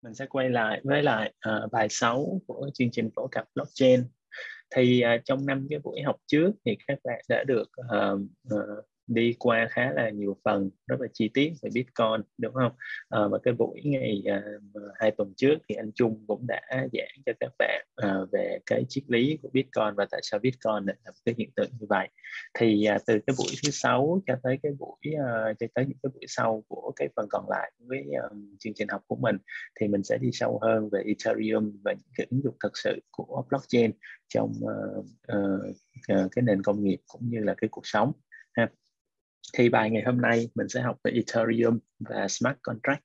Mình sẽ quay lại với lại bài 6 của chương trình phổ cập blockchain. Thì trong 5 cái buổi học trước thì các bạn đã được đi qua khá là nhiều phần rất là chi tiết về Bitcoin, đúng không? Và cái buổi ngày 2 tuần trước thì anh Trung cũng đã giảng cho các bạn về cái triết lý của Bitcoin và tại sao Bitcoin lại là một cái hiện tượng như vậy. Thì từ cái buổi thứ 6 cho tới cái buổi cho tới những cái buổi sau của cái phần còn lại với chương trình học của mình, thì mình sẽ đi sâu hơn về Ethereum và những cái ứng dụng thực sự của blockchain trong cái nền công nghiệp cũng như là cái cuộc sống ha. Thì bài ngày hôm nay mình sẽ học về Ethereum và Smart Contract.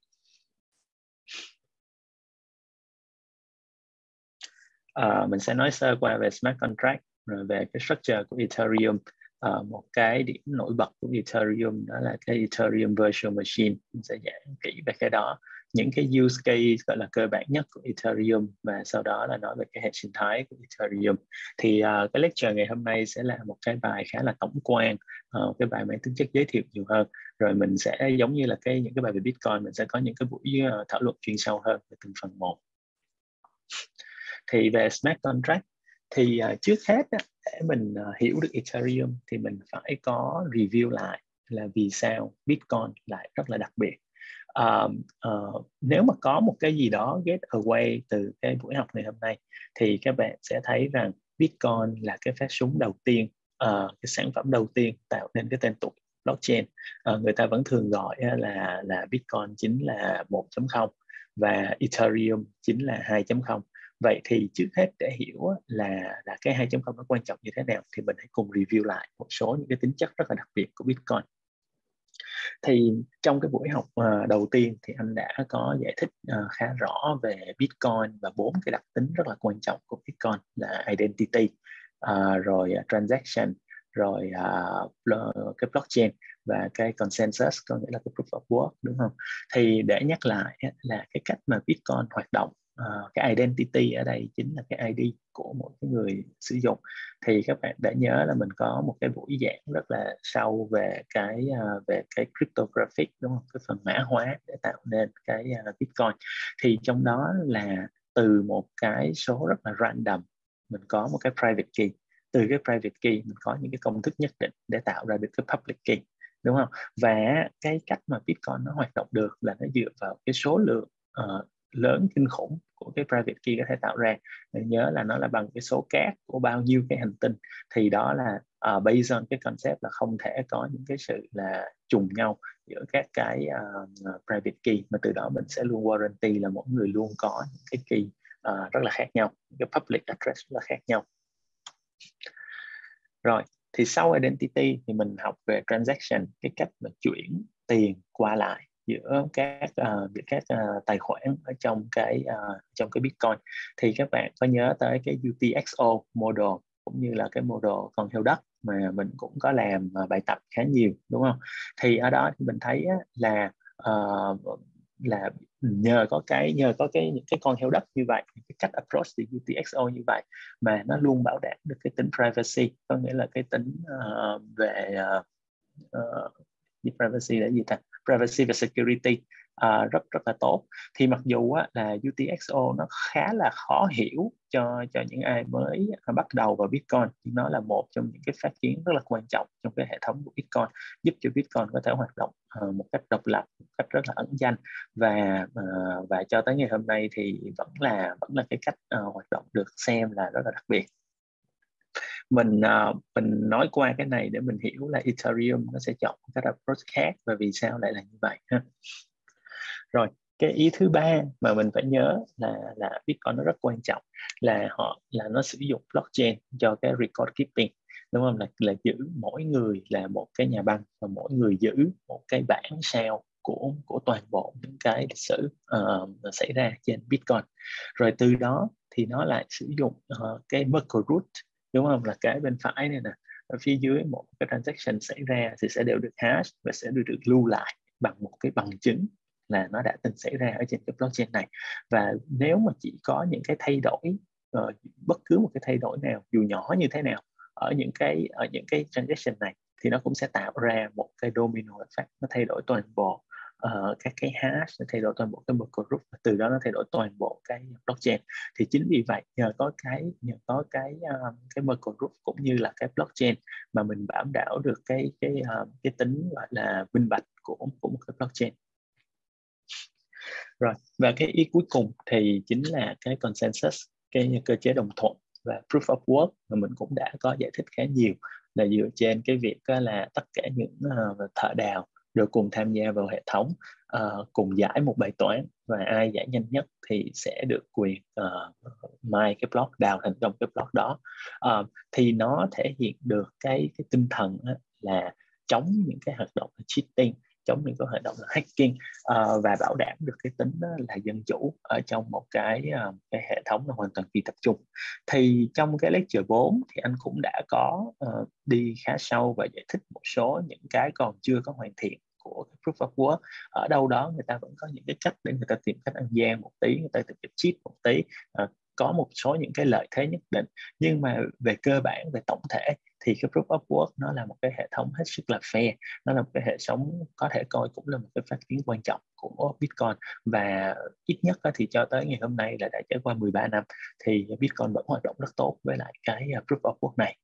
Mình sẽ nói sơ qua về Smart Contract, rồi về cái structure của Ethereum. Một cái điểm nổi bật của Ethereum đó là cái Ethereum Virtual Machine. Mình sẽ giảng kỹ về cái đó, những cái use case gọi là cơ bản nhất của Ethereum, và sau đó là nói về cái hệ sinh thái của Ethereum. Thì cái lecture ngày hôm nay sẽ là một cái bài khá là tổng quan, cái bài mang tính chất giới thiệu nhiều hơn. Rồi mình sẽ giống như là những cái bài về Bitcoin, mình sẽ có những cái buổi thảo luận chuyên sâu hơn về từng phần một. Thì về Smart Contract thì trước hết để mình hiểu được Ethereum thì mình phải có review lại là vì sao Bitcoin lại rất là đặc biệt. Nếu mà có một cái gì đó get away từ cái buổi học ngày hôm nay thì các bạn sẽ thấy rằng Bitcoin là cái phát súng đầu tiên, cái sản phẩm đầu tiên tạo nên cái tên tuổi blockchain. Người ta vẫn thường gọi là Bitcoin chính là 1.0 và Ethereum chính là 2.0. Vậy thì trước hết để hiểu là cái 2.0 nó quan trọng như thế nào thì mình hãy cùng review lại một số những cái tính chất rất là đặc biệt của Bitcoin. Thì trong cái buổi học đầu tiên thì anh đã có giải thích khá rõ về Bitcoin và 4 cái đặc tính rất là quan trọng của Bitcoin là identity, rồi transaction, rồi cái blockchain và cái consensus, có nghĩa là cái proof of work, đúng không? Thì để nhắc lại là cái cách mà Bitcoin hoạt động, cái identity ở đây chính là cái ID của mỗi cái người sử dụng. Thì các bạn đã nhớ là mình có một cái buổi giảng rất là sâu về cái cryptographic, đúng không? Cái phần mã hóa để tạo nên cái Bitcoin. Thì trong đó là từ một cái số rất là random mình có một cái private key. Từ cái private key mình có những cái công thức nhất định để tạo ra được cái public key, đúng không? Và cái cách mà Bitcoin nó hoạt động được là nó dựa vào cái số lượng lớn kinh khủng của cái private key có thể tạo ra. Mình nhớ là nó là bằng cái số cát của bao nhiêu cái hành tinh. Thì đó là based on cái concept là không thể có những cái sự là trùng nhau giữa các cái private key, mà từ đó mình sẽ luôn warranty là mỗi người luôn có những cái key rất là khác nhau, cái public address rất là khác nhau. Rồi, thì sau identity thì mình học về transaction, cái cách mà chuyển tiền qua lại giữa các tài khoản ở trong cái Bitcoin. Thì các bạn có nhớ tới cái UTXO model cũng như là cái model con heo đất mà mình cũng có làm bài tập khá nhiều, đúng không? Thì ở đó thì mình thấy là nhờ có những cái con heo đất như vậy, cái cách approach từ UTXO như vậy mà nó luôn bảo đảm được cái tính privacy, có nghĩa là cái tính về privacy là gì ta? Privacy và security rất rất là tốt. Thì mặc dù là UTXO nó khá là khó hiểu cho những ai mới bắt đầu vào Bitcoin, nhưng nó là một trong những cái phát kiến rất là quan trọng trong cái hệ thống của Bitcoin, giúp cho Bitcoin có thể hoạt động một cách độc lập, một cách rất là ẩn danh, và cho tới ngày hôm nay thì vẫn là cái cách hoạt động được xem là rất là đặc biệt. Mình nói qua cái này để mình hiểu là Ethereum nó sẽ chọn một cách approach khác và vì sao lại là như vậy ha. Rồi, cái ý thứ ba mà mình phải nhớ là Bitcoin nó rất quan trọng là nó sử dụng blockchain cho cái record keeping, đúng không? Là giữ mỗi người là một cái nhà băng và mỗi người giữ một cái bản sao của toàn bộ những cái lịch sử xảy ra trên Bitcoin. Rồi từ đó thì nó lại sử dụng cái Merkle root, đúng không? Là cái bên phải này nè, ở phía dưới một cái transaction xảy ra thì sẽ đều được hash và sẽ được lưu lại bằng một cái bằng chứng là nó đã từng xảy ra ở trên cái blockchain này. Và nếu mà chỉ có những cái thay đổi, bất cứ một cái thay đổi nào dù nhỏ như thế nào ở những cái transaction này thì nó cũng sẽ tạo ra một cái domino effect, nó thay đổi toàn bộ các cái hash, nó thay đổi toàn bộ cái Merkle group, và từ đó nó thay đổi toàn bộ cái blockchain. Thì chính vì vậy nhờ có cái Merkle group cũng như là cái blockchain mà mình bảo đảm được cái tính gọi là minh bạch của một cái blockchain. Rồi, và cái ý cuối cùng thì chính là cái consensus, cái cơ chế đồng thuận và proof of work mà mình cũng đã có giải thích khá nhiều, là dựa trên cái việc là tất cả những thợ đào đều cùng tham gia vào hệ thống, cùng giải một bài toán, và ai giải nhanh nhất thì sẽ được quyền mine cái block, đào thành công cái block đó. Thì nó thể hiện được cái tinh thần là chống những cái hoạt động cheating, chống những cái hoạt động là hacking, và bảo đảm được cái tính là dân chủ ở trong một cái hệ thống là hoàn toàn phi tập trung. Thì trong cái lecture 4 thì anh cũng đã có đi khá sâu và giải thích một số những cái còn chưa có hoàn thiện của cái proof of work. Ở đâu đó người ta vẫn có những cái cách để người ta tìm cách ăn gian một tí, người ta tìm cách cheat một tí, có một số những cái lợi thế nhất định, nhưng mà về cơ bản, về tổng thể thì cái proof of work nó là một cái hệ thống hết sức là fair, nó là một cái hệ thống có thể coi cũng là một cái phát triển quan trọng của Bitcoin. Và ít nhất thì cho tới ngày hôm nay là đã trải qua 13 năm thì Bitcoin vẫn hoạt động rất tốt với lại cái proof of work này.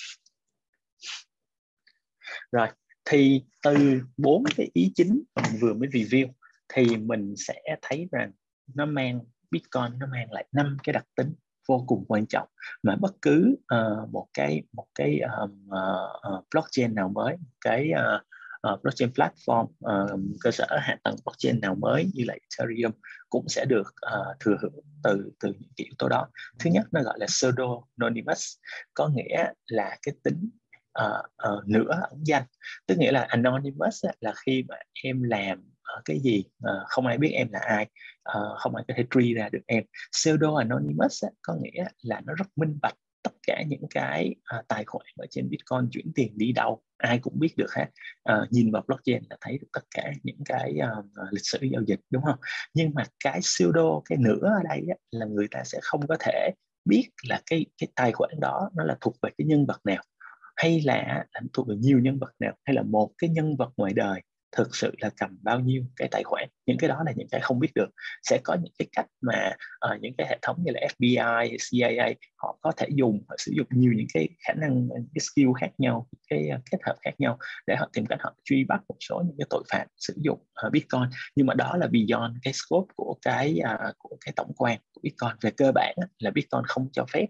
Rồi, thì từ 4 cái ý chính mà mình vừa mới review thì mình sẽ thấy rằng Bitcoin nó mang lại 5 cái đặc tính vô cùng quan trọng mà bất cứ một cái blockchain nào mới, cái blockchain platform, cơ sở hạ tầng blockchain nào mới như là Ethereum cũng sẽ được thừa hưởng từ những cái yếu tố đó. Thứ nhất, nó gọi là pseudo-anonymous, có nghĩa là cái tính nửa ẩn danh. Tức nghĩa là anonymous là khi mà em làm cái gì không ai biết em là ai, không ai có thể truy ra được em. Pseudo anonymous có nghĩa là nó rất minh bạch, tất cả những cái tài khoản ở trên Bitcoin chuyển tiền đi đâu ai cũng biết được hết. Nhìn vào blockchain là thấy được tất cả những cái lịch sử giao dịch, đúng không? Nhưng mà cái pseudo, cái nửa ở đây là người ta sẽ không có thể biết là cái tài khoản đó nó là thuộc về cái nhân vật nào, hay là thuộc về nhiều nhân vật nào, hay là một cái nhân vật ngoài đời thực sự là cầm bao nhiêu cái tài khoản. Những cái đó là những cái không biết được. Sẽ có những cái cách mà những cái hệ thống như là FBI, CIA họ có thể họ sử dụng nhiều những cái khả năng, cái skill khác nhau, cái kết hợp khác nhau để họ tìm cách họ truy bắt một số những cái tội phạm sử dụng Bitcoin. Nhưng mà đó là beyond cái scope của cái tổng quan của Bitcoin. Về cơ bản là Bitcoin không cho phép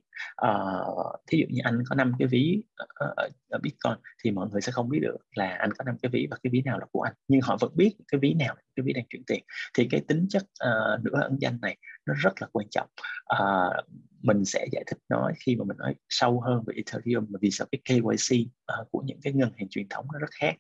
thí dụ như anh có 5 cái ví ở Bitcoin thì mọi người sẽ không biết được là anh có 5 cái ví và cái ví nào là của anh, nhưng họ vẫn biết cái ví nào là cái ví đang chuyển tiền. Thì cái tính chất nửa ẩn danh này nó rất là quan trọng. Mình sẽ giải thích nó khi mà mình nói sâu hơn về Ethereum, vì sao cái KYC của những cái ngân hàng truyền thống nó rất khác.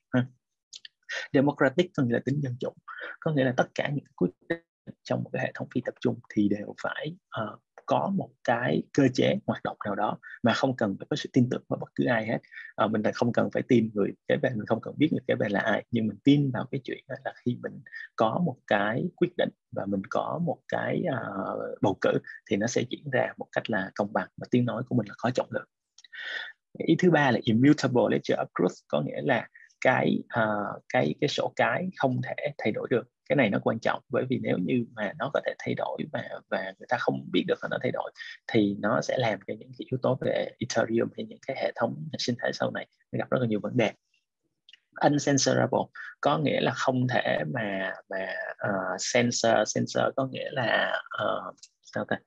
Democratic có nghĩa là tính dân chủ, có nghĩa là tất cả những quyết định trong một cái hệ thống phi tập trung thì đều phải có một cái cơ chế hoạt động nào đó mà không cần phải có sự tin tưởng vào bất cứ ai hết. Mình là không cần phải tin người kế bên, mình không cần biết người kế bên là ai, nhưng mình tin vào cái chuyện là khi mình có một cái quyết định và mình có một cái bầu cử thì nó sẽ diễn ra một cách là công bằng và tiếng nói của mình là có trọng lượng. Ý thứ ba là immutable ledger of truth, có nghĩa là cái sổ cái không thể thay đổi được. Cái này nó quan trọng bởi vì nếu như mà nó có thể thay đổi và người ta không biết được là nó thay đổi thì nó sẽ làm cho những cái yếu tố về Ethereum hay những cái hệ thống sinh thái sau này gặp rất là nhiều vấn đề. Uncensorable có nghĩa là không thể mà censor có nghĩa là sao ta?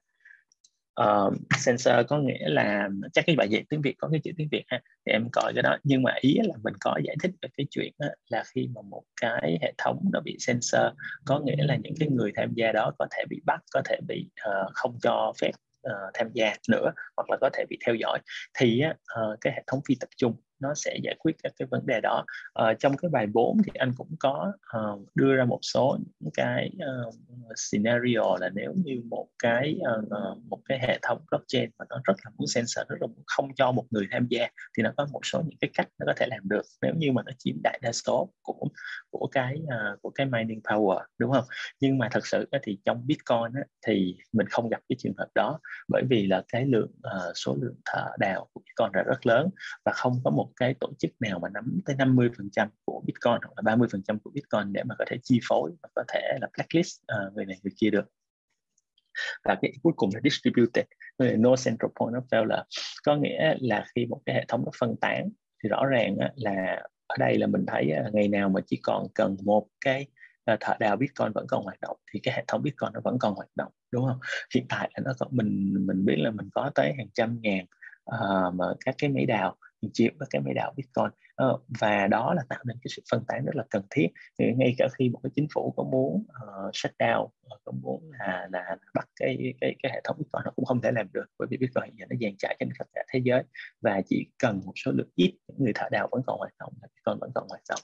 Sensor có nghĩa là chắc cái bài dịch tiếng Việt có cái chữ tiếng Việt ha, thì em coi cái đó. Nhưng mà ý là mình có giải thích về cái chuyện là khi mà một cái hệ thống nó bị sensor có nghĩa là những cái người tham gia đó có thể bị bắt, có thể bị không cho phép tham gia nữa, hoặc là có thể bị theo dõi, thì cái hệ thống phi tập trung nó sẽ giải quyết các cái vấn đề đó. Trong cái bài 4 thì anh cũng có đưa ra một số những cái scenario là nếu như một cái hệ thống blockchain mà nó rất là muốn sensor, rất là muốn không cho một người tham gia, thì nó có một số những cái cách nó có thể làm được nếu như mà nó chiếm đại đa số của cái mining power, đúng không? Nhưng mà thật sự thì trong Bitcoin thì mình không gặp cái trường hợp đó, bởi vì là cái số lượng thợ đào của Bitcoin là rất lớn và không có một một cái tổ chức nào mà nắm tới 50% của Bitcoin hoặc là 30% của Bitcoin để mà có thể chi phối và có thể là blacklist người này người kia được. Và cái cuối cùng là distributed, no central point of failure, có nghĩa là khi một cái hệ thống nó phân tán thì rõ ràng là ở đây là mình thấy ngày nào mà chỉ còn cần một cái thợ đào Bitcoin vẫn còn hoạt động thì cái hệ thống Bitcoin nó vẫn còn hoạt động, đúng không? Hiện tại là nó có mình biết là mình có tới hàng trăm ngàn mà các cái máy đào, hàng triệu các cái máy đào Bitcoin, và đó là tạo nên cái sự phân tán rất là cần thiết. Thì ngay cả khi một cái chính phủ có muốn shut down, có muốn là bắt cái hệ thống Bitcoin, nó cũng không thể làm được, bởi vì Bitcoin hiện giờ nó dàn trải trên tất cả thế giới và chỉ cần một số lượng ít những người thợ đào vẫn còn hoạt động là Bitcoin vẫn còn hoạt động.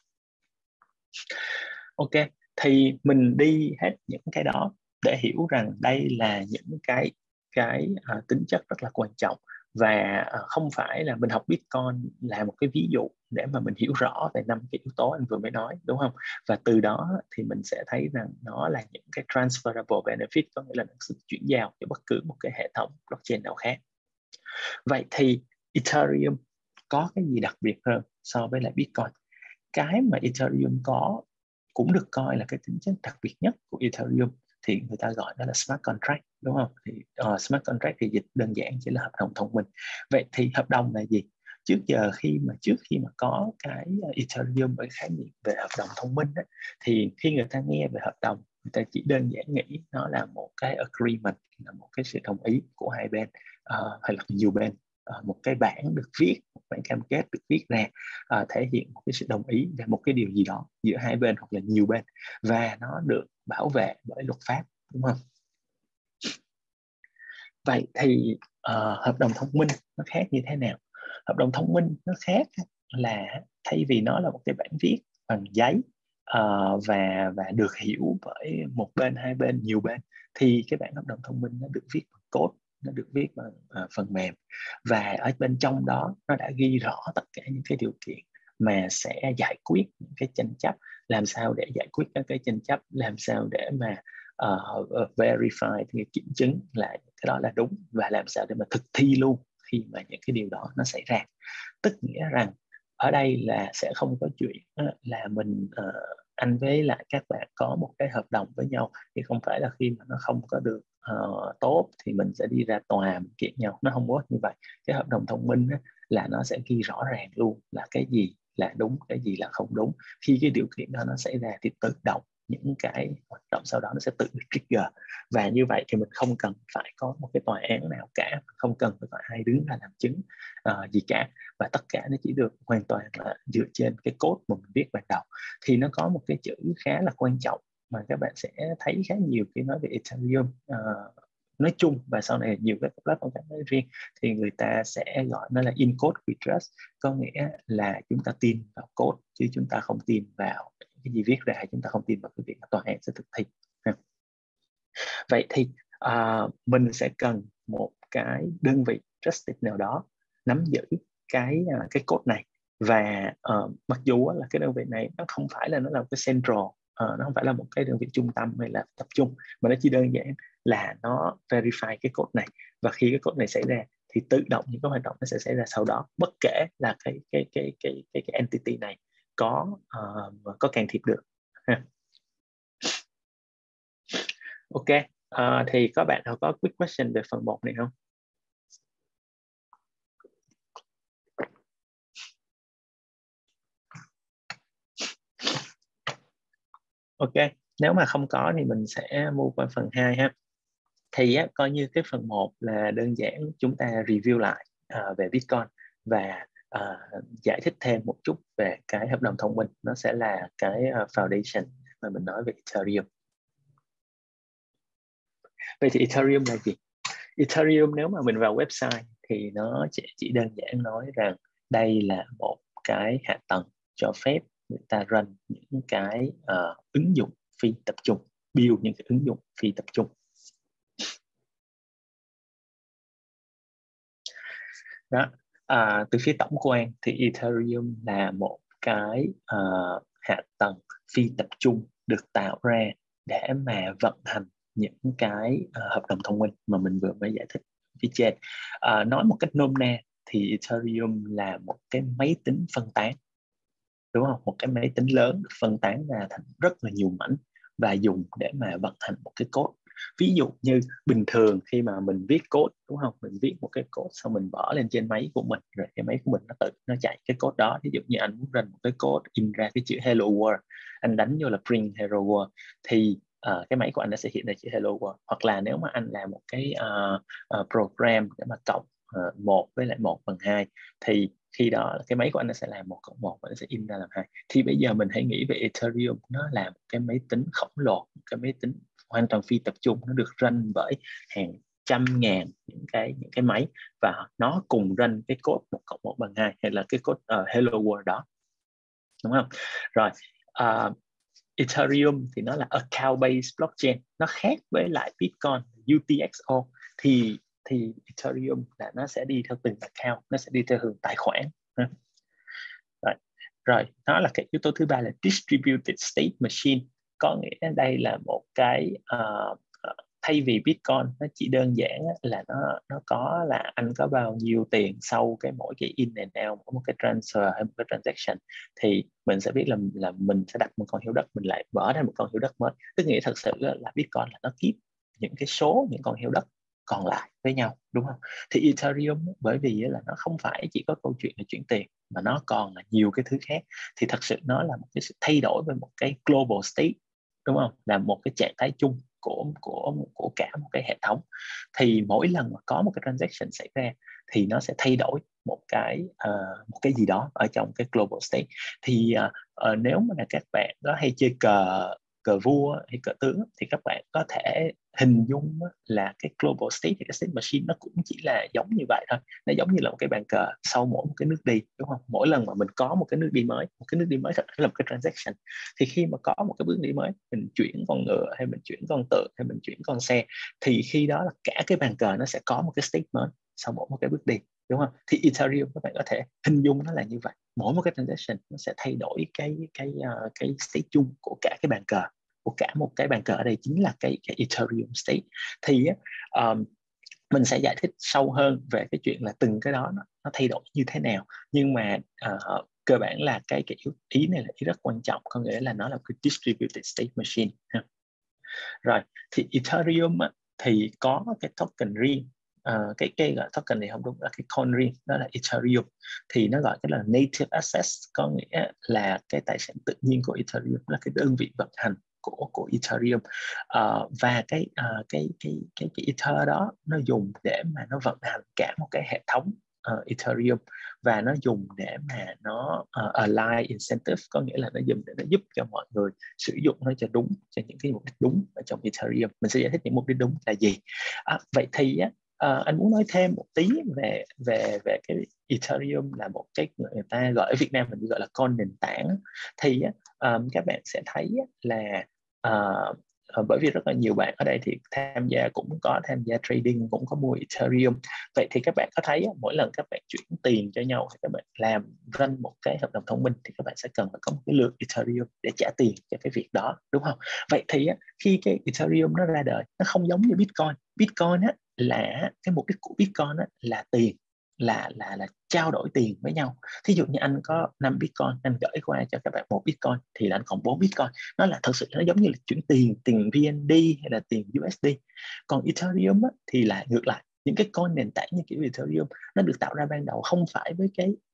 Ok, thì mình đi hết những cái đó để hiểu rằng đây là những cái tính chất rất là quan trọng, và không phải là mình học Bitcoin là một cái ví dụ để mà mình hiểu rõ về 5 cái yếu tố anh vừa mới nói, đúng không? Và từ đó thì mình sẽ thấy rằng nó là những cái transferable benefit, có nghĩa là sự chuyển giao cho bất cứ một cái hệ thống blockchain nào khác. Vậy thì Ethereum có cái gì đặc biệt hơn so với lại Bitcoin? Cái mà Ethereum có cũng được coi là cái tính chất đặc biệt nhất của Ethereum thì người ta gọi đó là smart contract, đúng không? Thì smart contract thì dịch đơn giản chỉ là hợp đồng thông minh. Vậy thì hợp đồng là gì? Trước khi mà có cái Ethereum với khái niệm về hợp đồng thông minh ấy, thì khi người ta nghe về hợp đồng, người ta chỉ đơn giản nghĩ nó là một cái agreement, là một cái sự đồng ý của hai bên hay là nhiều bên. Một cái bản được viết, một bản cam kết được viết ra thể hiện một cái sự đồng ý về một cái điều gì đó giữa hai bên hoặc là nhiều bên, và nó được bảo vệ bởi luật pháp, đúng không? Vậy thì hợp đồng thông minh nó khác như thế nào? Hợp đồng thông minh nó khác là thay vì nó là một cái bản viết bằng giấy và được hiểu bởi một bên, hai bên, nhiều bên, thì cái bản hợp đồng thông minh nó được viết bằng code, nó được viết bằng phần mềm, và ở bên trong đó nó đã ghi rõ tất cả những cái điều kiện mà sẽ giải quyết những cái tranh chấp, làm sao để giải quyết các cái tranh chấp, làm sao để mà verify thì kiểm chứng lại cái đó là đúng, và làm sao để mà thực thi luôn khi mà những cái điều đó nó xảy ra. Tức nghĩa rằng ở đây là sẽ không có chuyện là mình anh với lại các bạn có một cái hợp đồng với nhau, thì không phải là khi mà nó không có được tốt thì mình sẽ đi ra tòa mình kiện nhau, nó không có như vậy. Cái hợp đồng thông minh là nó sẽ ghi rõ ràng luôn là cái gì là đúng, cái gì là không đúng. Khi cái điều kiện đó nó xảy ra thì tự động những cái hoạt động sau đó nó sẽ tự được trigger, và như vậy thì mình không cần phải có một cái tòa án nào cả, không cần phải có ai đứng ra làm chứng gì cả, và tất cả nó chỉ được hoàn toàn là dựa trên cái code mà mình viết ban đầu. Thì nó có một cái chữ khá là quan trọng mà các bạn sẽ thấy khá nhiều khi nói về Ethereum nói chung, và sau này nhiều các platform khác nói riêng, thì người ta sẽ gọi nó là in code we trust, có nghĩa là chúng ta tin vào code chứ chúng ta không tin vào cái gì viết ra, hay chúng ta không tin vào cái việc mà tòa án sẽ thực thi. Vậy thì mình sẽ cần một cái đơn vị trusted nào đó nắm giữ cái code này, và mặc dù là cái đơn vị này nó không phải là nó là một cái central, nó không phải là một cái đơn vị trung tâm hay là tập trung, mà nó chỉ đơn giản là nó verify cái code này, và khi cái code này xảy ra thì tự động những cái hoạt động nó sẽ xảy ra sau đó, bất kể là cái entity này có can thiệp được. Ok, thì có bạn nào có quick question về phần 1 này không? Ok, nếu mà không có thì mình sẽ move qua phần 2 ha. Thì coi như cái phần 1 là đơn giản chúng ta review lại về Bitcoin và giải thích thêm một chút về cái hợp đồng thông minh, nó sẽ là cái foundation mà mình nói về Ethereum. Vậy thì Ethereum là gì? Ethereum nếu mà mình vào website thì nó chỉ đơn giản nói rằng đây là một cái hạ tầng cho phép người ta run những cái ứng dụng phi tập trung, build những cái ứng dụng phi tập trung. Đó. Từ phía tổng quan thì Ethereum là một cái hạ tầng phi tập trung được tạo ra để mà vận hành những cái hợp đồng thông minh mà mình vừa mới giải thích phía trên. Nói một cách nôm na thì Ethereum là một cái máy tính phân tán, đúng không? Một cái máy tính lớn được phân tán ra thành rất là nhiều mảnh và dùng để mà vận hành một cái code. Ví dụ như bình thường khi mà mình viết code, đúng không, mình viết một cái code xong mình bỏ lên trên máy của mình, rồi cái máy của mình nó tự nó chạy cái code đó. Ví dụ như anh muốn run một cái code in ra cái chữ hello world, anh đánh vô là print hello world, thì cái máy của anh nó sẽ hiện ra chữ hello world. Hoặc là nếu mà anh làm một cái program để mà cộng 1 với lại 1 bằng 2, thì khi đó là cái máy của anh nó sẽ làm 1 cộng 1 và nó sẽ in ra làm 2. Thì bây giờ mình hãy nghĩ về Ethereum, nó là một cái máy tính khổng lồ, một cái máy tính hoàn toàn phi tập trung, nó được run bởi hàng trăm ngàn những cái máy, và nó cùng run cái code 1 cộng 1 bằng 2 hay là cái code hello world đó, đúng không? Rồi Ethereum thì nó là account based blockchain, nó khác với lại Bitcoin UTXO. Thì Ethereum là nó sẽ đi theo từng account, nó sẽ đi theo hướng tài khoản. Rồi nó là cái yếu tố thứ ba là distributed state machine, có nghĩa đây là một cái thay vì Bitcoin nó chỉ đơn giản là nó có là anh có bao nhiêu tiền sau cái mỗi cái in and out, mỗi một cái transfer hay một cái transaction, thì mình sẽ biết là mình sẽ đặt một con hiệu đất, mình lại mở ra một con hiệu đất mới. Tức nghĩa thật sự là Bitcoin là nó keep những cái số những con hiệu đất còn lại với nhau, đúng không? Thì Ethereum bởi vì là nó không phải chỉ có câu chuyện là chuyển tiền, mà nó còn là nhiều cái thứ khác, thì thật sự nó là một cái sự thay đổi về một cái global state, đúng không? Là một cái trạng thái chung của cả một cái hệ thống. Thì mỗi lần mà có một cái transaction xảy ra thì nó sẽ thay đổi một cái gì đó ở trong cái global state. Thì nếu mà các bạn có hay chơi cờ vua hay cờ tướng thì các bạn có thể hình dung là cái global state thì cái state machine nó cũng chỉ là giống như vậy thôi. Nó giống như là một cái bàn cờ sau mỗi một cái nước đi, đúng không? Mỗi lần mà mình có một cái nước đi mới, một cái nước đi mới thật là một cái transaction. Thì khi mà có một cái bước đi mới, mình chuyển con ngựa hay mình chuyển con tượng hay mình chuyển con xe, thì khi đó là cả cái bàn cờ nó sẽ có một cái state mới sau mỗi một cái bước đi, đúng không? Thì Ethereum các bạn có thể hình dung nó là như vậy. Mỗi một cái transaction nó sẽ thay đổi cái state chung của cả cái bàn cờ, của cả một cái bàn cờ. Ở đây chính là cái Ethereum state. Thì mình sẽ giải thích sâu hơn về cái chuyện là từng cái đó nó thay đổi như thế nào, nhưng mà cơ bản là cái ý này là ý rất quan trọng, có nghĩa là nó là cái distributed state machine. Rồi thì Ethereum thì có cái token riêng. Cái gọi token này không đúng, là cái coin riêng, đó là Ethereum. Thì nó gọi cái là native assets, có nghĩa là cái tài sản tự nhiên của Ethereum, là cái đơn vị vận hành của Ethereum. Và cái Ether đó nó dùng để mà nó vận hành cả một cái hệ thống Ethereum, và nó dùng để mà nó align incentive, có nghĩa là nó dùng để nó giúp cho mọi người sử dụng nó cho đúng, cho những cái mục đích đúng ở trong Ethereum. Mình sẽ giải thích những mục đích đúng là gì. Vậy thì anh muốn nói thêm một tí về cái Ethereum là một cái người ta gọi ở Việt Nam mình gọi là con nền tảng. Thì các bạn sẽ thấy là bởi vì rất là nhiều bạn ở đây thì cũng có tham gia trading, cũng có mua Ethereum. Vậy thì các bạn có thấy mỗi lần các bạn chuyển tiền cho nhau thì các bạn làm run một cái hợp đồng thông minh, thì các bạn sẽ cần phải có một cái lượng Ethereum để trả tiền cho cái việc đó, đúng không? Vậy thì khi cái Ethereum nó ra đời, nó không giống như Bitcoin. Bitcoin là cái mục đích của Bitcoin là tiền, là trao đổi tiền với nhau. Thí dụ như anh có 5 Bitcoin, anh gửi qua cho các bạn 1 Bitcoin thì là anh còn 4 Bitcoin. Nó là thật sự nó giống như là chuyển tiền VND hay là tiền USD. Còn Ethereum thì là ngược lại. Những cái coin nền tảng như kiểu Ethereum nó được tạo ra ban đầu không phải với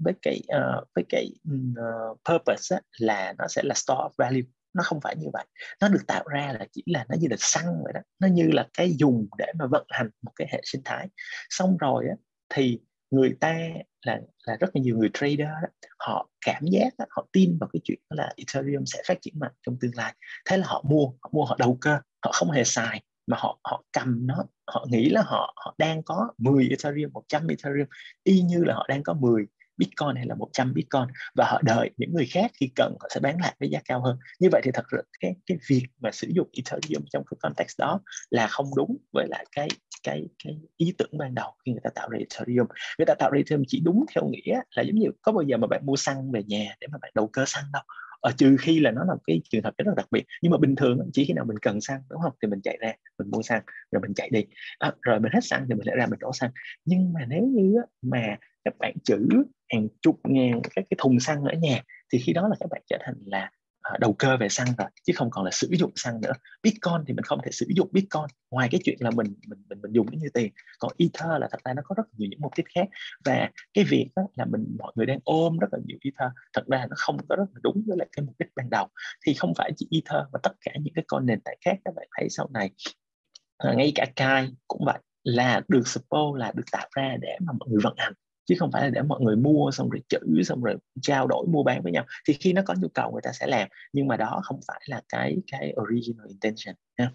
cái purpose là nó sẽ là store of value. Nó không phải như vậy. Nó được tạo ra là chỉ là nó như là xăng vậy đó, nó như là cái dùng để mà vận hành một cái hệ sinh thái. Xong rồi thì người ta là rất là nhiều người trader đó, họ cảm giác họ tin vào cái chuyện là Ethereum sẽ phát triển mạnh trong tương lai, thế là họ mua họ đầu cơ, họ không hề xài mà họ cầm nó, họ nghĩ là họ đang có 10 Ethereum, 100 Ethereum, y như là họ đang có 10 Bitcoin hay là 100 Bitcoin, và họ đợi những người khác khi cần họ sẽ bán lại với giá cao hơn. Như vậy thì thật sự cái việc mà sử dụng Ethereum trong cái context đó là không đúng với lại cái ý tưởng ban đầu khi người ta tạo ra Ethereum. Người ta tạo ra Ethereum chỉ đúng theo nghĩa là giống như có bao giờ mà bạn mua xăng về nhà để mà bạn đầu cơ xăng đâu, trừ khi là nó là cái trường hợp rất là đặc biệt. Nhưng mà bình thường chỉ khi nào mình cần xăng, đúng không, thì mình chạy ra mình mua xăng rồi mình chạy đi, rồi mình hết xăng thì mình lại ra mình đổ xăng. Nhưng mà nếu như mà các bạn trữ hàng chục ngàn các cái thùng xăng ở nhà, thì khi đó là các bạn trở thành là đầu cơ về xăng rồi, chứ không còn là sử dụng xăng nữa. Bitcoin thì mình không thể sử dụng Bitcoin ngoài cái chuyện là mình dùng nó như tiền. Còn Ether là thật ra nó có rất nhiều những mục đích khác, và cái việc đó là mọi người đang ôm rất là nhiều Ether, thật ra nó không có rất là đúng với lại cái mục đích ban đầu. Thì không phải chỉ Ether mà tất cả những cái con nền tảng khác các bạn thấy sau này, ngay cả Kai cũng vậy, là được support, là được tạo ra để mà mọi người vận hành, chứ không phải là để mọi người mua xong rồi trữ xong rồi trao đổi mua bán với nhau. Thì khi nó có nhu cầu người ta sẽ làm, nhưng mà đó không phải là cái original intention ha.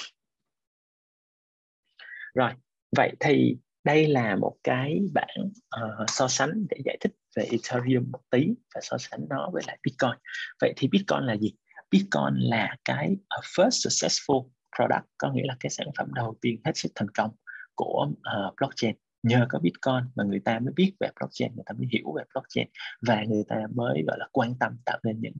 Rồi, vậy thì đây là một cái bảng so sánh để giải thích về Ethereum một tí, và so sánh nó với lại Bitcoin. Vậy thì Bitcoin là gì? Bitcoin là cái first successful product, có nghĩa là cái sản phẩm đầu tiên hết sức thành công của blockchain. Nhờ có Bitcoin mà người ta mới biết về blockchain, người ta mới hiểu về blockchain, và người ta mới gọi là quan tâm tạo nên những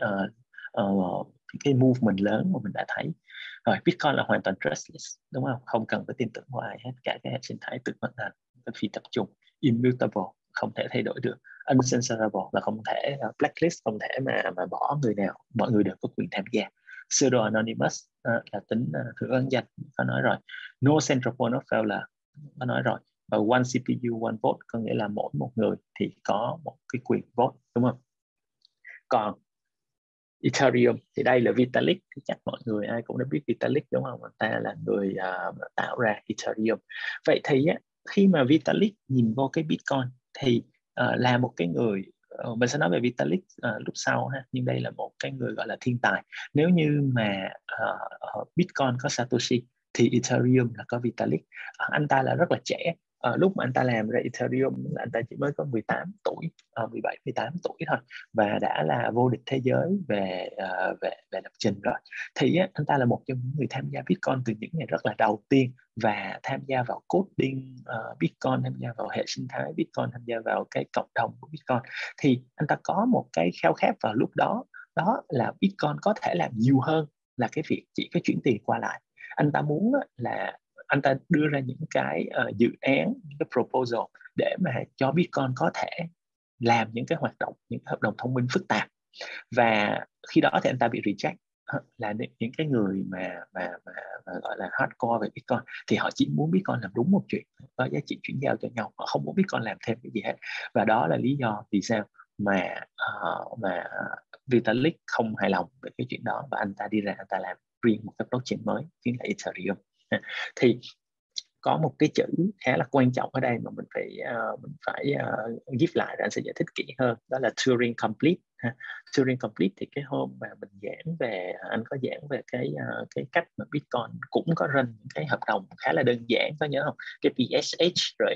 cái movement lớn mà mình đã thấy. Rồi, Bitcoin là hoàn toàn trustless, đúng không? Không cần phải tin tưởng vào ai hết, cả cái hệ sinh thái tự vận hành, phi tập trung, immutable, không thể thay đổi được, uncensorable là không thể, blacklist không thể mà bỏ người nào, mọi người đều có quyền tham gia. Pseudo anonymous là tính thử ấn danh, có nói rồi. No central point of failure, có nói rồi. Và one CPU one vote, có nghĩa là mỗi một người thì có một cái quyền vote, đúng không? Còn Ethereum thì đây là Vitalik, thì chắc mọi người ai cũng đã biết Vitalik, đúng không? Anh ta là người tạo ra Ethereum. Vậy thì khi mà Vitalik nhìn vô cái Bitcoin thì là một cái người, mình sẽ nói về Vitalik lúc sau ha, nhưng đây là một cái người gọi là thiên tài. Nếu như mà Bitcoin có Satoshi thì Ethereum là có Vitalik. Anh ta là rất là trẻ. Lúc mà anh ta làm ra Ethereum là anh ta chỉ mới có 18 tuổi, 17, 18 tuổi thôi, và đã là vô địch thế giới về lập trình rồi. Thì anh ta là một trong những người tham gia Bitcoin từ những ngày rất là đầu tiên, và tham gia vào coding Bitcoin, tham gia vào hệ sinh thái Bitcoin, tham gia vào cái cộng đồng của Bitcoin. Thì anh ta có một cái khao khát vào lúc đó, đó là Bitcoin có thể làm nhiều hơn là cái việc chỉ có chuyển tiền qua lại. Anh ta muốn là anh ta đưa ra những cái dự án, những cái proposal để mà cho Bitcoin có thể làm những cái hoạt động, những cái hợp đồng thông minh phức tạp. Và khi đó thì anh ta bị reject, là những cái người mà gọi là hardcore về Bitcoin thì họ chỉ muốn Bitcoin làm đúng một chuyện, có giá trị chuyển giao cho nhau, họ không muốn Bitcoin làm thêm cái gì hết. Và đó là lý do vì sao mà Vitalik không hài lòng về cái chuyện đó, và anh ta đi ra anh ta làm riêng một cái blockchain mới, chính là Ethereum. Thì có một cái chữ khá là quan trọng ở đây mà mình phải ghi lại, rồi anh sẽ giải thích kỹ hơn, đó là Turing complete. Turing complete thì cái hôm mà mình giảng về, anh có giảng về cái cách mà Bitcoin cũng có run những cái hợp đồng khá là đơn giản, có nhớ không? Cái PSH rồi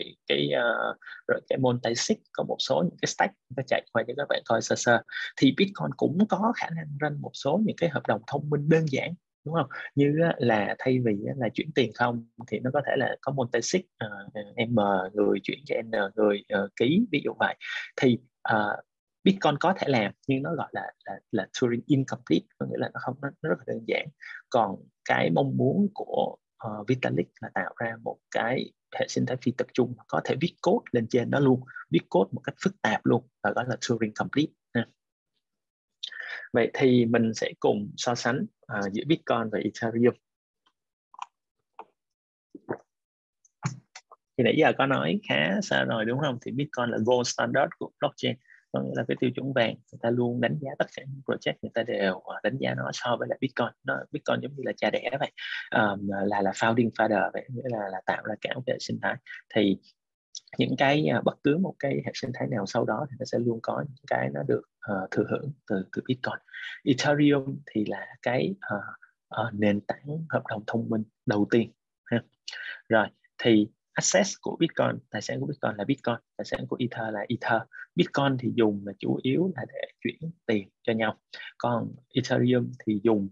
cái Multisig, có một số những cái stack có chạy qua cho các bạn coi sơ sơ. Thì Bitcoin cũng có khả năng run một số những cái hợp đồng thông minh đơn giản, đúng không? Như là thay vì là chuyển tiền không thì nó có thể là có multisig, M người chuyển cho N người ký, ví dụ vậy. Thì Bitcoin có thể làm, nhưng nó gọi là Turing incomplete, có nghĩa là nó rất là đơn giản. Còn cái mong muốn của Vitalik là tạo ra một cái hệ sinh thái phi tập trung có thể viết code lên trên đó luôn, viết code một cách phức tạp luôn, và gọi là Turing complete. Vậy thì mình sẽ cùng so sánh giữa Bitcoin và Ethereum. Thì nãy giờ có nói khá xa rồi, đúng không? Thì Bitcoin là gold standard của blockchain, có nghĩa là cái tiêu chuẩn vàng. Người ta luôn đánh giá tất cả những project, người ta đều đánh giá nó so với lại Bitcoin. Bitcoin giống như là cha đẻ vậy, là founding father vậy, nghĩa là tạo ra cả một hệ sinh thái. Thì những cái bất cứ một cái hệ sinh thái nào sau đó thì nó sẽ luôn có những cái nó được thừa hưởng từ Bitcoin. Ethereum thì là cái nền tảng hợp đồng thông minh đầu tiên ha. Rồi, thì access của Bitcoin, tài sản của Bitcoin là Bitcoin, tài sản của Ether là Ether. Bitcoin thì dùng là chủ yếu là để chuyển tiền cho nhau, còn Ethereum thì dùng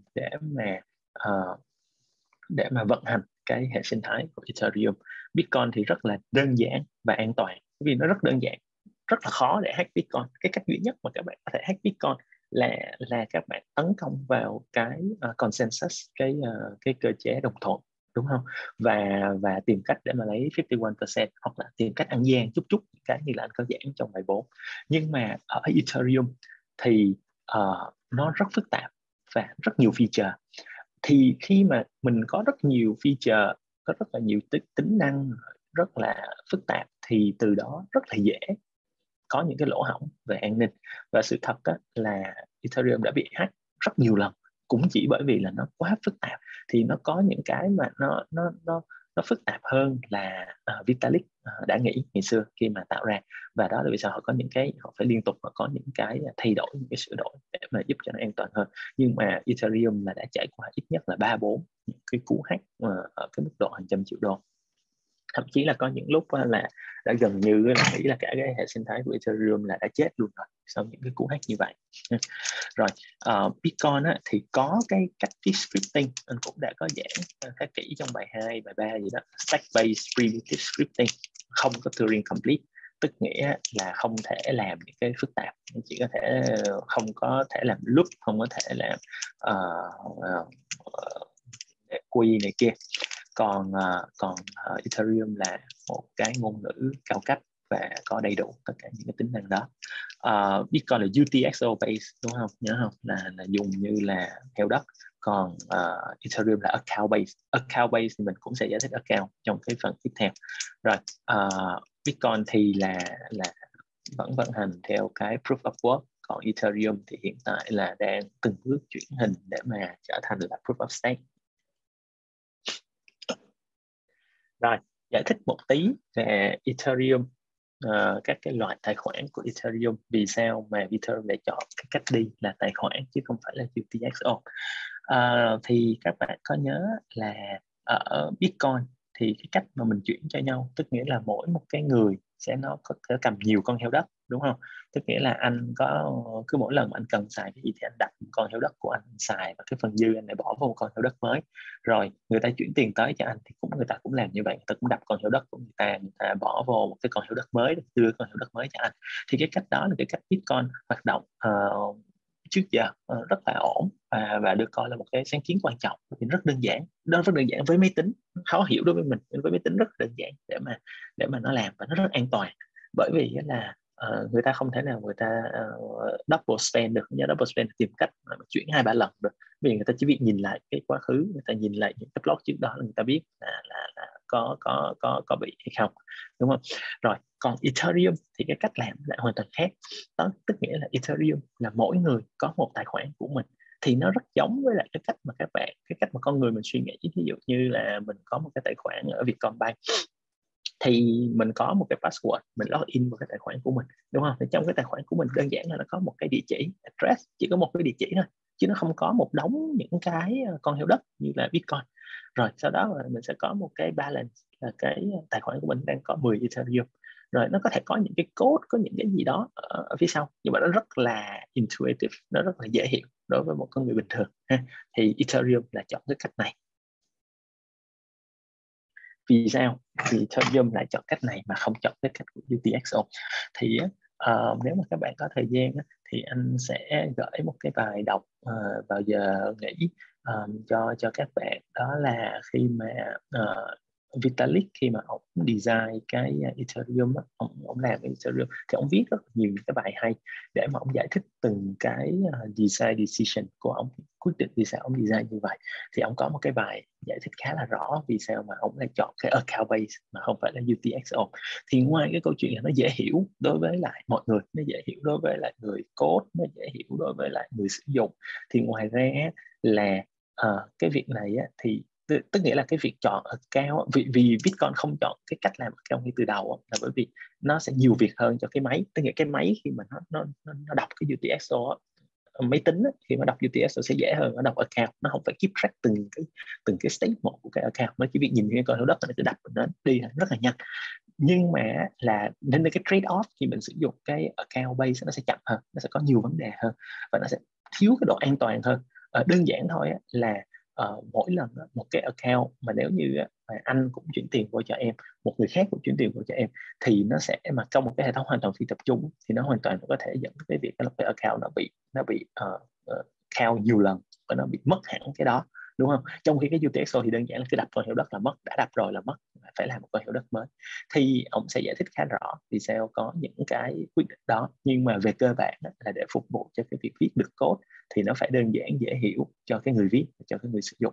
để mà vận hành cái hệ sinh thái của Ethereum. Bitcoin thì rất là đơn giản và an toàn, vì nó rất đơn giản, rất là khó để hack Bitcoin. Cái cách duy nhất mà các bạn có thể hack Bitcoin là các bạn tấn công vào cái consensus, cái cơ chế đồng thuận đúng không? Và tìm cách để mà lấy 51%, hoặc là tìm cách ăn gian chút chút cái như là anh có giảng trong bài 4. Nhưng mà ở Ethereum thì nó rất phức tạp và rất nhiều feature. Thì khi mà mình có rất nhiều feature, có rất là nhiều tính năng rất là phức tạp, thì từ đó rất là dễ có những cái lỗ hổng về an ninh. Và sự thật là Ethereum đã bị hack rất nhiều lần, cũng chỉ bởi vì là nó quá phức tạp. Thì nó có những cái mà nó phức tạp hơn là Vitalik đã nghĩ ngày xưa khi mà tạo ra. Và đó là vì sao họ có những cái, họ phải liên tục họ có những cái thay đổi, những cái sửa đổi để mà giúp cho nó an toàn hơn. Nhưng mà Ethereum là đã trải qua ít nhất là 3-4 những cái cú hack ở cái mức độ hàng trăm triệu đô. Thậm chí là có những lúc là đã gần như là nghĩ là cả cái hệ sinh thái của Ethereum là đã chết luôn rồi sau những cái cú hack như vậy. Rồi Bitcoin thì có cái cách viết scripting, anh cũng đã có giảng khá kỹ trong bài 2, bài 3 gì đó, stack based primitive scripting, không có Turing complete, tức nghĩa là không thể làm những cái phức tạp, chỉ có thể không có thể làm loop, không có thể làm quy này kia. Còn Ethereum là một cái ngôn ngữ cao cấp và có đầy đủ tất cả những cái tính năng đó. Bitcoin là UTXO based, đúng không, nhớ không, là dùng như là heo đất. Còn Ethereum là account based. Account based thì mình cũng sẽ giải thích account trong cái phần tiếp theo. Rồi Bitcoin thì là vẫn vận hành theo cái proof of work, còn Ethereum thì hiện tại là đang từng bước chuyển hình để mà trở thành là proof of stake. Rồi, giải thích một tí về Ethereum, các cái loại tài khoản của Ethereum, vì sao mà Ethereum lại chọn cái cách đi là tài khoản chứ không phải là UTXO. Thì các bạn có nhớ là ở Bitcoin thì cái cách mà mình chuyển cho nhau, tức nghĩa là mỗi một cái người nó có thể cầm nhiều con heo đất, đúng không? Tức nghĩa là anh có, cứ mỗi lần mà anh cần xài cái gì thì anh đặt một con heo đất của anh xài, và cái phần dư anh lại bỏ vào một con heo đất mới. Rồi người ta chuyển tiền tới cho anh thì người ta cũng làm như vậy, người ta cũng đặt con heo đất của người ta bỏ vô một cái con heo đất mới, đưa con heo đất mới cho anh. Thì cái cách đó là cái cách Bitcoin hoạt động trước giờ rất là ổn, và được coi là một cái sáng kiến quan trọng, vì rất đơn giản. Nó rất đơn giản với máy tính, khó hiểu đối với mình, với máy tính rất đơn giản để mà nó làm, và nó rất an toàn. Bởi vì là người ta không thể nào người ta double spend được. Nhớ double spend tìm cách mà chuyển 2-3 lần được, vì người ta chỉ biết nhìn lại cái quá khứ, người ta nhìn lại những cái block trước đó là người ta biết là có bị hay không, đúng không? Rồi còn Ethereum thì cái cách làm lại hoàn toàn khác. Đó tức nghĩa là Ethereum là mỗi người có một tài khoản của mình. Thì nó rất giống với lại cái cách mà con người mình suy nghĩ. Ví dụ như là mình có một cái tài khoản ở Vietcombank, thì mình có một cái password, mình login vào cái tài khoản của mình, đúng không? Thì trong cái tài khoản của mình đơn giản là nó có một cái địa chỉ address, chỉ có một cái địa chỉ thôi, chứ nó không có một đống những cái con heo đất như là Bitcoin. Rồi sau đó mình sẽ có một cái balance, là cái tài khoản của mình đang có 10 Ethereum. Rồi nó có thể có những cái code, có những cái gì đó ở phía sau, nhưng mà nó rất là intuitive, nó rất là dễ hiểu đối với một con người bình thường ha. Thì Ethereum là chọn cái cách này. Vì sao thì Ethereum lại chọn cách này mà không chọn cái cách của UTXO? Thì nếu mà các bạn có thời gian thì anh sẽ gửi một cái bài đọc vào giờ nghỉ cho các bạn. Đó là khi mà Vitalik, khi mà ông design cái Ethereum, ông làm cái Ethereum thì ông viết rất nhiều cái bài hay để mà ông giải thích từng cái design decision của ông, quyết định vì sao ông design như vậy. Thì ông có một cái bài giải thích khá là rõ vì sao mà ông lại chọn cái account base mà không phải là UTXO. Thì ngoài cái câu chuyện là nó dễ hiểu đối với lại mọi người, nó dễ hiểu đối với lại người code, nó dễ hiểu đối với lại người sử dụng, thì ngoài ra là cái việc này thì tức nghĩa là cái việc chọn account, vì Bitcoin không chọn cái cách làm account ngay từ đầu là bởi vì nó sẽ nhiều việc hơn cho cái máy. Tức nghĩa cái máy khi mà nó đọc cái UTXO máy tính khi mà đọc UTXO sẽ dễ hơn nó đọc account. Nó không phải keep track từng cái state một của cái account, nó chỉ việc nhìn cái con heo đất nó cứ đập nó đi rất là nhanh. Nhưng mà là nên cái trade off khi mình sử dụng cái account base nó sẽ chậm hơn, nó sẽ có nhiều vấn đề hơn, và nó sẽ thiếu cái độ an toàn hơn. Đơn giản thôi là mỗi lần một cái account mà nếu như mà anh cũng chuyển tiền vô cho em, một người khác cũng chuyển tiền vô cho em, thì nó sẽ mà trong một cái hệ thống hoàn toàn phi tập trung thì nó hoàn toàn có thể dẫn tới cái việc là cái account nó bị count nhiều lần và nó bị mất hẳn cái đó. đúng không? Trong khi cái UTXO thì đơn giản là cứ đập con heo đất là mất, đã đập rồi là mất, phải làm một con heo đất mới. Thì ông sẽ giải thích khá rõ vì sao có những cái quyết định đó, nhưng mà về cơ bản là để phục vụ cho cái việc viết được code thì nó phải đơn giản dễ hiểu cho cái người viết, cho cái người sử dụng.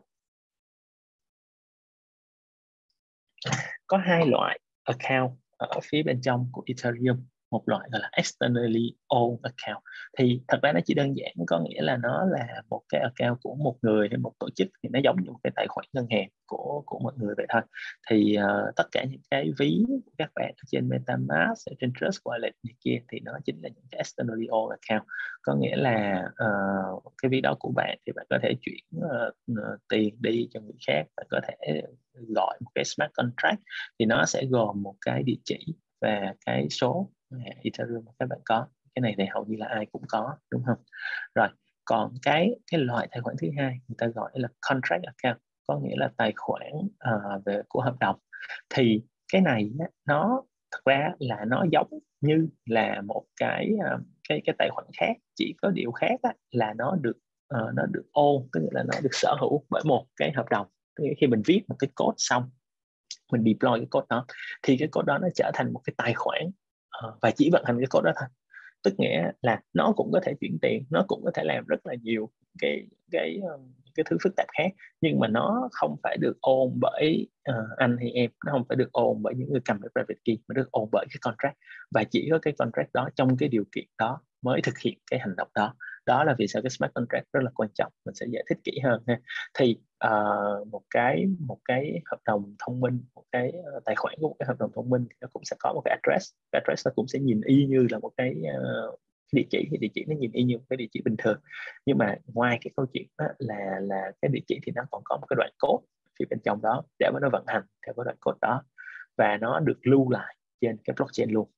Có hai loại account ở phía bên trong của Ethereum, một loại gọi là externally owned account. Thì thật ra nó chỉ đơn giản có nghĩa là nó là một cái account của một người hay một tổ chức, thì nó giống như một cái tài khoản ngân hàng của mọi người vậy thôi. Thì tất cả những cái ví của các bạn ở trên MetaMask, ở trên Trust Wallet này kia thì nó chính là những cái externally owned account. Có nghĩa là cái ví đó của bạn thì bạn có thể chuyển tiền đi cho người khác, bạn có thể gọi một cái smart contract thì nó sẽ gồm một cái địa chỉ và cái số Ethereum mà các bạn có. Cái này thì hầu như là ai cũng có, đúng không? Rồi, còn cái loại tài khoản thứ hai người ta gọi là contract account, có nghĩa là tài khoản về của hợp đồng. Thì cái này nó thật ra là nó giống như là một cái tài khoản khác, chỉ có điều khác là nó được own, tức là nó được sở hữu bởi một cái hợp đồng. Khi mình viết một cái code xong, mình deploy cái code đó, thì cái code đó nó trở thành một cái tài khoản và chỉ vận hành cái code đó thôi. Tức nghĩa là nó cũng có thể chuyển tiền, nó cũng có thể làm rất là nhiều cái cái thứ phức tạp khác, nhưng mà nó không phải được ôm bởi anh hay em, nó không phải được ôm bởi những người cầm cái private key, mà được ôm bởi cái contract. Và chỉ có cái contract đó trong cái điều kiện đó mới thực hiện cái hành động đó. Đó là vì sao cái smart contract rất là quan trọng, mình sẽ giải thích kỹ hơn ha. Thì một cái hợp đồng thông minh, một cái tài khoản của một cái hợp đồng thông minh thì nó cũng sẽ có một cái address. Cái address nó cũng sẽ nhìn y như là một cái địa chỉ, thì địa chỉ nó nhìn y như một cái địa chỉ bình thường. Nhưng mà ngoài cái câu chuyện đó là cái địa chỉ thì nó còn có một cái đoạn code phía bên trong đó để mà nó vận hành theo cái đoạn code đó, và nó được lưu lại trên cái blockchain luôn.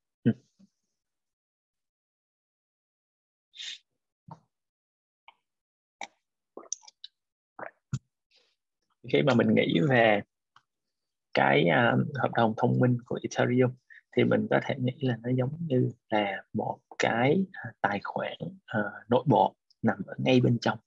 Khi mà mình nghĩ về cái hợp đồng thông minh của Ethereum thì mình có thể nghĩ là nó giống như là một cái tài khoản nội bộ nằm ở ngay bên trong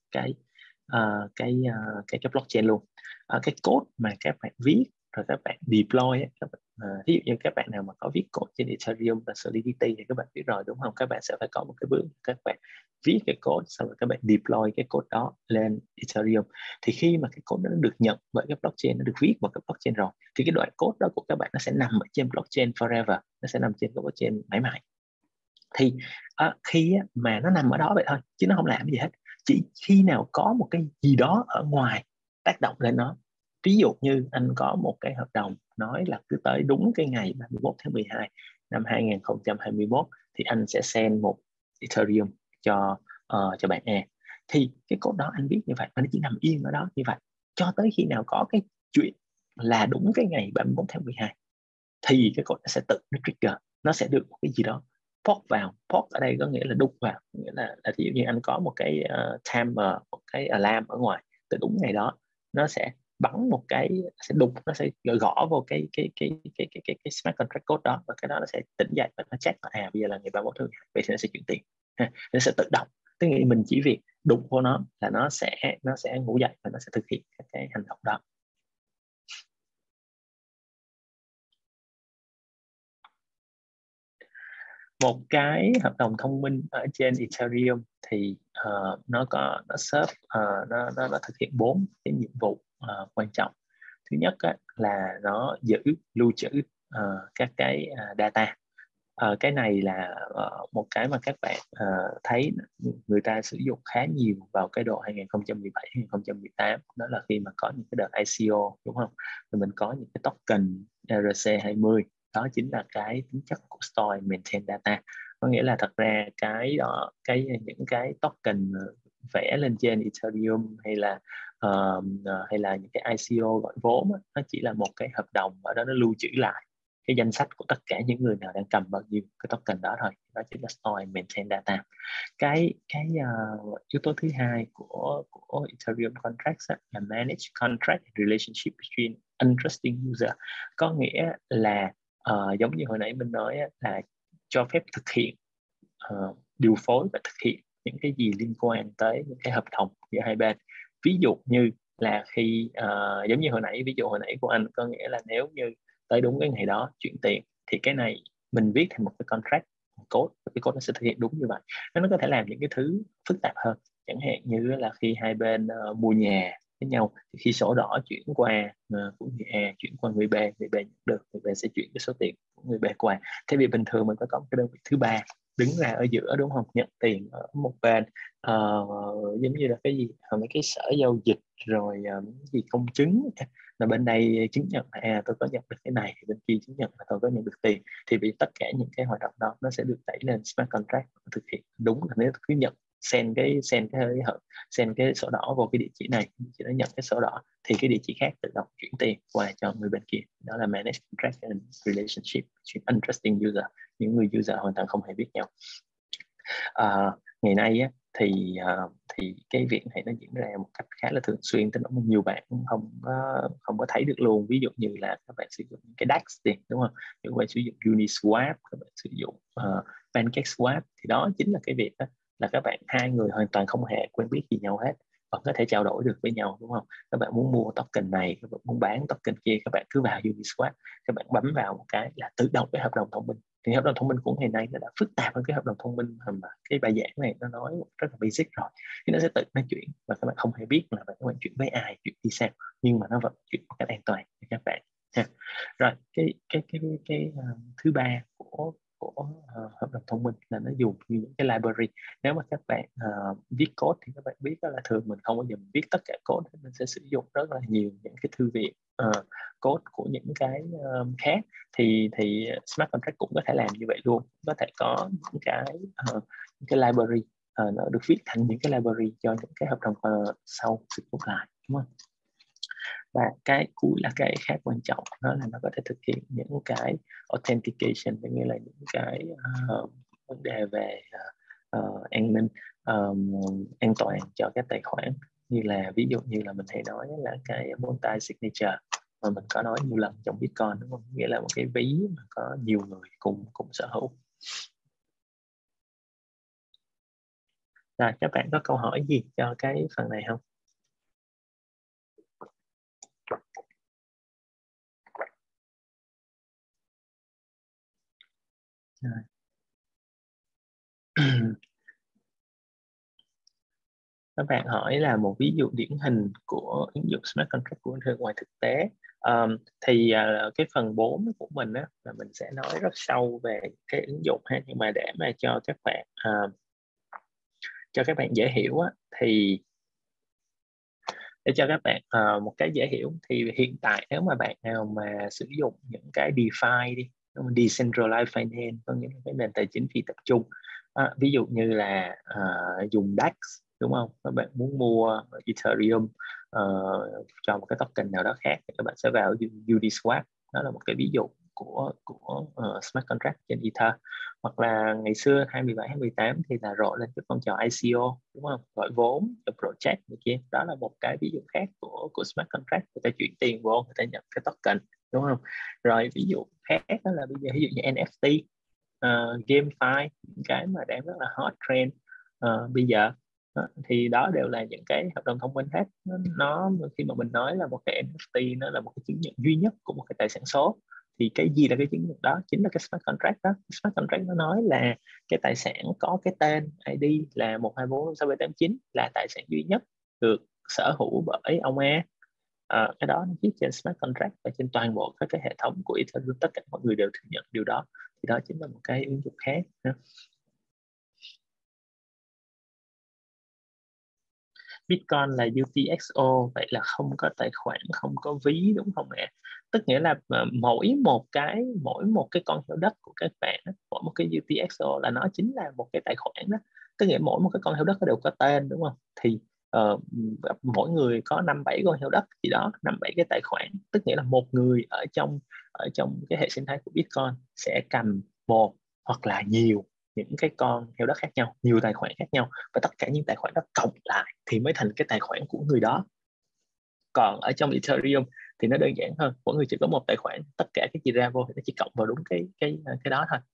cái blockchain luôn. Cái code mà các bạn viết rồi các bạn deploy ấy, ví dụ như các bạn nào mà có viết code trên Ethereum và Solidity thì các bạn biết rồi, đúng không? Các bạn sẽ phải có một cái bước các bạn viết cái code, sau rồi các bạn deploy cái code đó lên Ethereum. Thì khi mà cái code đó nó được nhận bởi cái blockchain, nó được viết vào cái blockchain rồi, thì cái đoạn code đó của các bạn nó sẽ nằm ở trên blockchain forever, nó sẽ nằm trên cái blockchain mãi mãi. Thì khi mà nó nằm ở đó vậy thôi chứ nó không làm gì hết, chỉ khi nào có một cái gì đó ở ngoài tác động lên nó. Ví dụ như anh có một cái hợp đồng nói là cứ tới đúng cái ngày 31 tháng 12 năm 2021 thì anh sẽ send một Ethereum cho bạn E. Thì cái code đó anh viết như vậy và nó chỉ nằm yên ở đó như vậy cho tới khi nào có cái chuyện là đúng cái ngày 31 tháng 12 thì cái code nó sẽ tự nó trigger, nó sẽ được một cái gì đó port vào. Port ở đây có nghĩa là đục vào, nghĩa là ví dụ như anh có một cái timer, một cái alarm ở ngoài, từ đúng ngày đó nó sẽ bắn một cái, sẽ đục, nó sẽ gõ vào cái smart contract code đó, và cái đó nó sẽ tỉnh dậy và nó check là bây giờ là ngày 31 tháng 12, vậy thì nó sẽ chuyển tiền ha. Nó sẽ tự động, tức là mình chỉ việc đụng vô nó là nó sẽ ngủ dậy và nó sẽ thực hiện các cái hành động đó. Một cái hợp đồng thông minh ở trên Ethereum thì nó serve nó thực hiện 4 cái nhiệm vụ quan trọng. Thứ nhất là nó lưu trữ các cái data. Cái này là một cái mà các bạn thấy người ta sử dụng khá nhiều vào cái độ 2017 2018, đó là khi mà có những cái đợt ICO, đúng không? Thì mình có những cái token ERC20, đó chính là cái tính chất của store maintain data. Có nghĩa là thật ra cái đó, những cái token vẽ lên trên Ethereum hay là những cái ICO gọi vốn nó chỉ là một cái hợp đồng ở đó, nó lưu trữ lại cái danh sách của tất cả những người nào đang cầm bao nhiêu cái token đó thôi. Đó chính là store and maintain data. Yếu tố thứ hai của Ethereum contracts là manage contract relationship between interesting user. Có nghĩa là giống như hồi nãy mình nói là cho phép thực hiện điều phối và thực hiện những cái gì liên quan tới những cái hợp đồng giữa hai bên. Ví dụ như là khi giống như hồi nãy, ví dụ hồi nãy của anh, có nghĩa là nếu như tới đúng cái ngày đó chuyển tiền thì cái này mình viết thành một cái contract code, cái code nó sẽ thực hiện đúng như vậy. Nó có thể làm những cái thứ phức tạp hơn, chẳng hạn như là khi hai bên mua nhà với nhau, thì khi sổ đỏ chuyển qua của người A chuyển qua người B, người B nhận được, người B sẽ chuyển cái số tiền của người B qua. Thế vì bình thường mình có một cái đơn vị thứ ba đứng ra ở giữa, đúng không, nhận tiền ở một bên. Giống như là cái gì, mấy cái sở giao dịch rồi cái gì công chứng, là bên đây chứng nhận là tôi có nhận được cái này, thì bên kia chứng nhận là tôi có nhận được tiền. Thì vì tất cả những cái hoạt động đó nó sẽ được đẩy lên smart contract, thực hiện đúng là nếu cứ nhận send cái sổ đỏ vào cái địa chỉ này, chỉ nó nhận cái sổ đỏ thì cái địa chỉ khác tự động chuyển tiền qua cho người bên kia. Đó là manage contract and relationship between interesting user, những người user hoàn toàn không hề biết nhau. Ngày nay á, thì cái việc này nó diễn ra một cách khá là thường xuyên, tức là nhiều bạn cũng không có thấy được luôn. Ví dụ như là các bạn sử dụng cái DEX đi, đúng không, các bạn sử dụng Uniswap, các bạn sử dụng PancakeSwap, thì đó chính là cái việc đó, là các bạn hai người hoàn toàn không hề quen biết gì nhau hết, vẫn có thể trao đổi được với nhau, đúng không? Các bạn muốn mua token này, các bạn muốn bán token kia, các bạn cứ vào Uniswap, các bạn bấm vào một cái là tự động cái hợp đồng thông minh. Thì hợp đồng thông minh của ngày nay nó đã phức tạp hơn cái hợp đồng thông minh mà cái bài giảng này nó nói rất là basic rồi. Thì nó sẽ tự nói chuyện và các bạn không hề biết là bạn nói chuyện với ai, chuyện đi sao, nhưng mà nó vẫn chuyện một cách an toàn cho các bạn ha. Rồi thứ ba của hợp đồng thông minh là nó dùng như những cái library. Nếu mà các bạn viết code thì các bạn biết đó là thường mình không bao giờ mình viết tất cả code, mình sẽ sử dụng rất là nhiều những cái thư viện code của những cái khác. Thì smart contract cũng có thể làm như vậy luôn, có thể có những cái library nó được viết thành những cái library cho những cái hợp đồng sau sử dụng lại, đúng không? Và cái cuối là cái khác quan trọng, đó là nó có thể thực hiện những cái authentication, nghĩa là những cái vấn đề về an ninh, an toàn cho các tài khoản. Như là ví dụ như là mình hay nói là cái multi signature mà mình có nói nhiều lần trong Bitcoin, đúng không? Nghĩa là một cái ví mà có nhiều người cùng sở hữu. Rồi, các bạn có câu hỏi gì cho cái phần này không? Các bạn hỏi là một ví dụ điển hình của ứng dụng smart contract của ngoài thực tế. Thì cái phần 4 của mình á, là mình sẽ nói rất sâu về cái ứng dụng ha, nhưng mà để mà cho các bạn dễ hiểu á, thì để cho các bạn một cái dễ hiểu, thì hiện tại nếu mà bạn nào mà sử dụng những cái DeFi đi, Decentralized Finance, có nghĩa là cái nền tài chính phi tập trung, ví dụ như là dùng DEX, đúng không? Các bạn muốn mua Ethereum cho một cái token nào đó khác thì các bạn sẽ vào Uniswap. Đó là một cái ví dụ của smart contract trên Ether. Hoặc là ngày xưa 2017 2018 thì là rộ lên cái phong trào ICO, đúng không, gọi vốn cho project này kia. Đó là một cái ví dụ khác của smart contract, người ta chuyển tiền vô, người ta nhận cái token, đúng không? Rồi ví dụ khác đó là bây giờ ví dụ như NFT, GameFi, những cái mà đang rất là hot trend bây giờ đó, thì đó đều là những cái hợp đồng thông minh hết. Nó khi mà mình nói là một cái NFT nó là một cái chứng nhận duy nhất của một cái tài sản số, thì cái gì là cái chứng nhận đó? Chính là cái smart contract đó. Smart contract nó nói là cái tài sản có cái tên ID là 1245678 là tài sản duy nhất được sở hữu bởi ông A. Cái đó nó viết trên smart contract và trên toàn bộ các cái hệ thống của Ethereum, tất cả mọi người đều thừa nhận điều đó. Thì đó chính là một cái ứng dụng khác nữa. Bitcoin là UTXO, vậy là không có tài khoản, không có ví, đúng không ạ? Tức nghĩa là mỗi một cái con heo đất của các bạn, mỗi một cái UTXO là nó chính là một cái tài khoản đó. Tức nghĩa mỗi một cái con heo đất nó đều có tên, đúng không? Thì mỗi người có 5-7 con heo đất gì đó, 5-7 cái tài khoản. Tức nghĩa là một người ở trong cái hệ sinh thái của Bitcoin sẽ cầm một hoặc là nhiều những cái con heo đất khác nhau, nhiều tài khoản khác nhau, và tất cả những tài khoản đó cộng lại thì mới thành cái tài khoản của người đó. Còn ở trong Ethereum thì nó đơn giản hơn, mỗi người chỉ có một tài khoản, tất cả cái gì ra vô thì nó chỉ cộng vào đúng cái đó thôi.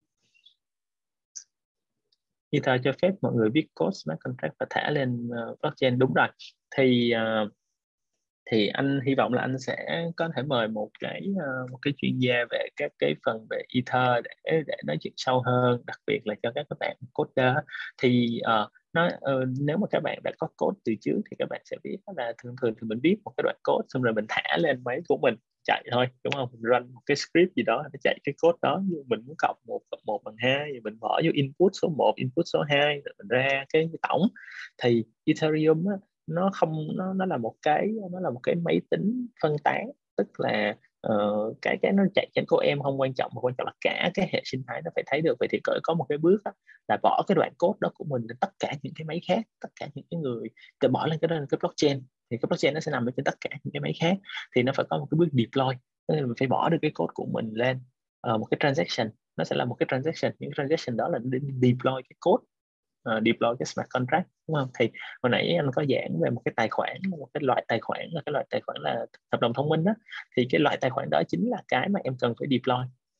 Ether cho phép mọi người viết code smart contract và thả lên blockchain, đúng rồi. Thì thì anh hy vọng là anh sẽ có thể mời một cái chuyên gia về các cái phần về Ether để nói chuyện sâu hơn, đặc biệt là cho các bạn coder. Thì nếu mà các bạn đã có code từ trước thì các bạn sẽ biết là thường thường thì mình viết một cái đoạn code xong rồi mình thả lên máy của mình chạy thôi, đúng không? Mình run một cái script gì đó để chạy cái code đó, như mình muốn cộng 1/1/2 thì mình bỏ vô input số 1, input số 2 rồi mình ra cái tổng. Thì Ethereum á, nó không nó là một cái máy tính phân tán, tức là cái nó chạy trên của em không quan trọng, mà quan trọng là cả cái hệ sinh thái nó phải thấy được. Vậy thì có một cái bước đó, là bỏ cái đoạn code đó của mình lên tất cả những cái máy khác, tất cả những cái người để bỏ lên cái blockchain, thì cái blockchain nó sẽ nằm ở trên tất cả những cái máy khác. Thì nó phải có một cái bước deploy, tức là mình phải bỏ được cái code của mình lên một cái transaction. Nó sẽ là một cái transaction, những transaction đó là để deploy cái code, deploy cái smart contract, đúng không? Thì hồi nãy anh có giảng về một cái tài khoản, một cái loại tài khoản, là cái loại tài khoản là hợp đồng thông minh đó. Thì cái loại tài khoản đó chính là cái mà em cần phải deploy.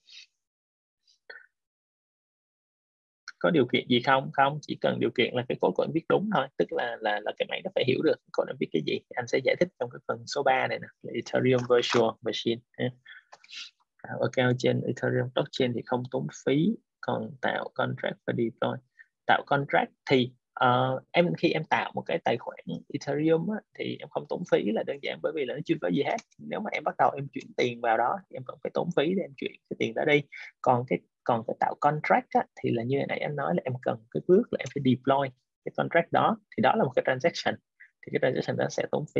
Có điều kiện gì không? Không, chỉ cần điều kiện là cái code của anh viết đúng thôi, tức là cái máy nó phải hiểu được code anh viết cái gì. Anh sẽ giải thích trong cái phần số 3 này nè, là Ethereum Virtual Machine. Tạo account trên Ethereum blockchain thì không tốn phí, còn tạo contract và deploy. Tạo contract thì khi em tạo một cái tài khoản Ethereum á, thì em không tốn phí, là đơn giản bởi vì là nó chưa có gì hết. Nếu mà em bắt đầu em chuyển tiền vào đó thì em vẫn phải tốn phí để em chuyển cái tiền đó đi. Còn cái tạo contract á, thì là như hồi nãy anh nói, là em cần cái bước là em phải deploy cái contract đó, thì đó là một cái transaction, thì cái transaction đó sẽ tốn phí.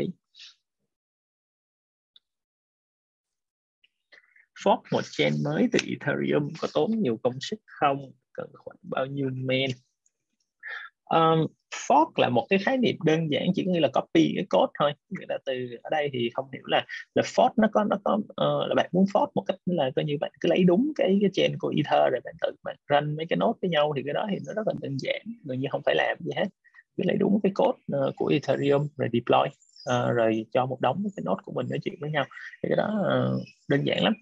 Fork một chain mới từ Ethereum có tốn nhiều công sức không? Cần khoảng bao nhiêu main? Fork là một cái khái niệm đơn giản, chỉ như là copy cái code thôi. Nghĩa là từ ở đây thì không hiểu là fork nó có là bạn muốn fork một cách là coi như bạn cứ lấy đúng cái chain của Ether rồi bạn tự bạn run mấy cái node với nhau, thì cái đó thì nó rất là đơn giản, gần như không phải làm gì hết. Cứ lấy đúng cái code của Ethereum rồi deploy, rồi cho một đống cái node của mình nói chuyện với nhau, thì cái đó đơn giản lắm.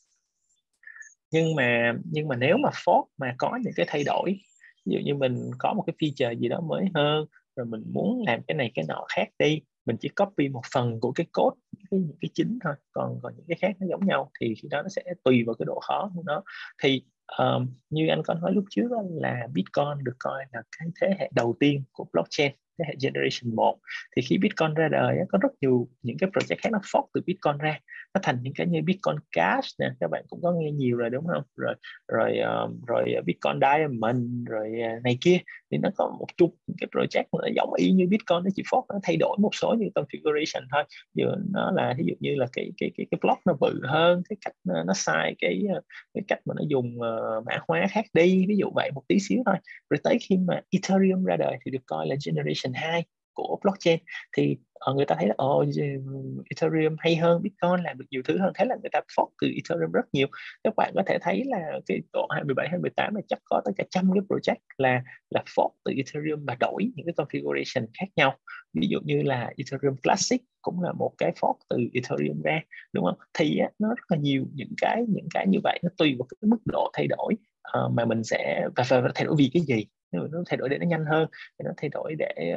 Nhưng mà nếu mà fork mà có những cái thay đổi, ví dụ như mình có một cái feature gì đó mới hơn, rồi mình muốn làm cái này cái nọ khác đi, mình chỉ copy một phần của cái code, những cái chính thôi, còn những cái khác nó giống nhau, thì khi đó nó sẽ tùy vào cái độ khó của nó. Thì như anh có nói lúc trước đó, là Bitcoin được coi là cái thế hệ đầu tiên của blockchain, thế hệ generation 1. Thì khi Bitcoin ra đời có rất nhiều những cái project khác nó fork từ Bitcoin ra, nó thành những cái như Bitcoin Cash nè, các bạn cũng có nghe nhiều rồi đúng không? Rồi Bitcoin Diamond rồi này kia, thì nó có một chút những cái project mà nó giống y như Bitcoin, nó chỉ fork, nó thay đổi một số những configuration thôi. Giờ nó là ví dụ như là cái block nó bự hơn, cái cách nó sai cái cách mà nó dùng mã hóa khác đi, ví dụ vậy một tí xíu thôi. Rồi tới khi mà Ethereum ra đời thì được coi là generation 2 của blockchain, thì người ta thấy là Ethereum hay hơn Bitcoin, làm được nhiều thứ hơn, thế là người ta fork từ Ethereum rất nhiều. Các bạn có thể thấy là cái độ 2017 2018 này chắc có tới cả trăm cái project là fork từ Ethereum và đổi những cái configuration khác nhau. Ví dụ như là Ethereum Classic cũng là một cái fork từ Ethereum ra, đúng không? Thì nó rất là nhiều những cái như vậy, nó tùy vào cái mức độ thay đổi mà mình sẽ và thay đổi vì cái gì. Nó thay đổi để nó nhanh hơn, nó thay đổi để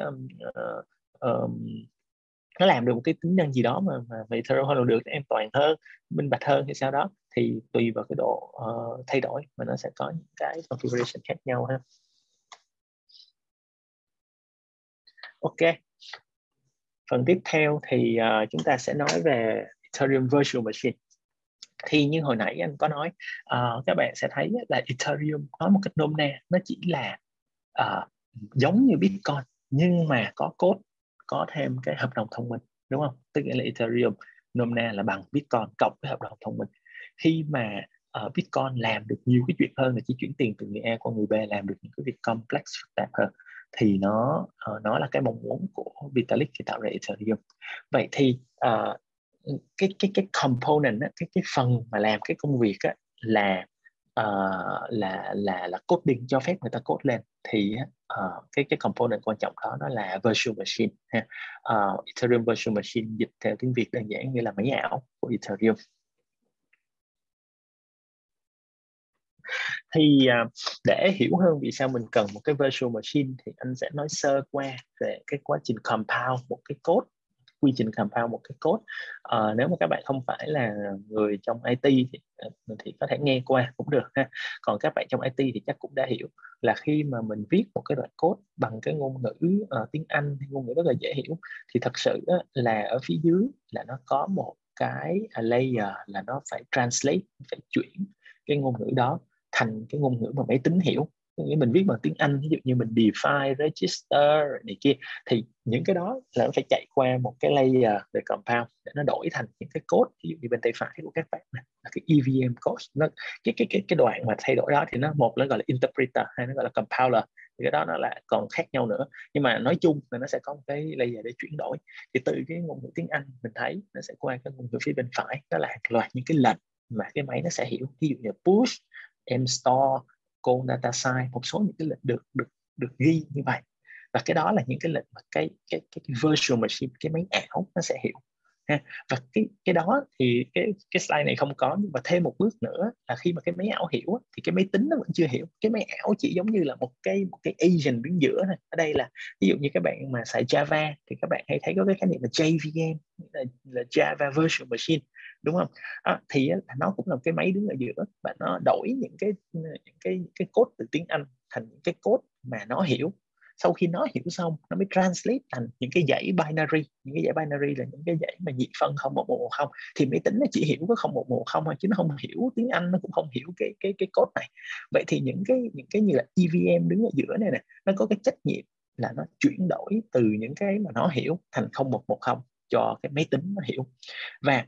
nó làm được một cái tính năng gì đó mà Ethereum không làm được, an toàn hơn, minh bạch hơn hay sao đó, thì tùy vào cái độ thay đổi mà nó sẽ có những cái configuration khác nhau ha. Ok, phần tiếp theo thì chúng ta sẽ nói về Ethereum Virtual Machine. Thì như hồi nãy anh có nói, các bạn sẽ thấy là Ethereum nói một cách nôm na, nó chỉ là giống như Bitcoin nhưng mà có code, có thêm cái hợp đồng thông minh, đúng không? Tức nghĩa là Ethereum nôm na là bằng Bitcoin cộng với hợp đồng thông minh. Khi mà Bitcoin làm được nhiều cái chuyện hơn là chỉ chuyển tiền từ người A qua người B, làm được những cái việc complex phức tạp hơn, thì nó là cái mong muốn của Vitalik khi tạo ra Ethereum. Vậy thì cái component á, cái phần mà làm cái công việc á, là coding, cho phép người ta code lên, thì cái component quan trọng đó nó là virtual machine ha. Ethereum virtual machine dịch theo tiếng Việt đơn giản như là máy ảo của Ethereum. Thì để hiểu hơn vì sao mình cần một cái virtual machine, thì anh sẽ nói sơ qua về cái quá trình compile một cái code quy trình compound một cái code. Nếu mà các bạn không phải là người trong IT thì có thể nghe qua cũng được ha. Còn các bạn trong IT thì chắc cũng đã hiểu là khi mà mình viết một cái đoạn code bằng cái ngôn ngữ tiếng Anh hay ngôn ngữ rất là dễ hiểu, thì thật sự là ở phía dưới là nó có một cái layer là nó phải translate, phải chuyển cái ngôn ngữ đó thành cái ngôn ngữ mà máy tính hiểu. Nghĩa mình viết bằng tiếng Anh, ví dụ như mình define, register này kia, thì những cái đó là nó phải chạy qua một cái layer về compound để nó đổi thành những cái code. Ví dụ như bên tay phải của các bạn này là cái EVM code, nó cái đoạn mà thay đổi đó thì nó, một nó gọi là interpreter, hay nó gọi là compiler, thì cái đó nó là còn khác nhau nữa. Nhưng mà nói chung là nó sẽ có một cái layer để chuyển đổi. Thì từ cái ngôn ngữ tiếng Anh mình thấy nó sẽ qua cái ngôn ngữ phía bên phải, đó là hàng loạt những cái lệnh mà cái máy nó sẽ hiểu. Ví dụ như push, mstore, call data size, một số những cái lệnh được ghi như vậy. Và cái đó là những cái lệnh mà cái virtual machine, cái máy ảo nó sẽ hiểu ha. Và cái đó thì cái slide này không có, nhưng mà thêm một bước nữa là khi mà cái máy ảo hiểu thì cái máy tính nó vẫn chưa hiểu. Cái máy ảo chỉ giống như là một cái agent đứng giữa này. Ở đây là ví dụ như các bạn mà xài Java thì các bạn hay thấy có cái khái niệm là JVM, là Java Virtual Machine, đúng không? Thì nó cũng là một cái máy đứng ở giữa, và nó đổi những cái code từ tiếng Anh thành những cái code mà nó hiểu. Sau khi nó hiểu xong, nó mới translate thành những cái dãy binary. Những cái dãy binary là những cái dãy mà nhị phân 01110, thì máy tính nó chỉ hiểu có 0110 thôi, chứ nó không hiểu tiếng Anh, nó cũng không hiểu cái code này. Vậy thì những cái như là EVM đứng ở giữa này nè, nó có cái trách nhiệm là nó chuyển đổi từ những cái mà nó hiểu thành 0110 cho cái máy tính nó hiểu. Và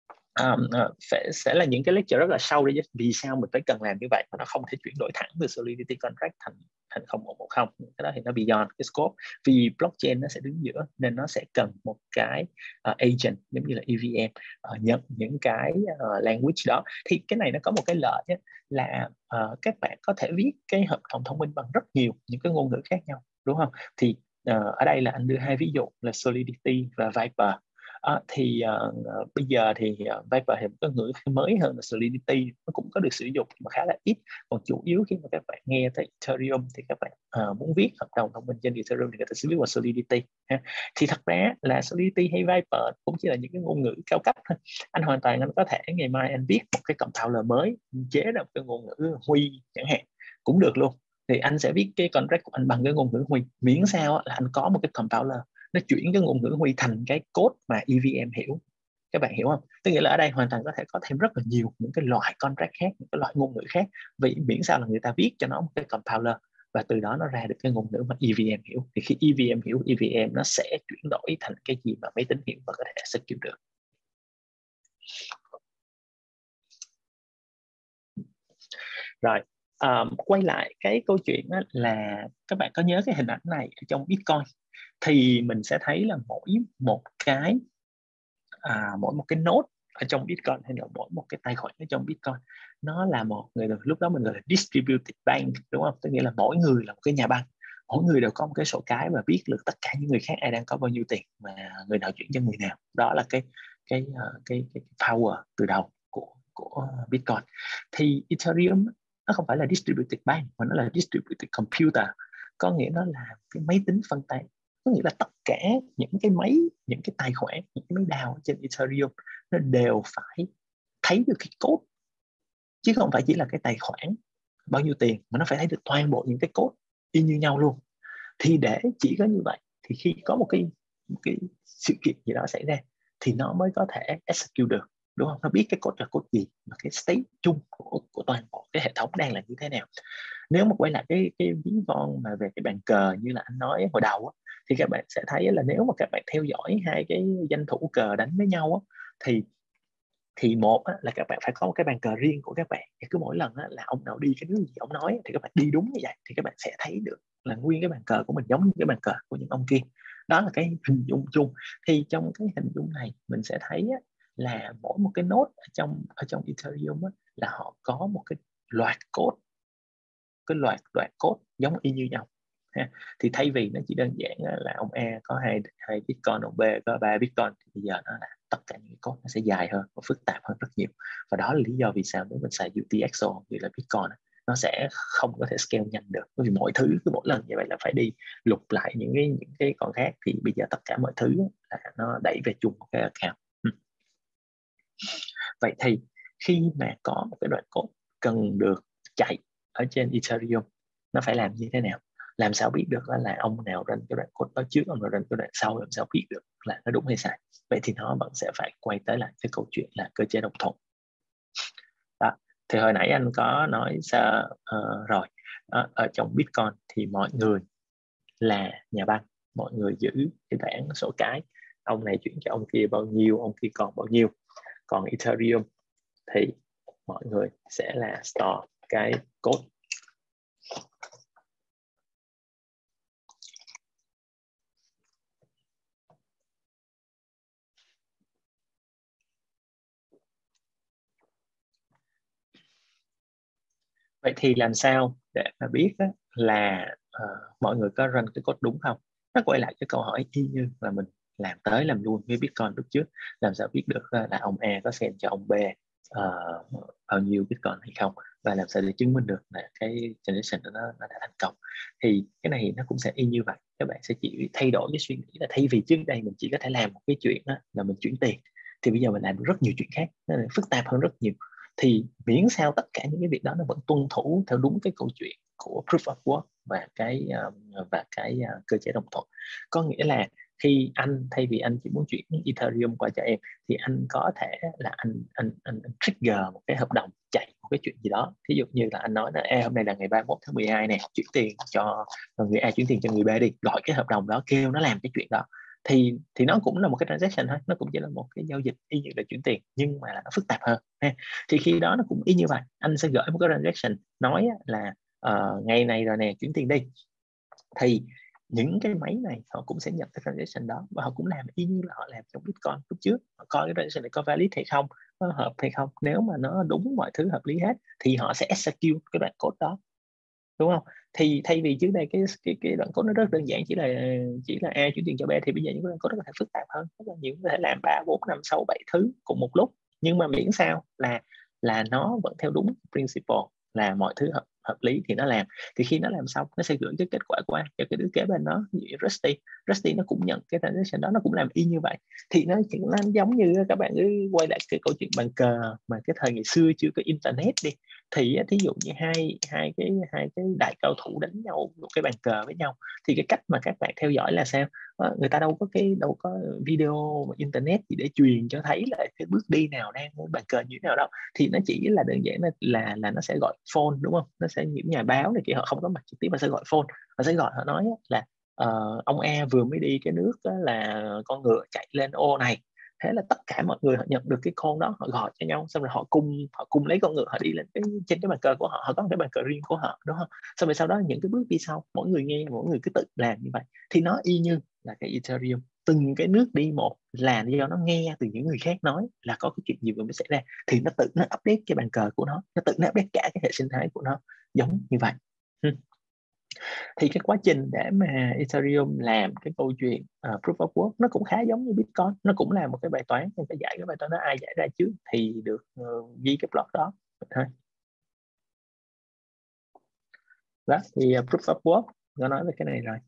sẽ là những cái lecture rất là sâu để vì sao mình phải cần làm như vậy, mà nó không thể chuyển đổi thẳng từ Solidity contract thành 0110. Cái đó thì nó beyond cái scope, vì blockchain nó sẽ đứng giữa nên nó sẽ cần một cái agent giống như là EVM nhận những cái language đó. Thì cái này nó có một cái lợi ấy, là các bạn có thể viết cái hợp đồng thông minh bằng rất nhiều những cái ngôn ngữ khác nhau, đúng không? Thì ở đây là anh đưa hai ví dụ là Solidity và Viper. Bây giờ thì Viper thì có ngữ mới hơn là Solidity, nó cũng có được sử dụng mà khá là ít. Còn chủ yếu khi mà các bạn nghe tới Ethereum thì các bạn muốn viết hợp đồng thông minh trên Ethereum thì người ta sẽ viết vào Solidity ha. Thì thật ra là Solidity hay Viper cũng chỉ là những cái ngôn ngữ cao cấp thôi. Anh hoàn toàn có thể ngày mai anh viết một cái compiler mới chế ra một cái ngôn ngữ Huy chẳng hạn cũng được luôn. Thì anh sẽ viết cái contract của anh bằng cái ngôn ngữ Huy, miễn sao là anh có một cái compiler nó chuyển cái ngôn ngữ Huy thành cái code mà EVM hiểu. Các bạn hiểu không? Tức nghĩa là ở đây hoàn toàn có thể có thêm rất là nhiều những cái loại contract khác, những cái loại ngôn ngữ khác, vì miễn sao là người ta viết cho nó một cái compiler và từ đó nó ra được cái ngôn ngữ mà EVM hiểu. Thì khi EVM hiểu, EVM nó sẽ chuyển đổi thành cái gì mà máy tính hiểu và có thể execute được. Rồi, quay lại cái câu chuyện là các bạn có nhớ cái hình ảnh này ở trong Bitcoin, thì mình sẽ thấy là mỗi một cái node ở trong Bitcoin, hay là mỗi một cái tài khoản ở trong Bitcoin, nó là một người, lúc đó mình gọi là distributed bank, đúng không? Tức nghĩa là mỗi người là một cái nhà băng, mỗi người đều có một cái sổ cái và biết được tất cả những người khác ai đang có bao nhiêu tiền mà người nào chuyển cho người nào. Đó là cái power từ đầu của Bitcoin. Thì Ethereum nó không phải là distributed bank mà nó là distributed computer, có nghĩa nó là cái máy tính phân tán. Có nghĩa là tất cả những cái máy, những cái tài khoản, những cái máy DAO trên Ethereum nó đều phải thấy được cái code, chứ không phải chỉ là cái tài khoản bao nhiêu tiền, mà nó phải thấy được toàn bộ những cái code y như nhau luôn. Thì để chỉ có như vậy thì khi có một cái sự kiện gì đó xảy ra thì nó mới có thể execute được, đúng không? Nó biết cái code là code gì, mà cái state chung của toàn bộ cái hệ thống đang là như thế nào. Nếu mà quay lại cái ví von mà về cái bàn cờ như là anh nói hồi đầu á, thì các bạn sẽ thấy là nếu mà các bạn theo dõi hai cái danh thủ cờ đánh với nhau á, thì một á, là các bạn phải có một cái bàn cờ riêng của các bạn. Thì cứ mỗi lần á, là ông nào đi cái thứ gì ông nói thì các bạn đi đúng như vậy, thì các bạn sẽ thấy được là nguyên cái bàn cờ của mình giống như cái bàn cờ của những ông kia. Đó là cái hình dung chung. Thì trong cái hình dung này mình sẽ thấy á, là mỗi một cái node ở trong Ethereum á, là họ có một cái loạt code, cái loạt code giống y như nhau ha. Thì thay vì nó chỉ đơn giản là ông A có hai Bitcoin, ông B có 3 Bitcoin, thì bây giờ nó là tất cả những code nó sẽ dài hơn và phức tạp hơn rất nhiều. Và đó là lý do vì sao nếu mình xài UTXO như là Bitcoin nó sẽ không có thể scale nhanh được, bởi vì mọi thứ cứ mỗi lần như vậy là phải đi lục lại những cái con khác, thì bây giờ tất cả mọi thứ là nó đẩy về chung một cái account. Vậy thì khi mà có một cái đoạn code cần được chạy ở trên Ethereum, nó phải làm như thế nào? Làm sao biết được là ông nào run cái đoạn code đó trước, ông nào run cái đoạn sau, làm sao biết được là nó đúng hay sai? Vậy thì nó vẫn sẽ phải quay tới lại cái câu chuyện là cơ chế đồng thuận. Đó. Thì hồi nãy anh có nói rồi, ở trong Bitcoin thì mọi người là nhà băng, mọi người giữ cái bảng sổ cái, ông này chuyển cho ông kia bao nhiêu, ông kia còn bao nhiêu. Còn Ethereum thì mọi người sẽ là store cái code. Vậy thì làm sao để mà biết là mọi người có run cái code đúng không? Nó quay lại cái câu hỏi y như là mình làm tới làm luôn với Bitcoin lúc trước. Làm sao biết được là ông A có send cho ông B bao nhiêu Bitcoin hay không, và làm sao để chứng minh được là cái transaction đó nó đã thành công. Thì cái này nó cũng sẽ y như vậy. Các bạn sẽ chỉ thay đổi cái suy nghĩ là thay vì trước đây mình chỉ có thể làm một cái chuyện đó là mình chuyển tiền, thì bây giờ mình làm được rất nhiều chuyện khác, nó phức tạp hơn rất nhiều. Thì miễn sao tất cả những cái việc đó nó vẫn tuân thủ theo đúng cái câu chuyện của proof of work và cái cơ chế đồng thuận. Có nghĩa là khi anh, thay vì anh chỉ muốn chuyển Ethereum qua cho em, thì anh có thể là anh trigger một cái hợp đồng chạy một cái chuyện gì đó. Thí dụ như là anh nói là hôm nay là ngày 31 tháng 12 này, chuyển tiền cho người A, chuyển tiền cho người B đi, gọi cái hợp đồng đó, kêu nó làm cái chuyện đó. Thì nó cũng là một cái transaction thôi, nó cũng chỉ là một cái giao dịch y như là chuyển tiền, nhưng mà là nó phức tạp hơn ha. Thì khi đó nó cũng y như vậy, anh sẽ gửi một cái transaction nói là ngày này rồi nè, chuyển tiền đi. Thì những cái máy này họ cũng sẽ nhận cái transaction đó, và họ cũng làm y như là họ làm trong Bitcoin lúc trước. Họ coi cái transaction này có valid hay không, có hợp hay không. Nếu mà nó đúng mọi thứ hợp lý hết thì họ sẽ execute cái đoạn code đó, đúng không? Thì thay vì trước đây cái đoạn code nó rất đơn giản, chỉ là A chuyển tiền cho B, thì bây giờ những cái đoạn code nó có thể phức tạp hơn rất là nhiều, có thể làm 3, 4, 5, 6, 7 thứ cùng một lúc. Nhưng mà miễn sao là nó vẫn theo đúng principle, là mọi thứ hợp lý thì nó làm. Thì khi nó làm xong, nó sẽ gửi cái kết quả qua cho cái đứa kế bên nó, như Rusty nó cũng nhận cái transaction đó, nó cũng làm y như vậy. Thì nó giống như các bạn cứ quay lại cái câu chuyện bàn cờ mà cái thời ngày xưa chưa có internet đi. Thì thí dụ như hai cái đại cao thủ đánh nhau một cái bàn cờ với nhau, thì cái cách mà các bạn theo dõi là sao? Người ta đâu có video internet gì để truyền cho thấy là cái bước đi nào đang bàn cờ như thế nào đâu. Thì nó chỉ là đơn giản là nó sẽ gọi phone, đúng không? Nó sẽ, những nhà báo này kia họ không có mặt trực tiếp mà sẽ gọi phone, họ sẽ gọi, họ nói là ông A vừa mới đi cái nước là con ngựa chạy lên ô này. Thế là tất cả mọi người họ nhận được cái call đó, họ gọi cho nhau, xong rồi họ cùng lấy con ngựa, họ đi lên trên cái bàn cờ của họ, họ có một cái bàn cờ riêng của họ, đúng không? Xong rồi sau đó những cái bước đi sau, mỗi người nghe, mỗi người cứ tự làm như vậy. Thì nó y như là cái Ethereum, từng cái nước đi một là do nó nghe từ những người khác nói là có cái chuyện gì vừa mới xảy ra, thì nó tự nó update cái bàn cờ của nó tự nó update cả cái hệ sinh thái của nó, giống như vậy. Thì cái quá trình để mà Ethereum làm cái câu chuyện proof of work nó cũng khá giống như Bitcoin, nó cũng là một cái bài toán, nhưng phải giải cái bài toán đó ai giải ra trước thì được ghi cái block đó thôi. Đó thì proof of work nó nói về cái này rồi.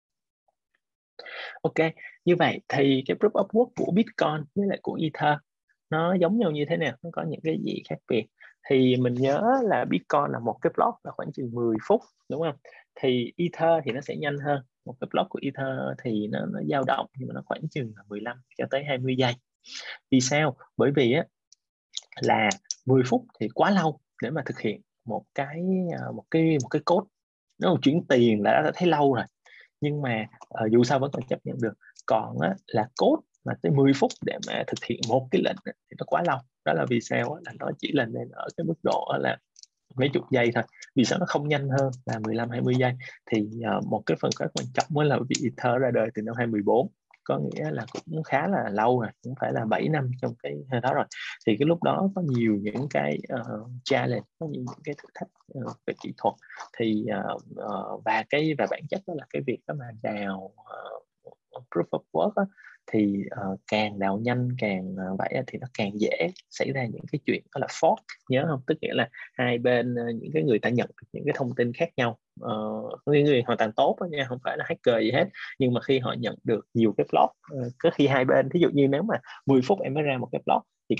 Ok, như vậy thì cái proof of work của Bitcoin với lại của Ether nó giống nhau như thế nào, nó có những cái gì khác biệt? Thì mình nhớ là Bitcoin là một cái block là khoảng chừng 10 phút, đúng không? Thì Ether thì nó sẽ nhanh hơn. Một cái block của Ether thì nó dao động, nhưng mà nó khoảng chừng là 15 cho tới 20 giây. Vì sao? Bởi vì là 10 phút thì quá lâu để mà thực hiện một cái code. Nếu mà chuyển tiền là đã thấy lâu rồi, nhưng mà dù sao vẫn còn chấp nhận được. Còn là code mà tới 10 phút để mà thực hiện một cái lệnh thì nó quá lâu. Đó là vì sao là nó chỉ là nên ở cái mức độ là mấy chục giây thôi. Vì sao nó không nhanh hơn là 15-20 giây? Thì một cái phần rất quan trọng mới là vì Ether ra đời từ năm 2014, có nghĩa là cũng khá là lâu rồi, cũng phải là 7 năm trong cái đó rồi. Thì cái lúc đó có nhiều những cái challenge, có nhiều những cái thử thách về kỹ thuật. Thì và bản chất đó là cái việc đó mà đào proof of work thì càng đào nhanh càng vậy thì nó càng dễ xảy ra những cái chuyện đó là fork, nhớ không? Tức nghĩa là hai bên những cái người ta nhận được những cái thông tin khác nhau, người hoàn toàn tốt đó nha, không phải là hacker gì hết, nhưng mà khi họ nhận được nhiều cái blog, có khi hai bên, ví dụ như nếu mà 10 phút em mới ra một cái blog thì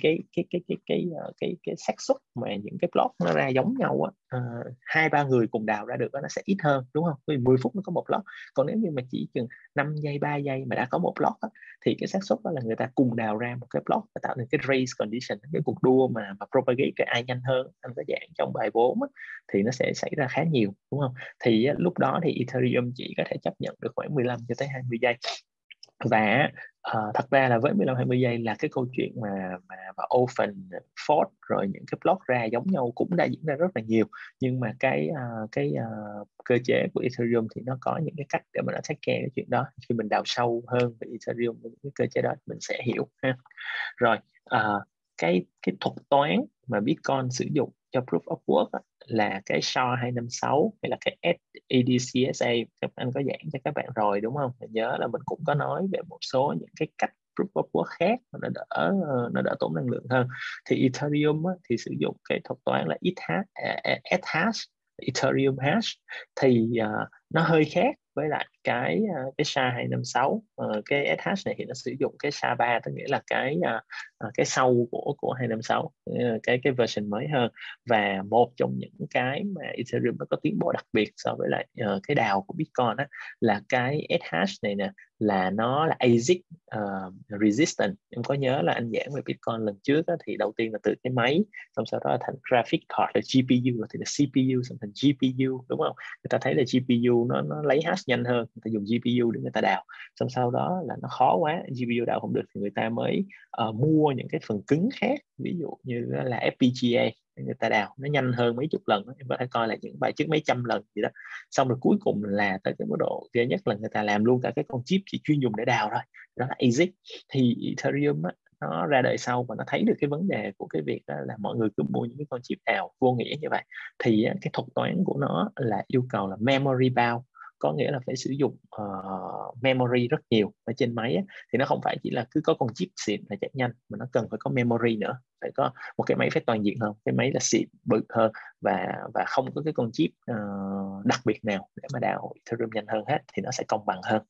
cái xác suất mà những cái blog nó ra giống nhau á, hai ba người cùng đào ra được đó, nó sẽ ít hơn, đúng không? Vì 10 phút nó có một blog, còn nếu như mà chỉ chừng 5 giây 3 giây mà đã có một blog á, thì cái xác suất đó là người ta cùng đào ra một cái blog và tạo nên cái race condition, cái cuộc đua mà propagate cái ai nhanh hơn, anh có dạng trong bài 4 á, thì nó sẽ xảy ra khá nhiều, đúng không? Thì lúc đó thì Ethereum chỉ có thể chấp nhận được khoảng 15 cho tới 20 giây. Và thật ra là với 15-20 giây là cái câu chuyện mà open fork rồi những cái block ra giống nhau cũng đã diễn ra rất là nhiều, nhưng mà cơ chế của Ethereum thì nó có những cái cách để mà nó take care cái chuyện đó. Khi mình đào sâu hơn về Ethereum, cái cơ chế đó mình sẽ hiểu ha. Rồi cái thuật toán mà Bitcoin sử dụng cho proof of work là cái SHA-256 hay là cái EDCSA, các anh có giảng cho các bạn rồi đúng không? Mình nhớ là mình cũng có nói về một số những cái cách proof of work khác mà nó đỡ tốn năng lượng hơn. Thì Ethereum thì sử dụng cái thuật toán là Ethash, Ethereum hash, thì nó hơi khác với lại cái SHA-256. Cái Ethash này thì nó sử dụng cái SHA-3, tức nghĩa là cái sau của 256, cái version mới hơn. Và một trong những cái mà Ethereum nó có tiến bộ đặc biệt so với lại cái đào của Bitcoin á, là cái Ethash này nè, là nó là ASIC resistant. Em có nhớ là anh giảng về Bitcoin lần trước á, thì đầu tiên là từ cái máy, xong sau đó là thành graphic card là GPU, rồi thì là CPU, xong thành GPU, đúng không? Người ta thấy là GPU nó lấy hash nhanh hơn, người ta dùng GPU để người ta đào. Xong sau đó là nó khó quá, GPU đào không được thì người ta mới mua những cái phần cứng khác, ví dụ như là FPGA, người ta đào nó nhanh hơn mấy chục lần. Em có thể coi là những bài trước mấy trăm lần gì đó. Xong rồi cuối cùng là tới cái mức độ ghê nhất là người ta làm luôn cả cái con chip chỉ chuyên dùng để đào thôi, đó là ASIC. Thì Ethereum á, nó ra đời sau và nó thấy được cái vấn đề của cái việc là mọi người cứ mua những cái con chip đào vô nghĩa như vậy. Thì cái thuật toán của nó là yêu cầu là memory bound, có nghĩa là phải sử dụng memory rất nhiều ở trên máy á. Thì nó không phải chỉ là cứ có con chip xịn là chạy nhanh, mà nó cần phải có memory nữa, phải có một cái máy phải toàn diện hơn, cái máy là xịn bự hơn, và không có cái con chip đặc biệt nào để mà đào Ethereum nhanh hơn hết, thì nó sẽ công bằng hơn.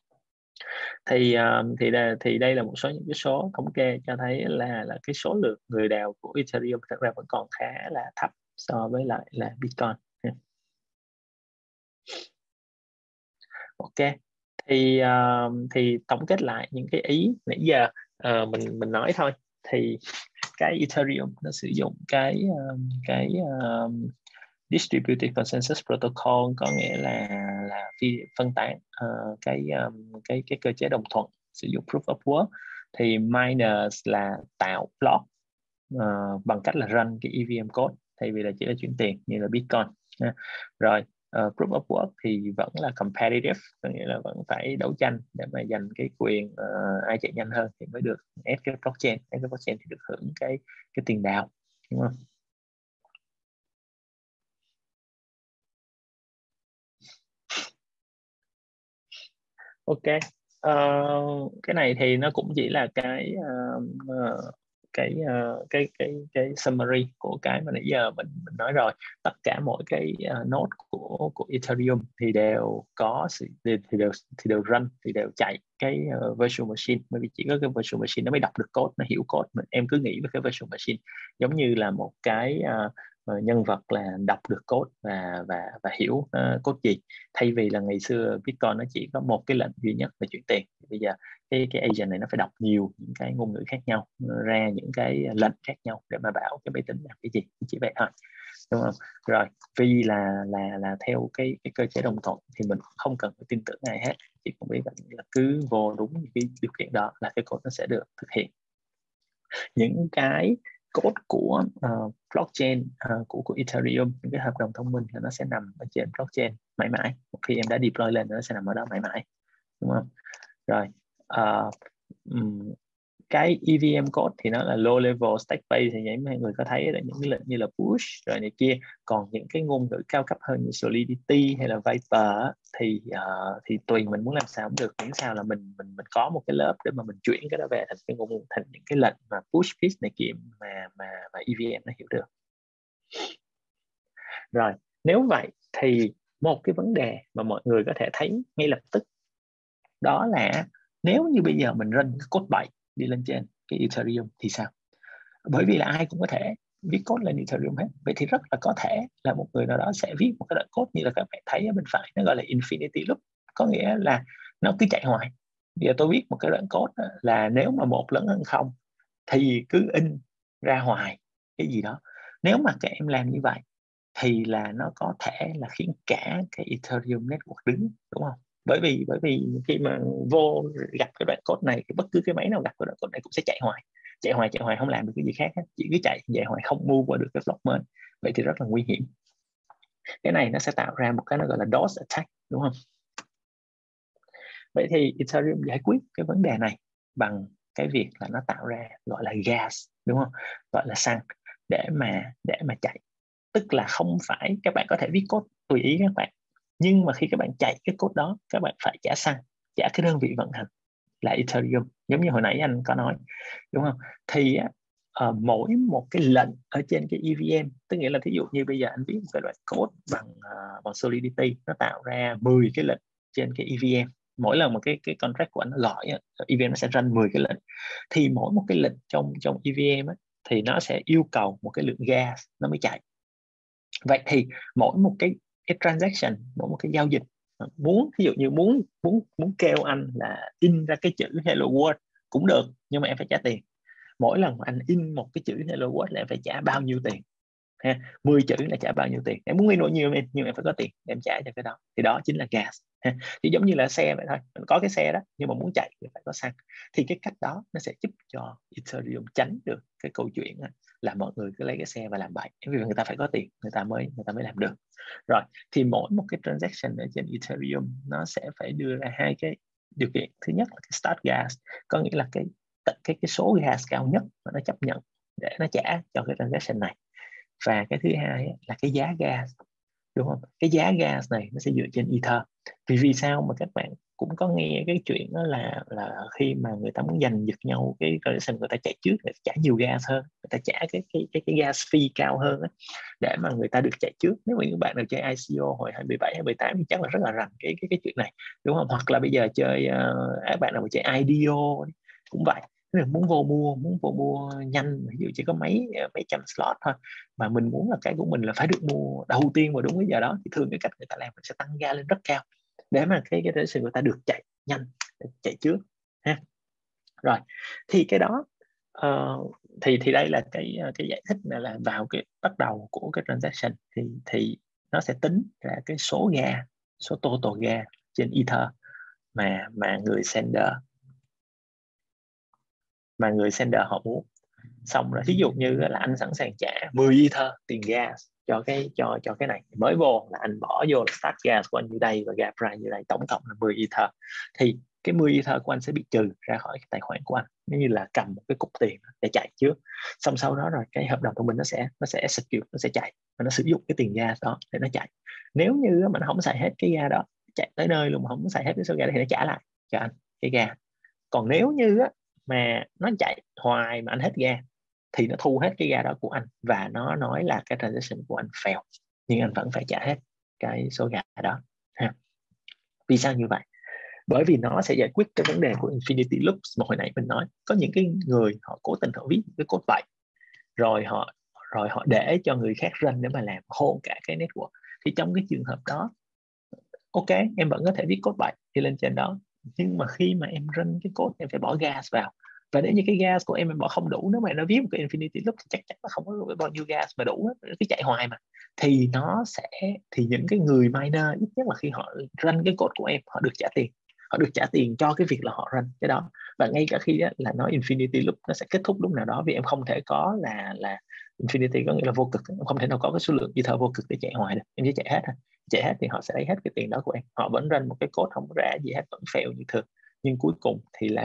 Thì đây là một số những cái số thống kê cho thấy là cái số lượng người đào của Ethereum thật ra vẫn còn khá là thấp so với lại là Bitcoin. Ok, thì tổng kết lại những cái ý nãy giờ mình nói thôi. Thì cái Ethereum nó sử dụng cái distributed consensus protocol, có nghĩa là phân tán cái cơ chế đồng thuận, sử dụng proof of work. Thì miners là tạo block bằng cách là run cái EVM code thay vì là chỉ là chuyển tiền như là Bitcoin. Rồi proof of work thì vẫn là competitive, có nghĩa là vẫn phải đấu tranh để mà giành cái quyền ai chạy nhanh hơn thì mới được ép cái blockchain. Cái blockchain thì được hưởng cái tiền đào, đúng không? Ok, cái này thì nó cũng chỉ là cái summary của cái mà nãy giờ mình nói rồi. Tất cả mỗi cái node của Ethereum thì đều có sự thì đều run, thì đều chạy cái virtual machine, bởi vì chỉ có cái virtual machine nó mới đọc được code, nó hiểu code. Em cứ nghĩ về cái virtual machine giống như là một cái nhân vật là đọc được code và hiểu code gì, thay vì là ngày xưa Bitcoin nó chỉ có một cái lệnh duy nhất là chuyển tiền. Bây giờ cái agent này nó phải đọc nhiều những cái ngôn ngữ khác nhau, ra những cái lệnh khác nhau để mà bảo cái máy tính làm cái gì, chỉ vậy thôi, đúng không? Rồi vì là theo cái cơ chế đồng thuận thì mình không cần phải tin tưởng ai hết, chỉ cần biết là cứ vô đúng những cái điều kiện đó là cái code nó sẽ được thực hiện. Những cái code của blockchain của Ethereum, những cái hợp đồng thông minh là nó sẽ nằm ở trên blockchain mãi mãi. Một khi em đã deploy lên nó sẽ nằm ở đó mãi mãi, đúng không? Rồi cái EVM code thì nó là low level stack base, thì những mọi người có thấy là những cái lệnh như là push rồi này kia. Còn những cái ngôn ngữ cao cấp hơn như Solidity hay là Viper thì tùy mình muốn làm sao cũng được, miễn sao là mình có một cái lớp để mà mình chuyển cái đó về thành cái ngôn ngữ, thành những cái lệnh mà push fix này kia mà EVM nó hiểu được. Rồi, nếu vậy thì một cái vấn đề mà mọi người có thể thấy ngay lập tức đó là nếu như bây giờ mình run cái code bậy đi lên trên cái Ethereum thì sao? Bởi vì là ai cũng có thể viết code lên Ethereum hết, vậy thì rất là có thể là một người nào đó sẽ viết một cái đoạn code như là các bạn thấy ở bên phải, nó gọi là infinity loop, có nghĩa là nó cứ chạy hoài. Bây giờ tôi viết một cái đoạn code là nếu mà 1 lớn hơn 0 thì cứ in ra hoài cái gì đó. Nếu mà các em làm như vậy thì là nó có thể là khiến cả cái Ethereum network đứng, đúng không? Bởi vì khi mà vô gặp cái đoạn code này thì bất cứ cái máy nào gặp cái đoạn code này cũng sẽ chạy hoài không làm được cái gì khác hết, chỉ cứ chạy hoài không move qua được cái block mới. Vậy thì rất là nguy hiểm. Cái này nó sẽ tạo ra một cái nó gọi là DOS attack, đúng không? Vậy thì Ethereum giải quyết cái vấn đề này bằng cái việc là nó tạo ra gọi là gas, đúng không? Gọi là xăng để mà chạy. Tức là không phải các bạn có thể viết code tùy ý các bạn, nhưng mà khi các bạn chạy cái code đó các bạn phải trả xăng, trả cái đơn vị vận hành là Ethereum, giống như hồi nãy anh có nói, đúng không? Thì mỗi một cái lệnh ở trên cái EVM, tức nghĩa là thí dụ như bây giờ anh viết một cái đoạn code bằng Solidity, nó tạo ra 10 cái lệnh trên cái EVM. Mỗi lần một cái contract của anh nó gọi EVM nó sẽ run 10 cái lệnh, thì mỗi một cái lệnh trong EVM thì nó sẽ yêu cầu một cái lượng gas nó mới chạy. Vậy thì mỗi một cái transaction, mỗi một cái giao dịch ví dụ như muốn kêu anh là in ra cái chữ hello world cũng được, nhưng mà em phải trả tiền. Mỗi lần mà anh in một cái chữ hello world là em phải trả bao nhiêu tiền ha, 10 chữ là trả bao nhiêu tiền. Em muốn in bao nhiêu nhưng em phải có tiền để em trả cho cái đó, thì đó chính là gas ha. Thì giống như là xe vậy thôi, mình có cái xe đó nhưng mà muốn chạy thì phải có xăng. Thì cái cách đó nó sẽ giúp cho Ethereum tránh được cái câu chuyện là mọi người cứ lấy cái xe và làm bậy, vì người ta phải có tiền người ta mới làm được. Rồi, thì mỗi một cái transaction ở trên Ethereum nó sẽ phải đưa ra hai cái điều kiện. Thứ nhất là cái start gas, có nghĩa là cái số gas cao nhất mà nó chấp nhận để nó trả cho cái transaction này. Và cái thứ hai là cái giá gas, đúng không? Cái giá gas này nó sẽ dựa trên Ether. Vì sao mà các bạn cũng có nghe cái chuyện đó là khi mà người ta muốn giành giật nhau cái transaction, người ta chạy trước, người ta trả nhiều gas hơn, người ta trả cái gas fee cao hơn đó, để mà người ta được chạy trước. Nếu mà những bạn nào chơi ICO hồi 2017 hay 2018 thì chắc là rất là rành cái chuyện này, đúng không? Hoặc là bây giờ chơi các bạn nào mà chơi IDO cũng vậy, muốn vô mua nhanh, ví dụ chỉ có mấy trăm slot thôi, mà mình muốn là cái của mình là phải được mua đầu tiên vào đúng cái giờ đó, thì thường cái cách người ta làm mình sẽ tăng ga lên rất cao để mà cái sự người ta được chạy nhanh, chạy trước ha. Rồi, thì cái đó thì đây là cái giải thích là vào cái bắt đầu của cái transaction thì nó sẽ tính ra cái số total ga trên Ether mà người sender họ muốn. Xong rồi ví dụ như là anh sẵn sàng trả 10 Ether tiền gas cho cái này, mới vô là anh bỏ vô là start gas của anh như đây và gas price như đây, tổng cộng là 10 Ether, thì cái 10 Ether của anh sẽ bị trừ ra khỏi cái tài khoản của anh, giống như là cầm một cái cục tiền để chạy trước. Xong sau đó rồi cái hợp đồng của mình nó sẽ execute, nó sẽ chạy và nó sử dụng cái tiền gas đó để nó chạy. Nếu như mà nó không xài hết cái gas đó, chạy tới nơi luôn mà không xài hết cái số gas đó, thì nó trả lại cho anh cái gas. Còn nếu như mà nó chạy hoài mà anh hết ga thì nó thu hết cái ga đó của anh và nó nói là cái transaction của anh fail, nhưng anh vẫn phải trả hết cái số ga đó ha. Vì sao như vậy? Bởi vì nó sẽ giải quyết cái vấn đề của infinity loops mà hồi nãy mình nói. Có những cái người họ cố tình họ viết cái code bậy, rồi họ để cho người khác run để mà làm khôn cả cái network. Thì trong cái trường hợp đó, ok, em vẫn có thể viết code bậy đi lên trên đó, nhưng mà khi mà em run cái code em phải bỏ gas vào, và nếu như cái gas của em bỏ không đủ, nếu mà nó viết một cái infinity loop thì chắc chắn nó không có bao nhiêu gas mà đủ, nó cứ chạy hoài mà, thì những cái người miner ít nhất là khi họ run cái code của em, họ được trả tiền cho cái việc là họ run cái đó. Và ngay cả khi là nói infinity loop nó sẽ kết thúc lúc nào đó, vì em không thể có là infinity có nghĩa là vô cực, em không thể nào có cái số lượng ether vô cực để chạy hoài được, em chỉ chạy hết thì họ sẽ lấy hết cái tiền đó của em. Họ vẫn run một cái code không ra gì hết, vẫn fail như thường, nhưng cuối cùng thì là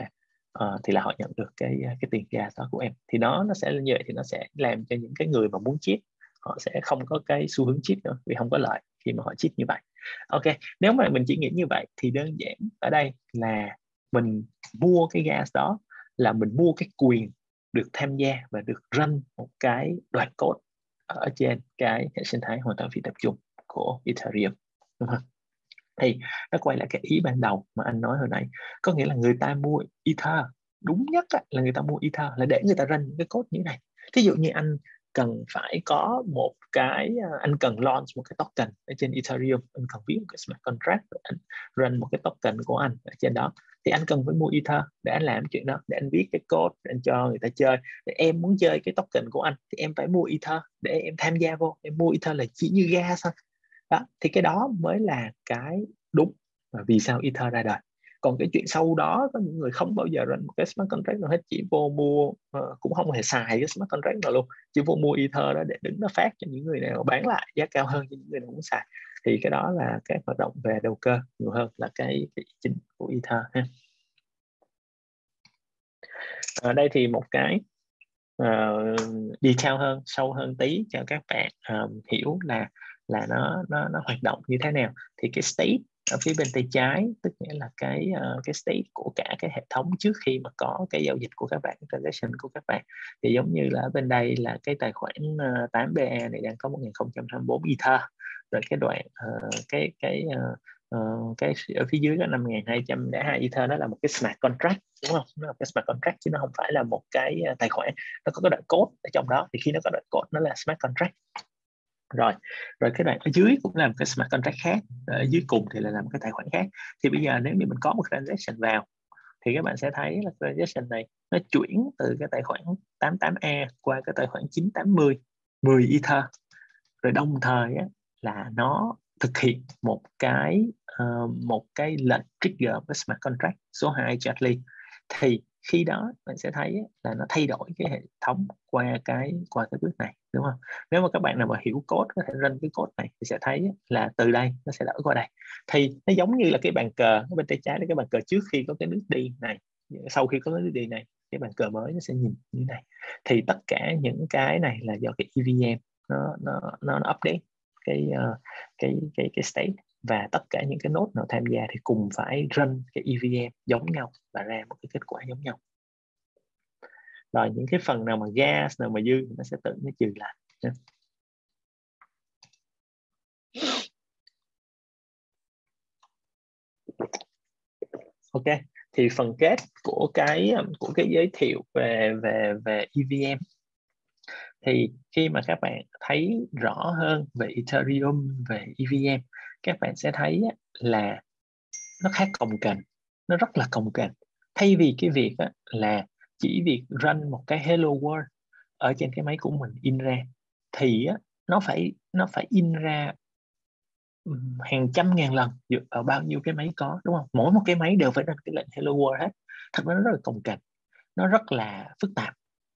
thì là họ nhận được cái tiền gas đó của em. Thì nó sẽ như vậy, thì nó sẽ làm cho những cái người mà muốn cheat họ sẽ không có cái xu hướng cheat nữa, vì không có lợi khi mà họ cheat như vậy. Ok, nếu mà mình chỉ nghĩ như vậy thì đơn giản ở đây là mình mua cái gas đó là mình mua cái quyền được tham gia và được run một cái đoạn code ở trên cái hệ sinh thái hoàn toàn phi tập trung của Ethereum, đúng không? Thì nó quay lại cái ý ban đầu mà anh nói hồi nãy, có nghĩa là người ta mua Ether, đúng nhất là người ta mua Ether là để người ta run những cái code như thế này. Thí dụ như anh cần phải có một cái, anh cần launch một cái token ở trên Ethereum, anh cần viết một cái smart contract, anh run một cái token của anh ở trên đó, thì anh cần phải mua Ether để anh làm chuyện đó, để anh viết cái code, để anh cho người ta chơi. Để em muốn chơi cái token của anh thì em phải mua Ether để em tham gia vô, em mua Ether là chỉ như gas thôi đó. Thì cái đó mới là cái đúng và vì sao Ether ra đời. Còn cái chuyện sau đó có những người không bao giờ run một cái smart contract nào hết, chỉ vô mua, cũng không hề xài cái smart contract nào luôn, chỉ vô mua Ether đó để đứng nó phát cho những người nào bán lại giá cao hơn cho những người nào muốn xài. Thì cái đó là các hoạt động về đầu cơ nhiều hơn là cái chính của Ether ha. Ở đây thì một cái detail hơn, sâu hơn tí cho các bạn hiểu là nó hoạt động như thế nào. Thì cái state ở phía bên tay trái tức nghĩa là cái state của cả cái hệ thống trước khi mà có cái giao dịch của các bạn, transaction của các bạn. Thì giống như là ở bên đây là cái tài khoản 8BA này đang có 1024 Ether, rồi cái đoạn cái ở phía dưới có 5202 Ether, đó là một cái smart contract, đúng không? Nó là cái smart contract chứ nó không phải là một cái tài khoản. Nó có cái đoạn code ở trong đó, thì khi nó có đoạn code nó là smart contract. Rồi cái đoạn ở dưới cũng là một cái smart contract khác, rồi ở dưới cùng thì là làm cái tài khoản khác. Thì bây giờ nếu như mình có một transaction vào thì các bạn sẽ thấy là transaction này nó chuyển từ cái tài khoản 88A qua cái tài khoản 980 10 Ether, rồi đồng thời á, là nó thực hiện một cái lệnh trigger với smart contract số 2 Charlie. Thì khi đó bạn sẽ thấy là nó thay đổi cái hệ thống qua cái bước này, đúng không? Nếu mà các bạn nào mà hiểu code có thể run cái code này thì sẽ thấy là từ đây nó sẽ đổi qua đây. Thì nó giống như là cái bàn cờ ở bên tay trái là cái bàn cờ trước khi có cái nước đi này, sau khi có cái nước đi này cái bàn cờ mới nó sẽ nhìn như thế này. Thì tất cả những cái này là do cái EVM nó update cái state, và tất cả những cái node nào tham gia thì cùng phải run cái EVM giống nhau và ra một cái kết quả giống nhau. Rồi những cái phần nào mà gas nào mà dư nó sẽ tự nó trừ lại. Ok, thì phần kết của cái giới thiệu về EVM, thì khi mà các bạn thấy rõ hơn về Ethereum, về EVM, các bạn sẽ thấy là nó khá cồng kềnh, nó rất là cồng kềnh. Thay vì cái việc là chỉ việc run một cái hello world ở trên cái máy của mình in ra, thì nó phải in ra hàng trăm ngàn lần dựa vào bao nhiêu cái máy có, đúng không? Mỗi một cái máy đều phải run cái lệnh hello world hết. Thật ra nó rất là cồng kềnh, nó rất là phức tạp.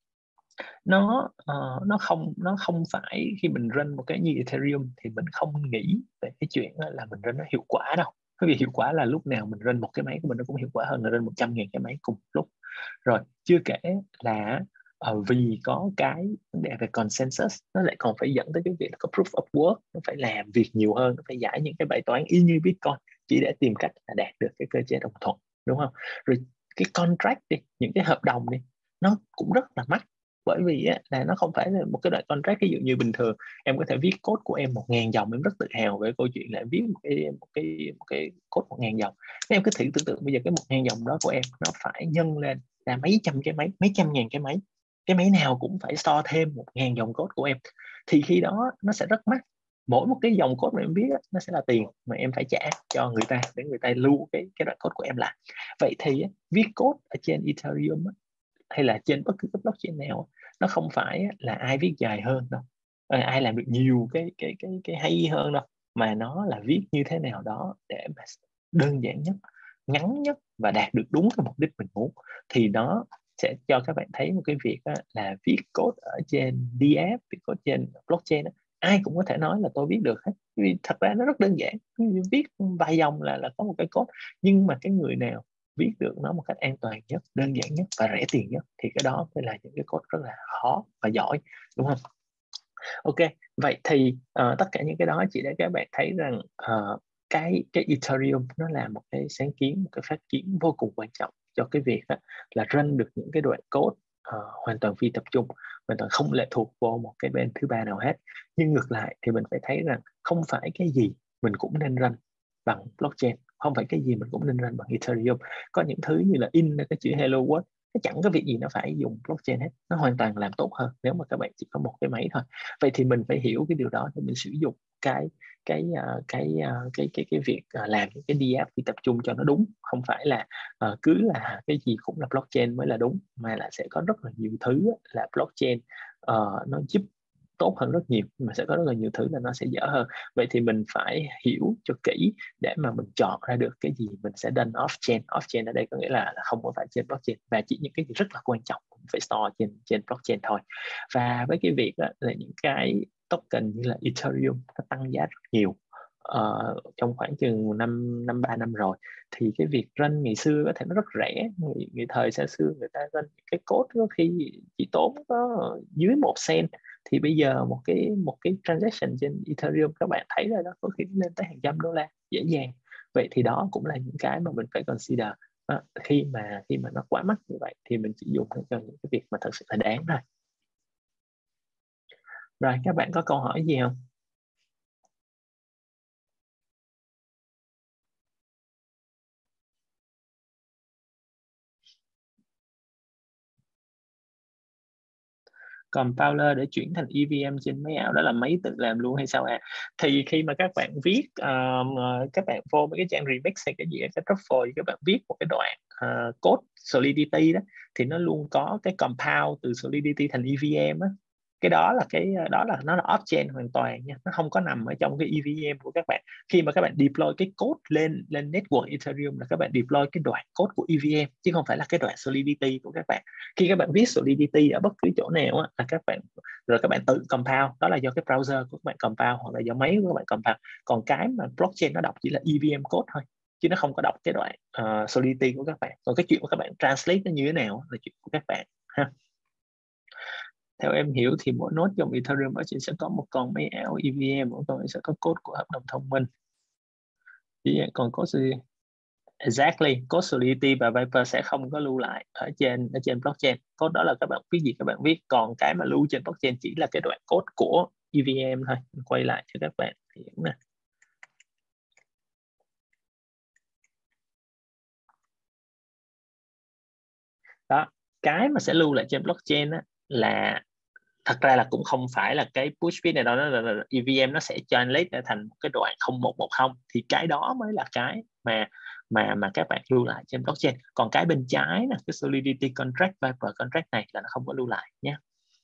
Nó không phải khi mình run một cái như Ethereum thì mình không nghĩ về cái chuyện là mình run nó hiệu quả đâu. Bởi vì hiệu quả là lúc nào mình run một cái máy của mình nó cũng hiệu quả hơn là run 100.000 cái máy cùng lúc. Rồi chưa kể là vì có cái vấn đề về consensus, nó lại còn phải dẫn tới cái việc là có proof of work, nó phải làm việc nhiều hơn, nó phải giải những cái bài toán y như Bitcoin chỉ để tìm cách là đạt được cái cơ chế đồng thuận, đúng không? Rồi cái contract đi, những cái hợp đồng đi, nó cũng rất là mắc, bởi vì là nó không phải là một cái đoạn contract. Ví dụ như bình thường em có thể viết code của em 1.000 dòng, em rất tự hào về câu chuyện là em viết một cái code 1.000 dòng. Nếu em cứ thử tưởng tượng bây giờ cái 1.000 dòng đó của em nó phải nhân lên là mấy trăm cái máy, mấy trăm ngàn cái máy nào cũng phải store thêm 1.000 dòng code của em, thì khi đó nó sẽ rất mắc. Mỗi một cái dòng code mà em viết nó sẽ là tiền mà em phải trả cho người ta để người ta lưu cái đoạn code của em lại. Vậy thì viết code ở trên Ethereum hay là trên bất cứ cái blockchain nào, nó không phải là ai viết dài hơn đâu, ai làm được nhiều cái hay hơn đâu, mà nó là viết như thế nào đó để mà đơn giản nhất, ngắn nhất và đạt được đúng cái mục đích mình muốn. Thì nó sẽ cho các bạn thấy một cái việc là viết code ở trên DApp, viết code trên blockchain ai cũng có thể nói là tôi viết được hết, vì thật ra nó rất đơn giản, viết vài dòng là có một cái code. Nhưng mà cái người nào viết được nó một cách an toàn nhất, đơn giản nhất và rẻ tiền nhất, thì cái đó mới là những cái code rất là khó và giỏi, đúng không? Ok, vậy thì tất cả những cái đó chỉ để các bạn thấy rằng cái Ethereum nó là một cái sáng kiến, một cái phát kiến vô cùng quan trọng cho cái việc đó, là run được những cái đoạn code hoàn toàn phi tập trung, hoàn toàn không lệ thuộc vào một cái bên thứ ba nào hết. Nhưng ngược lại thì mình phải thấy rằng không phải cái gì mình cũng nên run bằng blockchain, không phải cái gì mình cũng nên run bằng Ethereum. Có những thứ như là in cái chữ hello world, nó chẳng có việc gì nó phải dùng blockchain hết, nó hoàn toàn làm tốt hơn nếu mà các bạn chỉ có một cái máy thôi. Vậy thì mình phải hiểu cái điều đó để mình sử dụng cái việc làm cái DApp phi tập trung cho nó đúng, không phải là cứ là cái gì cũng là blockchain mới là đúng, mà là sẽ có rất là nhiều thứ là blockchain nó giúp tốt hơn rất nhiều, mà sẽ có rất là nhiều thứ là nó sẽ dở hơn. Vậy thì mình phải hiểu cho kỹ để mà mình chọn ra được cái gì mình sẽ done off chain. Off chain ở đây có nghĩa là không có phải trên blockchain, và chỉ những cái gì rất là quan trọng phải store trên blockchain thôi. Và với cái việc đó, là những cái token như là Ethereum nó tăng giá rất nhiều trong khoảng chừng năm 3 năm rồi, thì cái việc run ngày xưa có thể nó rất rẻ. Người thời xa xưa người ta run cái code có khi chỉ tốn có dưới 1 cent, thì bây giờ một cái transaction trên Ethereum các bạn thấy rồi đó, có khi lên tới hàng trăm đô la dễ dàng. Vậy thì đó cũng là những cái mà mình phải consider khi mà nó quá mắc như vậy, thì mình chỉ dùng cho những cái việc mà thật sự là đáng thôi. Rồi, các bạn có câu hỏi gì không? Compiler để chuyển thành EVM trên máy ảo, đó là máy tự làm luôn hay sao ạ? Thì khi mà các bạn viết các bạn vô mấy cái trang remix hay cái gì cái truffle, các bạn viết một cái đoạn code Solidity đó, thì nó luôn có cái compound từ Solidity thành EVM á. Cái đó là nó là off chain hoàn toàn nha, nó không có nằm ở trong cái EVM của các bạn. Khi mà các bạn deploy cái code lên network Ethereum là các bạn deploy cái đoạn code của EVM, chứ không phải là cái đoạn Solidity của các bạn. Khi các bạn viết Solidity ở bất cứ chỗ nào á, là các bạn tự compound, đó là do cái browser của các bạn compound hoặc là do máy của các bạn compound. Còn cái mà blockchain nó đọc chỉ là EVM code thôi, chứ nó không có đọc cái đoạn Solidity của các bạn. Còn cái chuyện của các bạn translate nó như thế nào là chuyện của các bạn ha. Theo em hiểu thì mỗi node trong Ethereum blockchain sẽ có một con máy ảo EVM, mỗi con sẽ có code của hợp đồng thông minh. Còn code exactly, code Solidity và Viper sẽ không có lưu lại ở trên blockchain. Code đó là các bạn viết gì các bạn viết, còn cái mà lưu trên blockchain chỉ là cái đoạn code của EVM thôi. Mình quay lại cho các bạn hiểu nè. Đó, cái mà sẽ lưu lại trên blockchain á, là thật ra là cũng không phải là cái push bit này đâu, nó là EVM nó sẽ translate ra thành một cái đoạn 0110, thì cái đó mới là cái mà các bạn lưu lại trên blockchain. Còn cái bên trái là cái Solidity contract, Viper contract này là nó không có lưu lại nhé.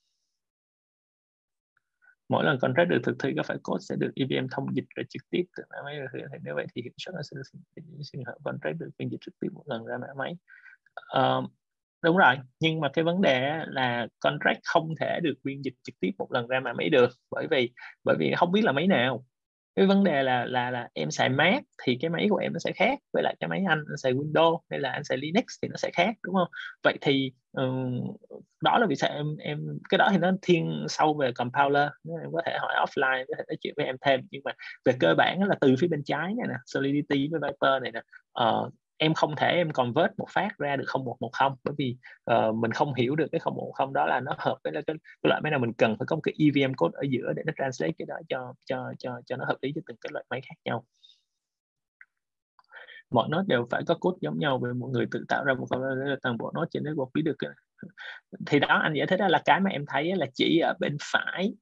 Mỗi lần contract được thực thi, các phải code sẽ được EVM thông dịch ra trực tiếp từ mã máy. Nếu vậy thì hiệu suất nó sẽ sinh hợp contract được phiên dịch trực tiếp một lần ra mã máy. Đúng rồi, nhưng mà cái vấn đề là contract không thể được biên dịch trực tiếp một lần ra mã máy được, bởi vì không biết là máy nào. Cái vấn đề là em xài Mac thì cái máy của em nó sẽ khác với lại cái máy anh xài Windows hay là anh xài Linux thì nó sẽ khác, đúng không? Vậy thì đó là vì sao em cái đó thì nó thiên sâu về compiler, em có thể hỏi offline, có thể nói chuyện với em thêm. Nhưng mà về cơ bản là từ phía bên trái này nè, Solidity với Viper này nè, em không thể em convert một phát ra được 0110, bởi vì mình không hiểu được cái 0110 đó là nó hợp với cái loại máy nào. Mình cần phải có một cái EVM code ở giữa để nó translate cái đó cho nó hợp lý cho từng cái loại máy khác nhau. Mọi node đều phải có code giống nhau vì mọi người tự tạo ra một toàn bộ node trên network biết được. Thì đó, anh giải thích đó là cái mà em thấy là chỉ ở bên phải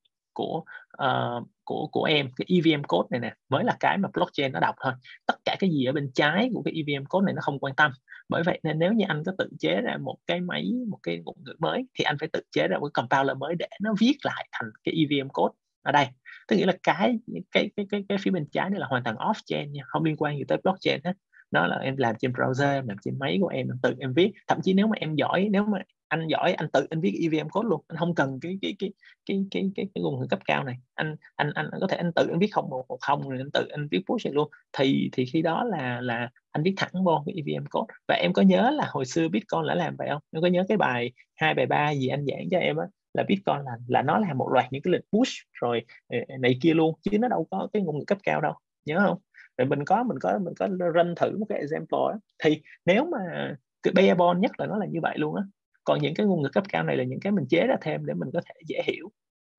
của em, cái EVM code này nè mới là cái mà blockchain nó đọc thôi. Tất cả cái gì ở bên trái của cái EVM code này nó không quan tâm. Bởi vậy nên nếu như anh có tự chế ra một cái máy, một cái ngôn ngữ mới, thì anh phải tự chế ra một compiler mới để nó viết lại thành cái EVM code ở đây. Tức nghĩa là cái phía bên trái này là hoàn toàn off chain nha, không liên quan gì tới blockchain hết. Đó là em làm trên browser, em làm trên máy của em tự em viết. Thậm chí nếu mà em giỏi, nếu mà anh giỏi anh tự anh viết EVM code luôn, anh không cần cái ngôn ngữ cấp cao này, anh có thể anh tự anh viết 0110 rồi anh tự anh viết push luôn, thì khi đó là anh viết thẳng vô cái EVM code. Và em có nhớ là hồi xưa Bitcoin đã làm vậy không? Em có nhớ cái bài 2 bài 3 gì anh giảng cho em á, là Bitcoin là nó làm một loạt những cái lệnh push rồi này kia luôn, chứ nó đâu có cái ngôn ngữ cấp cao đâu, nhớ không? Rồi mình có run thử một cái example đó. Thì nếu mà cái barebone nhất là nó là như vậy luôn á, còn những cái ngôn ngữ cấp cao này là những cái mình chế ra thêm để mình có thể dễ hiểu.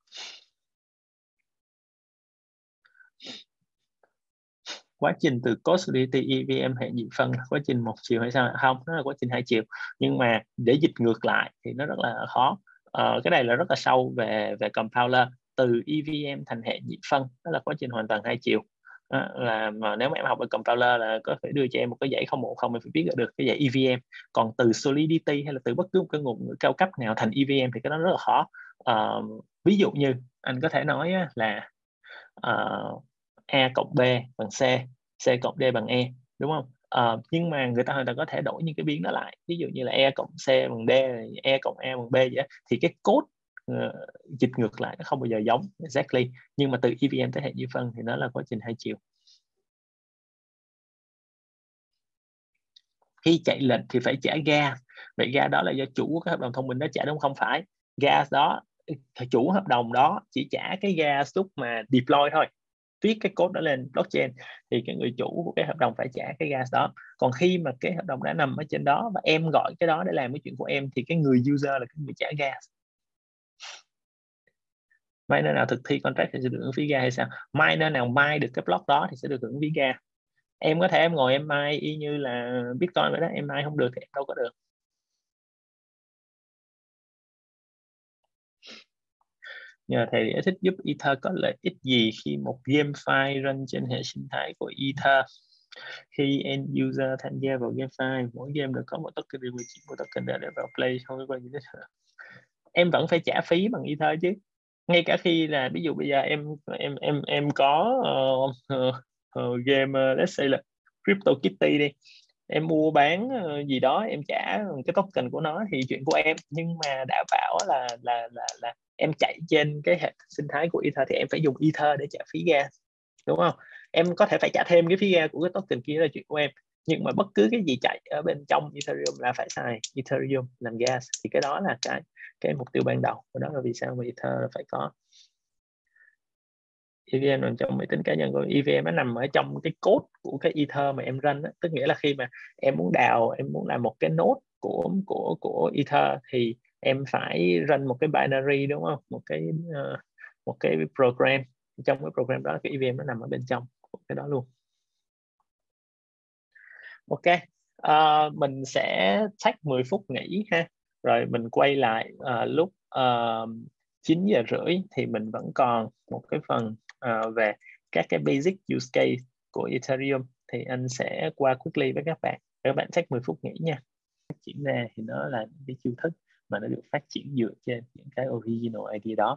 Quá trình từ causality EVM hệ nhị phân là quá trình một chiều hay sao? Không, nó là quá trình hai chiều, nhưng mà để dịch ngược lại thì nó rất là khó. Cái này là rất là sâu về compiler. Từ EVM thành hệ nhị phân đó là quá trình hoàn toàn hai chiều. Đó, là mà nếu mà em học về compiler là có thể đưa cho em một cái dãy 010 em phải viết được cái dãy EVM. Còn từ solidity hay là từ bất cứ một cái ngôn ngữ cao cấp nào thành EVM thì cái đó rất là khó. Ví dụ như anh có thể nói là A cộng B bằng C, C cộng D bằng E, đúng không? Nhưng mà người ta hoàn toàn có thể đổi những cái biến đó lại, ví dụ như là E cộng C bằng D, E cộng A bằng B vậy đó. Thì cái code dịch ngược lại nó không bao giờ giống exactly, nhưng mà từ EVM tới hệ nhị phân thì nó là quá trình hai chiều. Khi chạy lệnh thì phải trả gas. Vậy gas đó là do chủ của cái hợp đồng thông minh đó trả, đúng không? Phải, gas đó chủ hợp đồng đó chỉ trả cái gas lúc mà deploy thôi, viết cái code đó lên blockchain thì cái người chủ của cái hợp đồng phải trả cái gas đó. Còn khi mà cái hợp đồng đã nằm ở trên đó và em gọi cái đó để làm cái chuyện của em thì cái người user là cái người trả gas. Miner nào thực thi contract thì sẽ được hưởng phí gas hay sao? Miner nào mai được cái block đó thì sẽ được hưởng phí gas. Em có thể em ngồi em mai y như là Bitcoin vậy đó, em mai không được thì em đâu có được. Nhờ thầy giải thích giúp Ether có lợi ích gì khi một GameFi run trên hệ sinh thái của Ether. Khi end user tham gia vào GameFi, mỗi game được có một token riêng, chỉ một token để vào play, không có quan gì hết. Em vẫn phải trả phí bằng Ether chứ. Ngay cả khi là ví dụ bây giờ em có game let's say là Crypto Kitty đi, em mua bán gì đó em trả cái token của nó thì chuyện của em, nhưng mà đã bảo là em chạy trên cái hệ sinh thái của Ether thì em phải dùng Ether để trả phí gas, đúng không? Em có thể phải trả thêm cái phí gas của cái token kia là chuyện của em, nhưng mà bất cứ cái gì chạy ở bên trong Ethereum là phải xài Ethereum làm gas, thì cái đó là cái mục tiêu ban đầu, và đó là vì sao mà Ether phải có EVM nằm trong máy tính cá nhân của EVM. Nó nằm ở trong cái code của cái Ether mà em run đó. Tức nghĩa là khi mà em muốn em muốn làm một cái node của Ether thì em phải run một cái binary, đúng không? Một cái program, trong cái program đó cái EVM nó nằm ở bên trong của cái đó luôn. Ok, mình sẽ take 10 phút nghỉ ha, rồi mình quay lại lúc 9 giờ rưỡi thì mình vẫn còn một cái phần về các cái basic use case của Ethereum, thì anh sẽ qua quickly với các bạn. Các bạn take 10 phút nghỉ nha. Phát triển ra thì nó là những cái chiêu thức mà nó được phát triển dựa trên những cái original idea đó.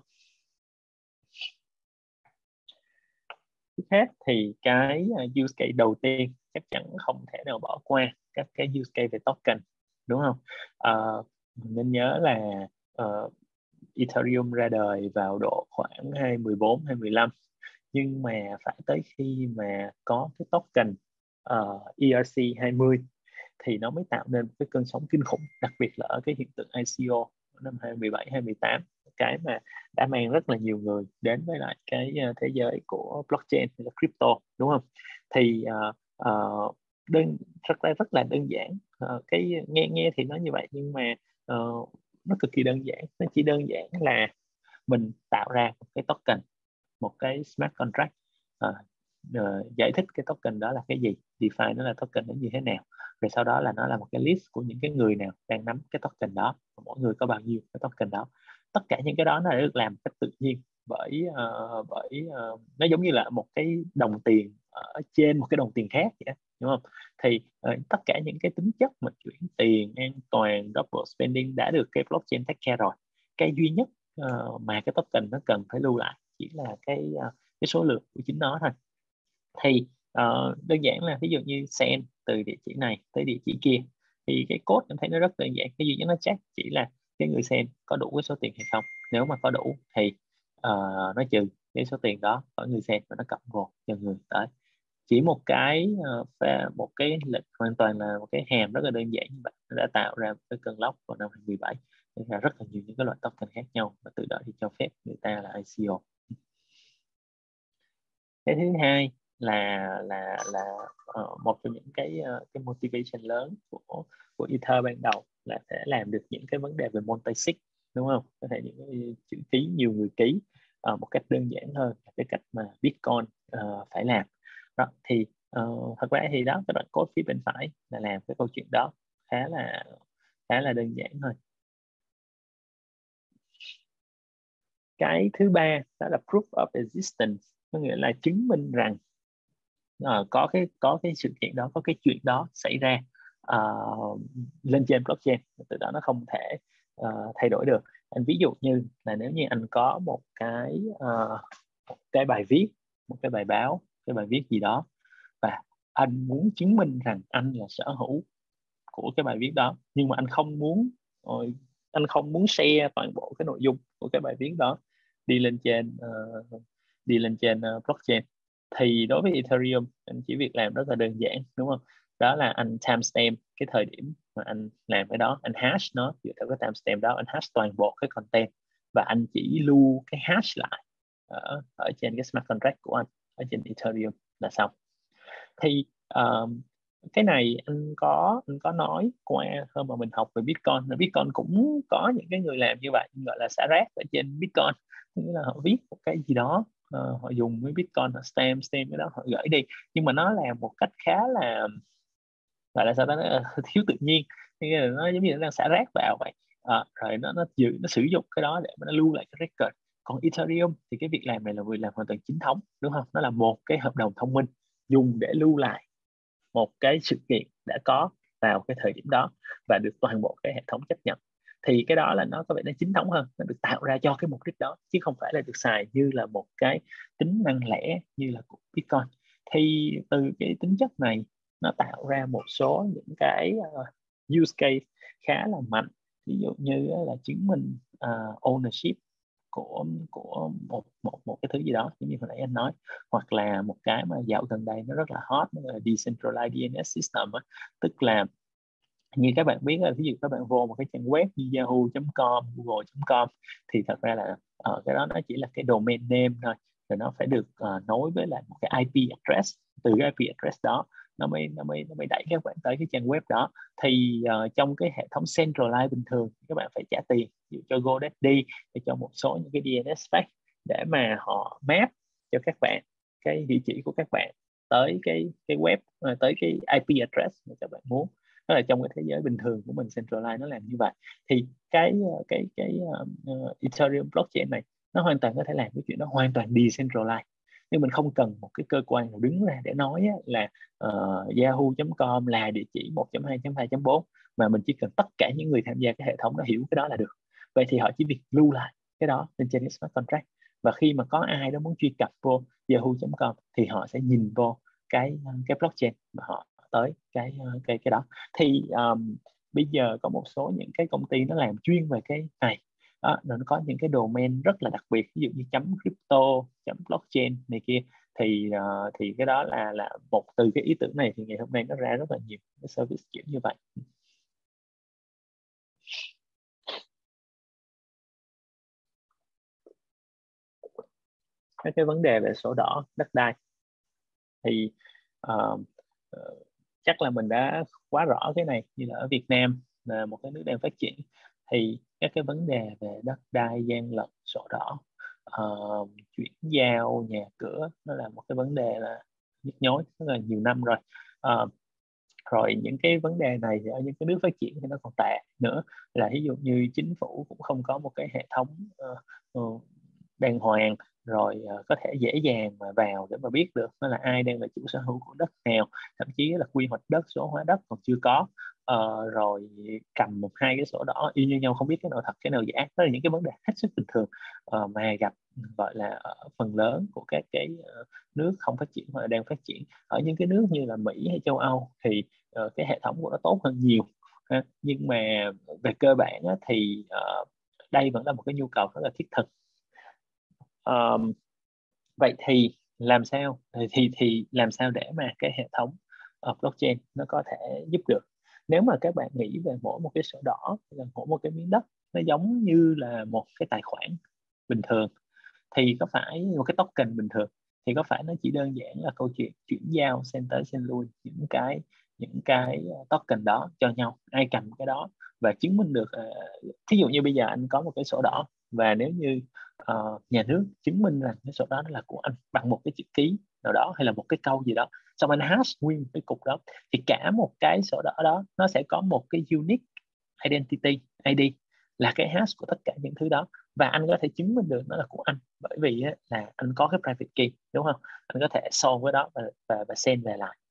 Trước hết thì cái use case đầu tiên chắc chắn không thể nào bỏ qua các cái use case về token, đúng không? Nên nhớ là Ethereum ra đời vào độ khoảng 2014 2015, nhưng mà phải tới khi mà có cái token ERC20 thì nó mới tạo nên một cái cơn sóng kinh khủng, đặc biệt là ở cái hiện tượng ICO năm 2017 2018, cái mà đã mang rất là nhiều người đến với lại cái thế giới của blockchain hay là crypto, đúng không? Thì rất là đơn giản. Cái nghe thì nó như vậy, nhưng mà nó cực kỳ đơn giản. Nó chỉ đơn giản là mình tạo ra một cái token, một cái smart contract, giải thích cái token đó là cái gì, define nó là token nó như thế nào, rồi sau đó là nó là một cái list của những cái người nào đang nắm cái token đó, mỗi người có bao nhiêu cái token đó. Tất cả những cái đó nó được làm một cách tự nhiên bởi nó giống như là một cái đồng tiền ở trên một cái đồng tiền khác vậy, đúng không? Thì tất cả những cái tính chất mà chuyển tiền an toàn, double spending đã được cái blockchain take care rồi. Cái duy nhất mà cái token nó cần phải lưu lại chỉ là cái số lượng của chính nó thôi. Thì đơn giản là ví dụ như send từ địa chỉ này tới địa chỉ kia, thì cái code em thấy nó rất đơn giản. Cái duy nhất nó chắc chỉ là cái người xem có đủ cái số tiền hay không. Nếu mà có đủ thì nó trừ cái số tiền đó khỏi người xem và nó cộng vô cho người tới. Chỉ một cái một cái lệnh hoàn toàn là một cái hàm rất là đơn giản như vậy đã tạo ra một cái cơn lốc vào năm 2017, nên là rất là nhiều những cái loại token khác nhau, và từ đó thì cho phép người ta là ICO. Cái thứ hai là một trong những cái motivation lớn của Ether ban đầu là sẽ làm được những cái vấn đề về multi-sig, đúng không? Có thể những cái chữ ký nhiều người ký một cách đơn giản hơn là cái cách mà Bitcoin phải làm. Đó thì thật ra thì đó, cái đoạn code phía bên phải là làm cái câu chuyện đó khá là đơn giản thôi. Cái thứ ba đó là proof of existence, có nghĩa là chứng minh rằng có cái sự kiện đó, có cái chuyện đó xảy ra lên trên blockchain, từ đó nó không thể thay đổi được. Anh ví dụ như là nếu như anh có một cái bài viết, một cái bài báo, cái bài viết gì đó, và anh muốn chứng minh rằng anh là sở hữu của cái bài viết đó, nhưng mà anh không muốn share toàn bộ cái nội dung của cái bài viết đó đi lên trên blockchain, thì đối với Ethereum anh chỉ việc làm rất là đơn giản, đúng không? Đó là anh timestamp cái thời điểm mà anh làm cái đó, anh hash nó dựa theo cái timestamp đó, anh hash toàn bộ cái content, và anh chỉ lưu cái hash lại ở trên cái smart contract của anh ở trên Ethereum là xong. Thì cái này anh có nói qua hôm mà mình học về Bitcoin, là Bitcoin cũng có những cái người làm như vậy, gọi là xả rác ở trên Bitcoin, nghĩa là họ viết một cái gì đó, họ dùng cái Bitcoin, họ stamp cái đó, họ gửi đi, nhưng mà nó làm một cách khá là, gọi là sao đó, nó thiếu tự nhiên, nghĩa là nó giống như nó đang xả rác vào vậy. Rồi nó sử dụng cái đó để mà nó lưu lại cái record. Còn Ethereum thì cái việc làm này là việc làm hoàn toàn chính thống, đúng không? Nó là một cái hợp đồng thông minh dùng để lưu lại một cái sự kiện đã có vào cái thời điểm đó và được toàn bộ cái hệ thống chấp nhận. Thì cái đó là nó có vẻ nó chính thống hơn, nó được tạo ra cho cái mục đích đó, chứ không phải là được xài như là một cái tính năng lẻ như là của Bitcoin. Thì từ cái tính chất này nó tạo ra một số những cái use case khá là mạnh, ví dụ như là chứng minh ownership của một cái thứ gì đó, giống như hồi nãy anh nói, hoặc là một cái mà dạo gần đây nó rất là hot, nó là decentralized DNS system á. Tức là như các bạn biết là ví dụ các bạn vô một cái trang web như yahoo.com, google.com, thì thật ra là cái đó nó chỉ là cái domain name thôi, rồi nó phải được nối với lại một cái IP address, từ cái IP address đó nó mới đẩy các bạn tới cái trang web đó. Thì trong cái hệ thống centralized bình thường các bạn phải trả tiền, ví dụ cho GoDaddy, để cho một số những cái DNS fake, để mà họ map cho các bạn cái địa chỉ của các bạn tới cái web, tới cái IP address mà các bạn muốn. Đó là trong cái thế giới bình thường của mình, centralized nó làm như vậy. Thì Ethereum blockchain này nó hoàn toàn có thể làm cái chuyện đó hoàn toàn decentralized, nhưng mình không cần một cái cơ quan nào đứng ra để nói là yahoo.com là địa chỉ 1.2.2.4, mà mình chỉ cần tất cả những người tham gia cái hệ thống đó hiểu cái đó là được. Vậy thì họ chỉ việc lưu lại cái đó lên trên cái smart contract, và khi mà có ai đó muốn truy cập vô yahoo.com thì họ sẽ nhìn vô cái blockchain mà họ tới cái đó. Thì bây giờ có một số những cái công ty nó làm chuyên về cái này đó, nó có những cái domain rất là đặc biệt, ví dụ như .crypto, .blockchain này kia. Thì cái đó là một từ cái ý tưởng này thì ngày hôm nay nó ra rất là nhiều cái service kiểu như vậy. Các cái vấn đề về sổ đỏ đất đai thì uh, chắc là mình đã quá rõ cái này, như là ở Việt Nam là một cái nước đang phát triển, thì các cái vấn đề về đất đai, gian lận, sổ đỏ, chuyển giao nhà cửa, nó là một cái vấn đề là nhức nhối rất là nhiều năm rồi. Ờ, Rồi những cái vấn đề này thì ở những cái nước phát triển thì nó còn tệ nữa, là ví dụ như chính phủ cũng không có một cái hệ thống ờ, đàng hoàng, rồi có thể dễ dàng mà vào để mà biết được nó là ai đang là chủ sở hữu của đất nào, thậm chí là quy hoạch đất, số hóa đất còn chưa có. Rồi cầm một hai cái sổ đỏ y như nhau, không biết cái nào thật cái nào giả. Đó là những cái vấn đề hết sức bình thường mà gặp, gọi là ở phần lớn của các cái nước không phát triển hoặc là đang phát triển. Ở những cái nước như là Mỹ hay châu Âu thì cái hệ thống của nó tốt hơn nhiều, ha. Nhưng mà về cơ bản á, thì đây vẫn là một cái nhu cầu rất là thiết thực. Vậy thì làm sao thì làm sao để mà cái hệ thống blockchain nó có thể giúp được? Nếu mà các bạn nghĩ về mỗi một cái sổ đỏ hay là mỗi một cái miếng đất nó giống như là một cái tài khoản bình thường, thì có phải một cái token bình thường, thì có phải nó chỉ đơn giản là câu chuyện chuyển giao xen tới xen lui những cái token đó cho nhau, ai cầm cái đó và chứng minh được thí dụ như bây giờ anh có một cái sổ đỏ, và nếu như nhà nước chứng minh rằng cái sổ đó là của anh bằng một cái chữ ký nào đó hay là một cái câu gì đó, xong anh hash nguyên cái cục đó, thì cả một cái sổ đỏ đó nó sẽ có một cái unique identity ID, là cái hash của tất cả những thứ đó, và anh có thể chứng minh được nó là của anh, bởi vì á, là anh có cái private key, đúng không? Anh có thể solve cái đó và send về lại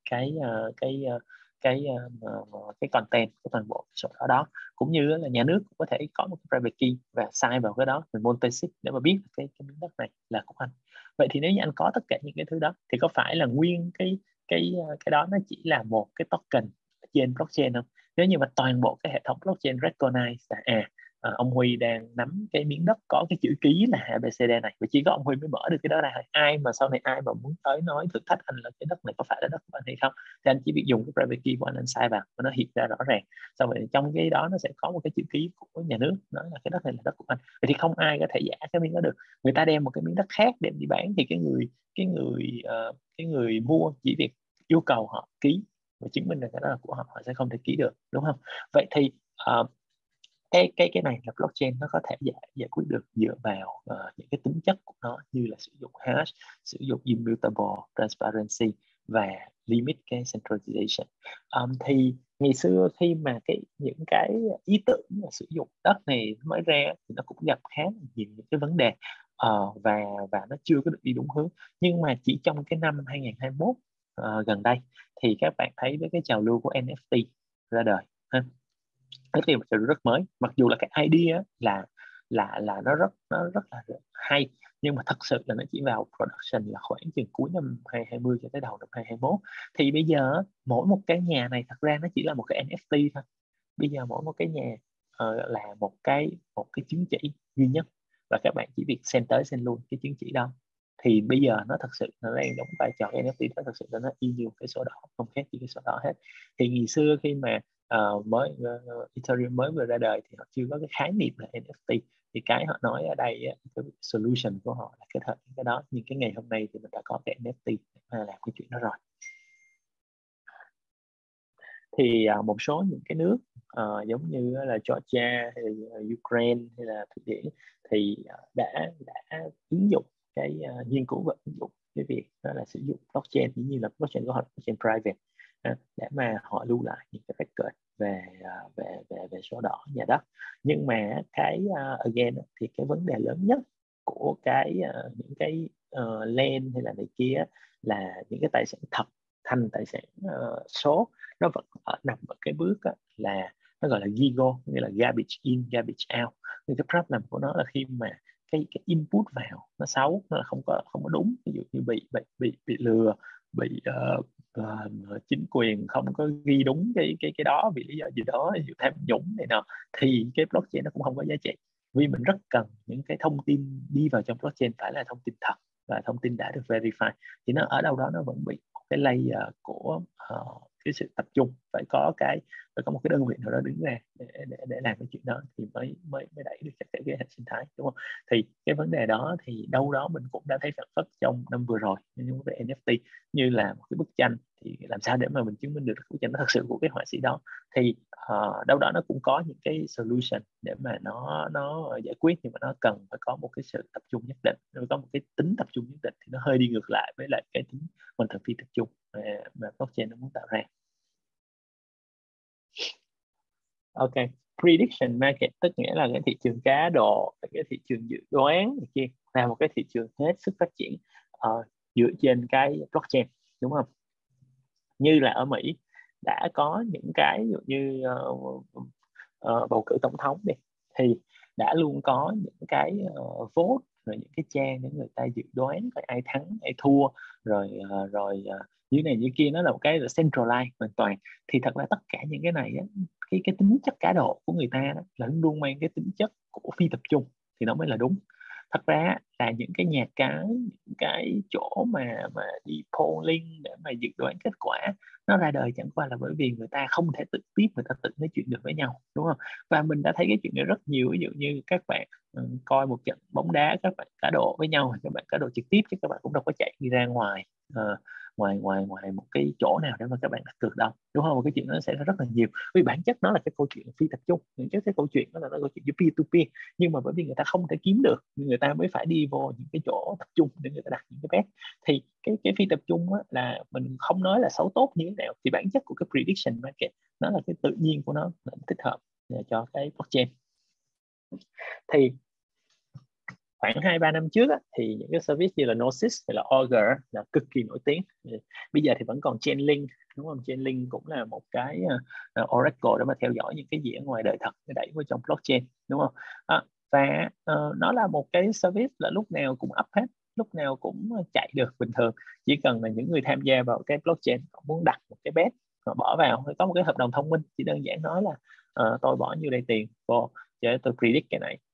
cái content của toàn bộ cái sổ đỏ đó, cũng như là nhà nước cũng có thể có một cái private key và sign vào cái đó, mình multi-sig để mà biết cái miếng đất này là của anh. Vậy thì nếu như anh có tất cả những cái thứ đó, thì có phải là nguyên cái đó nó chỉ là một cái token trên blockchain không? Nếu như mà toàn bộ cái hệ thống blockchain recognize là ông Huy đang nắm cái miếng đất có cái chữ ký là ABCD này, và chỉ có ông Huy mới mở được cái đó ra thôi, ai mà sau này ai mà muốn tới nói thử thách anh là cái đất này có phải là đất của anh hay không, thì anh chỉ việc dùng cái private key của anh sai vào và nó hiện ra rõ ràng. Sau vậy trong cái đó nó sẽ có một cái chữ ký của nhà nước nói là cái đất này là đất của anh. Vậy thì không ai có thể giả cái miếng đó được. Người ta đem một cái miếng đất khác đem đi bán, thì cái người mua chỉ việc yêu cầu họ ký và chứng minh là cái đó là của họ, họ sẽ không thể ký được, đúng không? Vậy thì cái này là blockchain nó có thể giải quyết được dựa vào những cái tính chất của nó, như là sử dụng hash, sử dụng immutable transparency và limit cái centralization. Thì ngày xưa khi mà những cái ý tưởng mà sử dụng đất này mới ra thì nó cũng gặp khá là nhiều những cái vấn đề, và nó chưa có được đi đúng hướng. Nhưng mà chỉ trong cái năm 2021 gần đây thì các bạn thấy với cái trào lưu của NFT ra đời ha. Cái điều rất mới, mặc dù là cái idea là nó rất là hay, nhưng mà thật sự là nó chỉ vào production là khoảng chừng cuối năm 2020 cho tới đầu năm 2021. Thì bây giờ mỗi một cái nhà này thật ra nó chỉ là một cái NFT thôi. Bây giờ mỗi một cái nhà là một cái chứng chỉ duy nhất, và các bạn chỉ việc xem tới xem luôn cái chứng chỉ đó. Thì bây giờ nó thật sự nó đang đóng vai trò NFT, nó thật sự là nó y như cái sổ đỏ, không khác gì cái sổ đỏ hết. Thì ngày xưa khi mà Ethereum mới vừa ra đời thì họ chưa có cái khái niệm là NFT, thì cái họ nói ở đây á, cái solution của họ là kết hợp những cái đó. Nhưng cái ngày hôm nay thì mình đã có cái NFT để mà làm cái chuyện đó rồi. Thì một số những cái nước giống như là Georgia hay là Ukraine hay là Thụy Điển thì đã ứng dụng nghiên cứu và ứng dụng cái việc đó là sử dụng blockchain, như là blockchain của họ, blockchain private, để mà họ lưu lại những cái record về số đỏ nhà đất. Nhưng mà again thì cái vấn đề lớn nhất của những cái land hay là này kia là những cái tài sản thật thành tài sản số, nó vẫn nằm ở cái bước là nó gọi là GIGO, nghĩa là garbage in garbage out. Thì cái problem của nó là khi mà cái input vào nó xấu, nó là không có đúng, ví dụ như bị lừa, bị chính quyền không có ghi đúng cái đó vì lý do gì đó, ví dụ tham nhũng này nọ, thì cái blockchain nó cũng không có giá trị. Vì mình rất cần những cái thông tin đi vào trong blockchain phải là thông tin thật và thông tin đã được verify, thì nó ở đâu đó nó vẫn bị một cái layer của cái sự tập trung, phải có một cái đơn vị nào đó đứng ra để làm cái chuyện đó thì mới đẩy được cái hệ sinh thái, đúng không? Thì cái vấn đề đó thì đâu đó mình cũng đã thấy phản phất trong năm vừa rồi, nhưng về NFT như là một cái bức tranh, thì làm sao để mà mình chứng minh được bức tranh nó thật sự của cái họa sĩ đó. Thì đâu đó nó cũng có những cái solution để mà nó giải quyết, nhưng mà nó cần phải có một cái sự tập trung nhất định, nó có một cái tính tập trung nhất định, thì nó hơi đi ngược lại với lại cái tính hoàn toàn phi tập trung mà blockchain nó muốn tạo ra. Ok, prediction market tức nghĩa là cái thị trường cá độ, cái thị trường dự đoán này kia, là một cái thị trường hết sức phát triển dựa trên cái blockchain, đúng không? Như là ở Mỹ đã có những cái ví dụ như bầu cử tổng thống đi, thì đã luôn có những cái vote, rồi những cái trang để người ta dự đoán coi ai thắng ai thua, rồi dưới này dưới kia, nó là một cái là centralized hoàn toàn. Thì thật ra tất cả những cái này á, cái tính chất cá độ của người ta đó, là luôn mang cái tính chất của phi tập trung thì nó mới là đúng. Thật ra là những cái nhà cái, những cái chỗ mà đi polling để mà dự đoán kết quả, nó ra đời chẳng qua là bởi vì người ta không thể trực tiếp người ta tự nói chuyện được với nhau, đúng không? Và mình đã thấy cái chuyện này rất nhiều. Ví dụ như các bạn coi một trận bóng đá, các bạn cá độ với nhau, các bạn cá độ trực tiếp chứ các bạn cũng đâu có chạy đi ra ngoài ngoài một cái chỗ nào để mà các bạn đặt cược đâu, đúng không? Một cái chuyện đó xảy ra rất là nhiều, vì bản chất nó là cái câu chuyện phi tập trung. Bản chất cái câu chuyện đó là nó câu chuyện giữa peer to peer, nhưng mà bởi vì người ta không thể kiếm được, người ta mới phải đi vô những cái chỗ tập trung để người ta đặt những cái bet. Thì cái phi tập trung á, là mình không nói là xấu tốt như thế nào, thì bản chất của cái prediction market nó là cái tự nhiên của nó thích hợp cho cái blockchain. Thì khoảng 2-3 năm trước á, thì những cái service như là Gnosis hay là Augur là cực kỳ nổi tiếng. Bây giờ thì vẫn còn Chainlink, đúng không? Chainlink cũng là một cái Oracle để mà theo dõi những cái gì ở ngoài đời thật để đẩy vào trong blockchain, đúng không? Và nó là một cái service là lúc nào cũng up hết, lúc nào cũng chạy được bình thường. Chỉ cần là những người tham gia vào cái blockchain họ muốn đặt một cái bet, họ bỏ vào, có một cái hợp đồng thông minh, chỉ đơn giản nói là tôi bỏ nhiêu đây tiền vô để tôi predict cái này,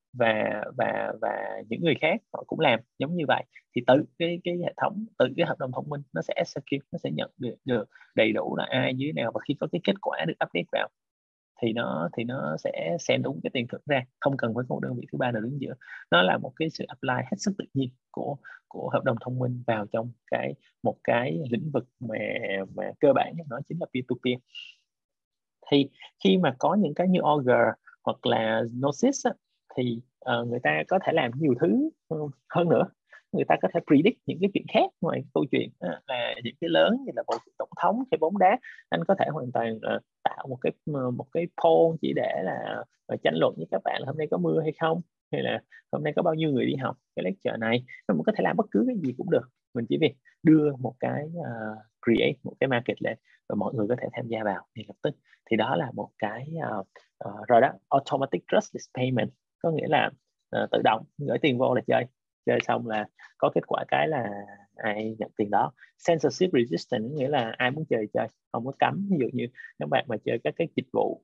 và những người khác họ cũng làm giống như vậy. Thì tự cái hệ thống, tự cái hợp đồng thông minh nó sẽ execute, nó sẽ nhận được đầy đủ là ai như thế nào, và khi có cái kết quả được update vào thì nó sẽ send đúng cái tiền thưởng ra, không cần phải có một đơn vị thứ ba nào đứng giữa. Nó là một cái sự apply hết sức tự nhiên của hợp đồng thông minh vào trong một cái lĩnh vực mà cơ bản nó chính là peer to peer. Thì khi mà có những cái như Augur hoặc là Gnosis á, thì người ta có thể làm nhiều thứ hơn nữa. Người ta có thể predict những cái chuyện khác ngoài câu chuyện là những cái lớn như là bầu cử tổng thống hay bóng đá. Anh có thể hoàn toàn tạo một cái poll chỉ để là tranh luận với các bạn là hôm nay có mưa hay không, hay là hôm nay có bao nhiêu người đi học cái lecture này. Mình có thể làm bất cứ cái gì cũng được, mình chỉ việc đưa một cái create một cái market lên và mọi người có thể tham gia vào ngay lập tức. Thì đó là một cái rồi đó, automatic trustless payment, có nghĩa là tự động gửi tiền vô là chơi, chơi xong là có kết quả cái là ai nhận tiền đó. Censorship resistant nghĩa là ai muốn chơi chơi, không có cấm. Ví dụ như các bạn mà chơi các cái dịch vụ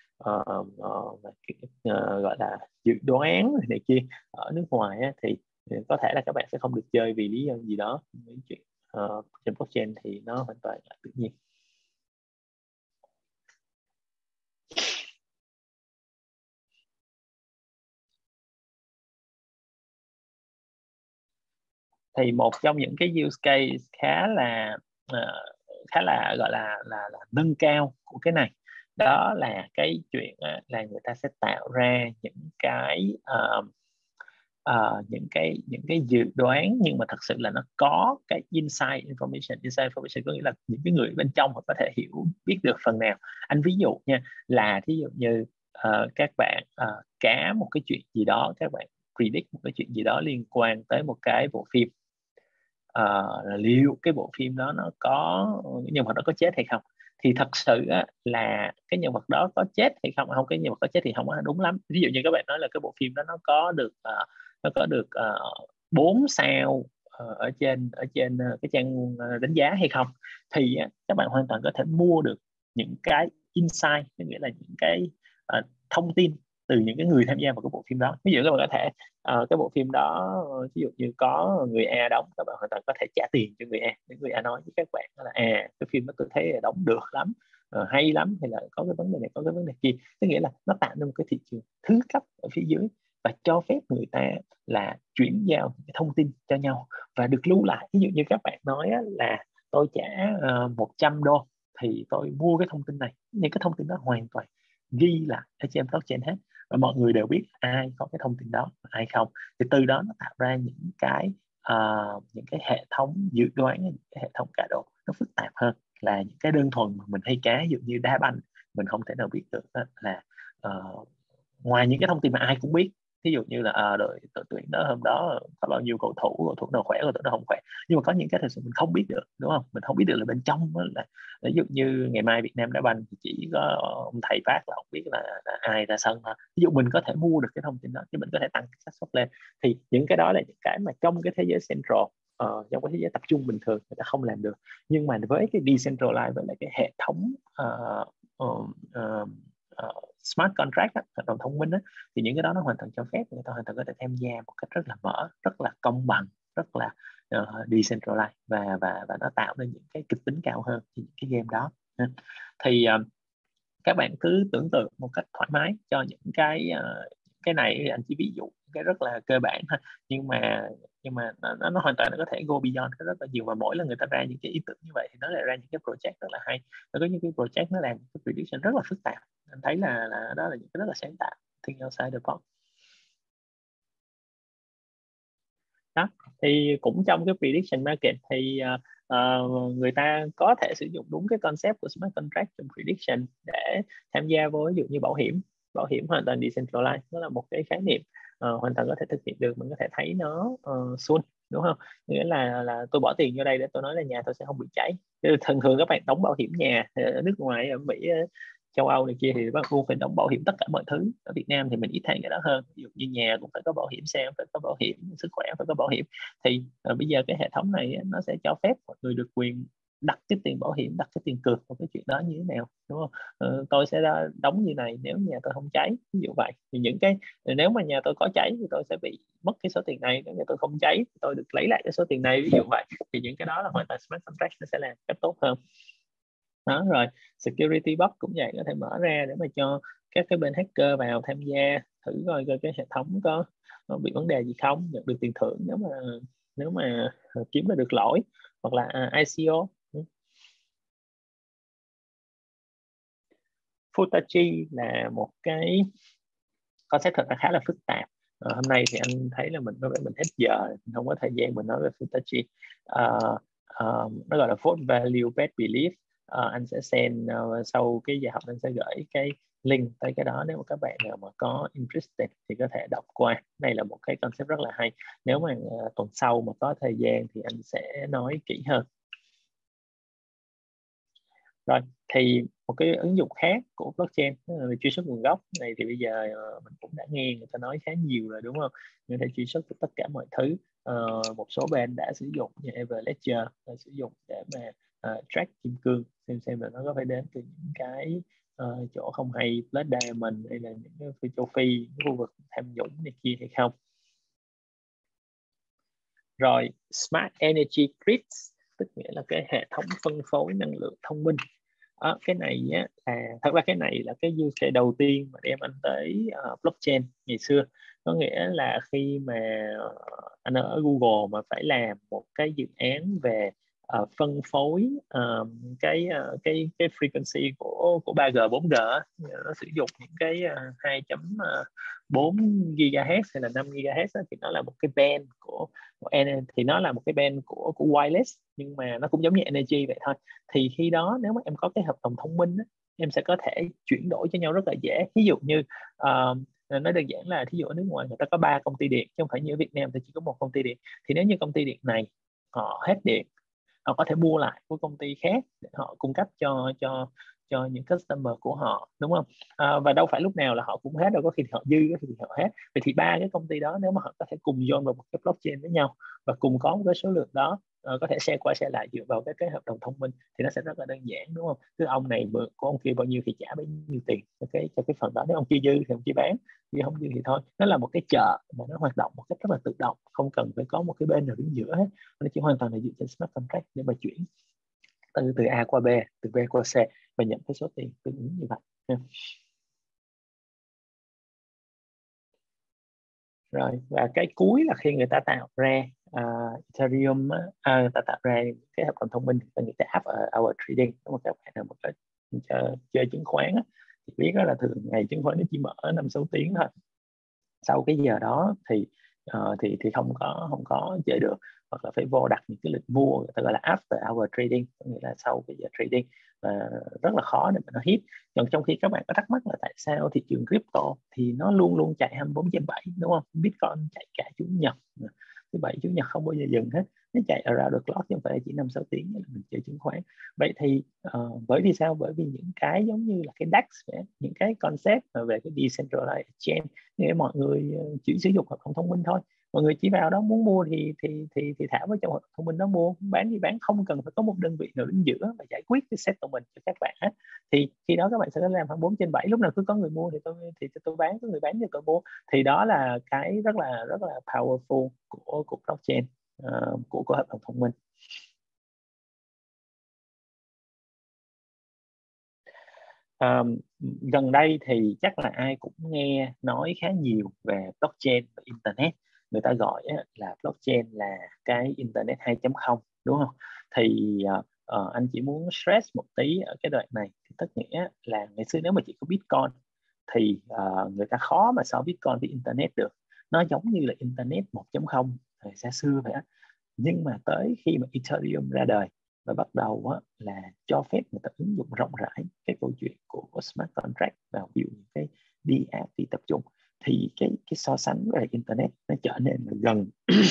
gọi là dự đoán này kia ở nước ngoài á, thì có thể là các bạn sẽ không được chơi vì lý do gì đó. Những chuyện trên blockchain thì nó hoàn toàn là tự nhiên. Thì một trong những cái use case khá là gọi là nâng cao của cái này, đó là cái chuyện là người ta sẽ tạo ra những cái dự đoán, nhưng mà thật sự là nó có cái inside information có nghĩa là những cái người bên trong họ có thể hiểu biết được phần nào. Anh ví dụ nha, là thí dụ như các bạn cá một cái chuyện gì đó, các bạn predict một cái chuyện gì đó liên quan tới một cái bộ phim, liệu cái bộ phim đó nó có nhân vật đó có chết hay không. Thì thật sự á, là cái nhân vật đó có chết hay không, cái nhân vật có chết thì không có đúng lắm. Ví dụ như các bạn nói là cái bộ phim đó nó có được 4 sao ở trên cái trang đánh giá hay không, thì các bạn hoàn toàn có thể mua được những cái insight, có nghĩa là những cái thông tin từ những cái người tham gia vào cái bộ phim đó. Ví dụ các bạn có thể cái bộ phim đó, ví dụ như có người A đóng, các bạn hoàn toàn có thể trả tiền cho người A để người A nói với các bạn là cái phim đó tôi thấy là đóng được lắm, hay lắm, hay là có cái vấn đề này, có cái vấn đề kia. Tức nghĩa là nó tạo nên một cái thị trường thứ cấp ở phía dưới và cho phép người ta là chuyển giao cái thông tin cho nhau và được lưu lại. Ví dụ như các bạn nói là tôi trả 100 đô thì tôi mua cái thông tin này, những cái thông tin đó hoàn toàn ghi lại ở trên blockchain hết, và mọi người đều biết ai có cái thông tin đó ai không. Thì từ đó nó tạo ra những cái hệ thống dự đoán, những cái hệ thống cá độ nó phức tạp hơn là những cái đơn thuần mà mình hay cá. Ví dụ như đá banh, mình không thể nào biết được là ngoài những cái thông tin mà ai cũng biết, ví dụ như là đội tuyển đó hôm đó có bao nhiêu cầu thủ nào khỏe, cầu thủ nào không khỏe, nhưng mà có những cái thật sự mình không biết được, đúng không? Mình không biết được là bên trong là ví dụ như ngày mai Việt Nam đá banh thì chỉ có ông thầy phát là không biết là ai ra sân thôi. Ví dụ mình có thể mua được cái thông tin đó thì mình có thể tăng cái xác suất lên. Thì những cái đó là những cái mà trong cái thế giới central trong cái thế giới tập trung bình thường người ta không làm được. Nhưng mà với cái decentralized, với lại cái hệ thống smart contract, hợp đồng thông minh á, thì những cái đó nó hoàn toàn cho phép người ta hoàn toàn có thể tham gia một cách rất là mở, rất là công bằng, rất là decentralized, và nó tạo nên những cái kịch tính cao hơn thì những cái game đó. Thì các bạn cứ tưởng tượng một cách thoải mái cho những cái này. Anh chỉ ví dụ cái rất là cơ bản thôi, nhưng mà nó hoàn toàn nó có thể go beyond rất là nhiều, và mỗi lần người ta ra những cái ý tưởng như vậy thì nó lại ra những cái project rất là hay. Nó có những cái project nó làm cái prediction rất là phức tạp. Anh thấy là đó là những cái rất là sáng tạo, think outside the box. Đó thì cũng trong cái prediction market thì người ta có thể sử dụng đúng cái concept của smart contract trong prediction để tham gia với, ví dụ như bảo hiểm hoàn toàn decentralized. Nó là một cái khái niệm hoàn toàn có thể thực hiện được, mình có thể thấy nó soon, đúng không? Nghĩa là tôi bỏ tiền vô đây để tôi nói là nhà tôi sẽ không bị cháy. Thường thường các bạn đóng bảo hiểm nhà ở nước ngoài, ở Mỹ, châu Âu này kia thì bắt buộc phải đóng bảo hiểm tất cả mọi thứ. Ở Việt Nam thì mình ít thấy cái đó hơn, ví dụ như nhà cũng phải có bảo hiểm, xe cũng phải có bảo hiểm, sức khỏe phải có bảo hiểm. Thì bây giờ cái hệ thống này nó sẽ cho phép mọi người được quyền đặt cái tiền bảo hiểm, đặt cái tiền cược vào cái chuyện đó như thế nào, đúng không? Tôi sẽ đóng như này nếu nhà tôi không cháy, ví dụ vậy. Thì những cái, nếu mà nhà tôi có cháy thì tôi sẽ bị mất cái số tiền này, nếu nhà tôi không cháy thì tôi được lấy lại cái số tiền này, ví dụ vậy. Thì những cái đó là hoàn toàn smart contract nó sẽ làm cách tốt hơn. Đó rồi, security box cũng vậy, có thể mở ra để mà cho các cái bên hacker vào tham gia thử coi cái hệ thống có bị vấn đề gì không, nhận được tiền thưởng nếu mà kiếm ra được lỗi, hoặc là ICO. Futachi là một cái concept thật là khá là phức tạp. Hôm nay thì anh thấy là mình có vẻ mình hết giờ, mình không có thời gian mình nói về Futachi. Nó gọi là Fault Value Bet Belief. Anh sẽ send sau cái giờ học anh sẽ gửi cái link tới cái đó, nếu mà các bạn nào mà có interested thì có thể đọc qua. Đây là một cái concept rất là hay, nếu mà tuần sau mà có thời gian thì anh sẽ nói kỹ hơn. Rồi, thì một cái ứng dụng khác của blockchain về truy xuất nguồn gốc này thì bây giờ mình cũng đã nghe người ta nói khá nhiều rồi, đúng không? Người ta truy xuất tất cả mọi thứ. Một số bên đã sử dụng như Everledger đã sử dụng để mà track kim cương, xem là nó có phải đến từ những cái chỗ không hay, Blood Diamond, hay là những cái phi châu Phi, những khu vực tham nhũng này kia hay không. Rồi, Smart Energy Grids, tức nghĩa là cái hệ thống phân phối năng lượng thông minh. Cái này á, thật ra cái này là cái use case đầu tiên mà đem anh tới blockchain ngày xưa. Có nghĩa là khi mà anh ở Google mà phải làm một cái dự án về phân phối cái frequency của 3G 4G á, nó sử dụng những cái 2.4 GHz hay là 5 GHz á, thì nó là một cái band thì nó là một cái band của wireless, nhưng mà nó cũng giống như energy vậy thôi. Thì khi đó nếu mà em có cái hợp đồng thông minh á, em sẽ có thể chuyển đổi cho nhau rất là dễ. Ví dụ như nói đơn giản là thí dụ ở nước ngoài người ta có 3 công ty điện, chứ không phải như ở Việt Nam thì chỉ có một công ty điện. Thì nếu như công ty điện này họ hết điện, họ có thể mua lại của công ty khác để họ cung cấp cho những customer của họ, đúng không? Và đâu phải lúc nào là họ cũng hết đâu, có khi thì họ dư, có khi thì họ hết. Vậy thì ba cái công ty đó nếu mà họ có thể cùng join vào một cái blockchain với nhau và cùng có một cái số lượng đó, có thể share qua share lại dựa vào cái hợp đồng thông minh, thì nó sẽ rất là đơn giản, đúng không? Cứ ông này mượn của ông kia bao nhiêu thì trả bấy nhiêu tiền cho cái phần đó. Nếu ông kia dư thì ông kia bán, chứ không dư thì thôi. Nó là một cái chợ mà nó hoạt động một cách rất là tự động, không cần phải có một cái bên nào đứng giữa hết. Nó chỉ hoàn toàn là dựa trên smart contract để mà chuyển từ A qua B, từ B qua C và nhận cái số tiền tương ứng như vậy. Rồi, và cái cuối là khi người ta tạo ra Ethereum người ta tạo ra cái hợp đồng thông minh, người ta áp ở our trading. Nếu mà các bạn nào mà chơi chứng khoán á, thì biết đó là thường ngày chứng khoán nó chỉ mở 5-6 tiếng thôi. Sau cái giờ đó thì không có chơi được, hoặc là phải vô đặt những cái lịch mua, người ta gọi là after hour trading, nghĩa là sau cái giờ trading, và rất là khó để mà nó hit. Còn trong khi các bạn có thắc mắc là tại sao thị trường crypto thì nó luôn luôn chạy 24/7, đúng không? Bitcoin chạy cả chủ nhật, thứ bảy chủ nhật không bao giờ dừng hết, nó chạy around the clock chứ không phải chỉ 5-6 tiếng là mình chơi chứng khoán. Vậy thì bởi vì sao? Bởi vì những cái giống như là cái DEX, những cái concept về cái decentralized chain, nghĩa mọi người chỉ sử dụng hợp đồng thông minh thôi, mọi người chỉ vào đó, muốn mua thì thả vào trong hợp đồng thông minh đó mua, muốn bán thì bán, không cần phải có một đơn vị nào đứng giữa và giải quyết cái settlement cho các bạn hết. Thì khi đó các bạn sẽ làm 24/7, lúc nào cứ có người mua thì tôi bán, có người bán thì tôi mua. Thì đó là cái rất là powerful của blockchain, của hợp đồng thông minh. Gần đây thì chắc là ai cũng nghe nói khá nhiều về blockchain và internet. Người ta gọi là blockchain là cái internet 2.0, đúng không? Thì anh chỉ muốn stress một tí ở cái đoạn này. Thì tất nghĩa là ngày xưa nếu mà chỉ có Bitcoin thì người ta khó mà so Bitcoin với internet được. Nó giống như là internet 1.0 thời xa xưa vậy á. Nhưng mà tới khi mà Ethereum ra đời và bắt đầu là cho phép người ta ứng dụng rộng rãi cái câu chuyện của smart contract vào ví dụ những cái DApp phi tập trung, thì cái so sánh với internet nó trở nên là gần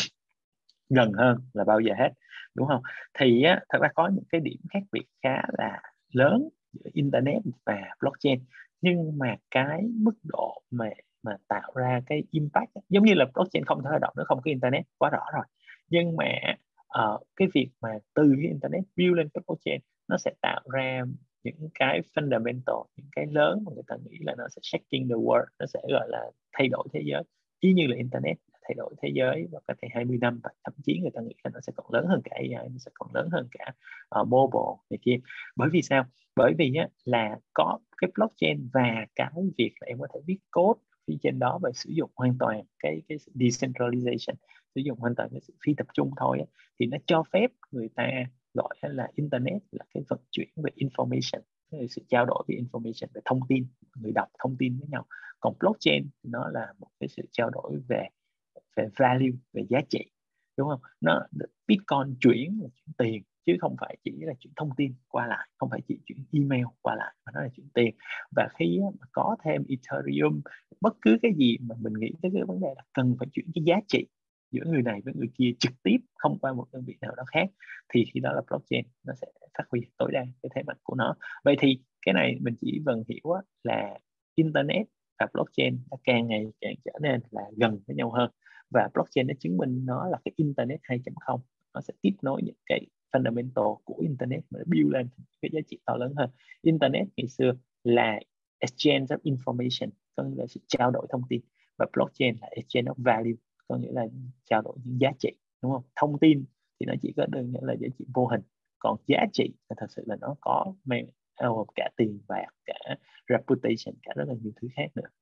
gần hơn là bao giờ hết, đúng không? Thì thật ra có những cái điểm khác biệt khá là lớn giữa internet và blockchain, nhưng mà cái mức độ mà tạo ra cái impact giống như là blockchain không thể hoạt động nếu không có internet, quá rõ rồi. Nhưng mà cái việc mà từ cái internet build lên cái blockchain, nó sẽ tạo ra những cái fundamental, những cái lớn mà người ta nghĩ là nó sẽ shaking the world, nó sẽ gọi là thay đổi thế giới, y như là internet thay đổi thế giới vào cách đây 20 năm, và thậm chí người ta nghĩ là nó sẽ còn lớn hơn cả AI, nó sẽ còn lớn hơn cả mobile này kia. Bởi vì sao? Bởi vì là có cái blockchain và cái việc là em có thể viết code phía trên đó và sử dụng hoàn toàn cái decentralization, sử dụng hoàn toàn cái sự phi tập trung thôi thì nó cho phép người ta gọi là internet là cái vận chuyển về information, sự trao đổi về information, về thông tin, người đọc thông tin với nhau. Còn blockchain thì nó là một cái sự trao đổi về value, về giá trị, đúng không? Nó Bitcoin chuyển là chuyển tiền chứ không phải chỉ là chuyển thông tin qua lại, không phải chỉ chuyển email qua lại, mà nó là chuyển tiền. Và khi mà có thêm Ethereum, bất cứ cái gì mà mình nghĩ tới cái vấn đề là cần phải chuyển cái giá trị giữa người này với người kia trực tiếp, không qua một đơn vị nào đó khác, thì khi đó là blockchain nó sẽ phát huy tối đa cái thế mạnh của nó. Vậy thì cái này mình chỉ cần hiểu là internet và blockchain đã càng ngày càng trở nên là gần với nhau hơn, và blockchain nó chứng minh nó là cái internet 2.0, nó sẽ tiếp nối những cái fundamental của internet mà nó build lên cái giá trị to lớn hơn. Internet ngày xưa là exchange of information, có nghĩa là sự trao đổi thông tin, và blockchain là exchange of value, có nghĩa là trao đổi những giá trị, đúng không? Thông tin thì nó chỉ có đơn giản là giá trị vô hình, còn giá trị là thật sự là nó có mang cả tiền bạc, cả reputation, cả rất là nhiều thứ khác nữa.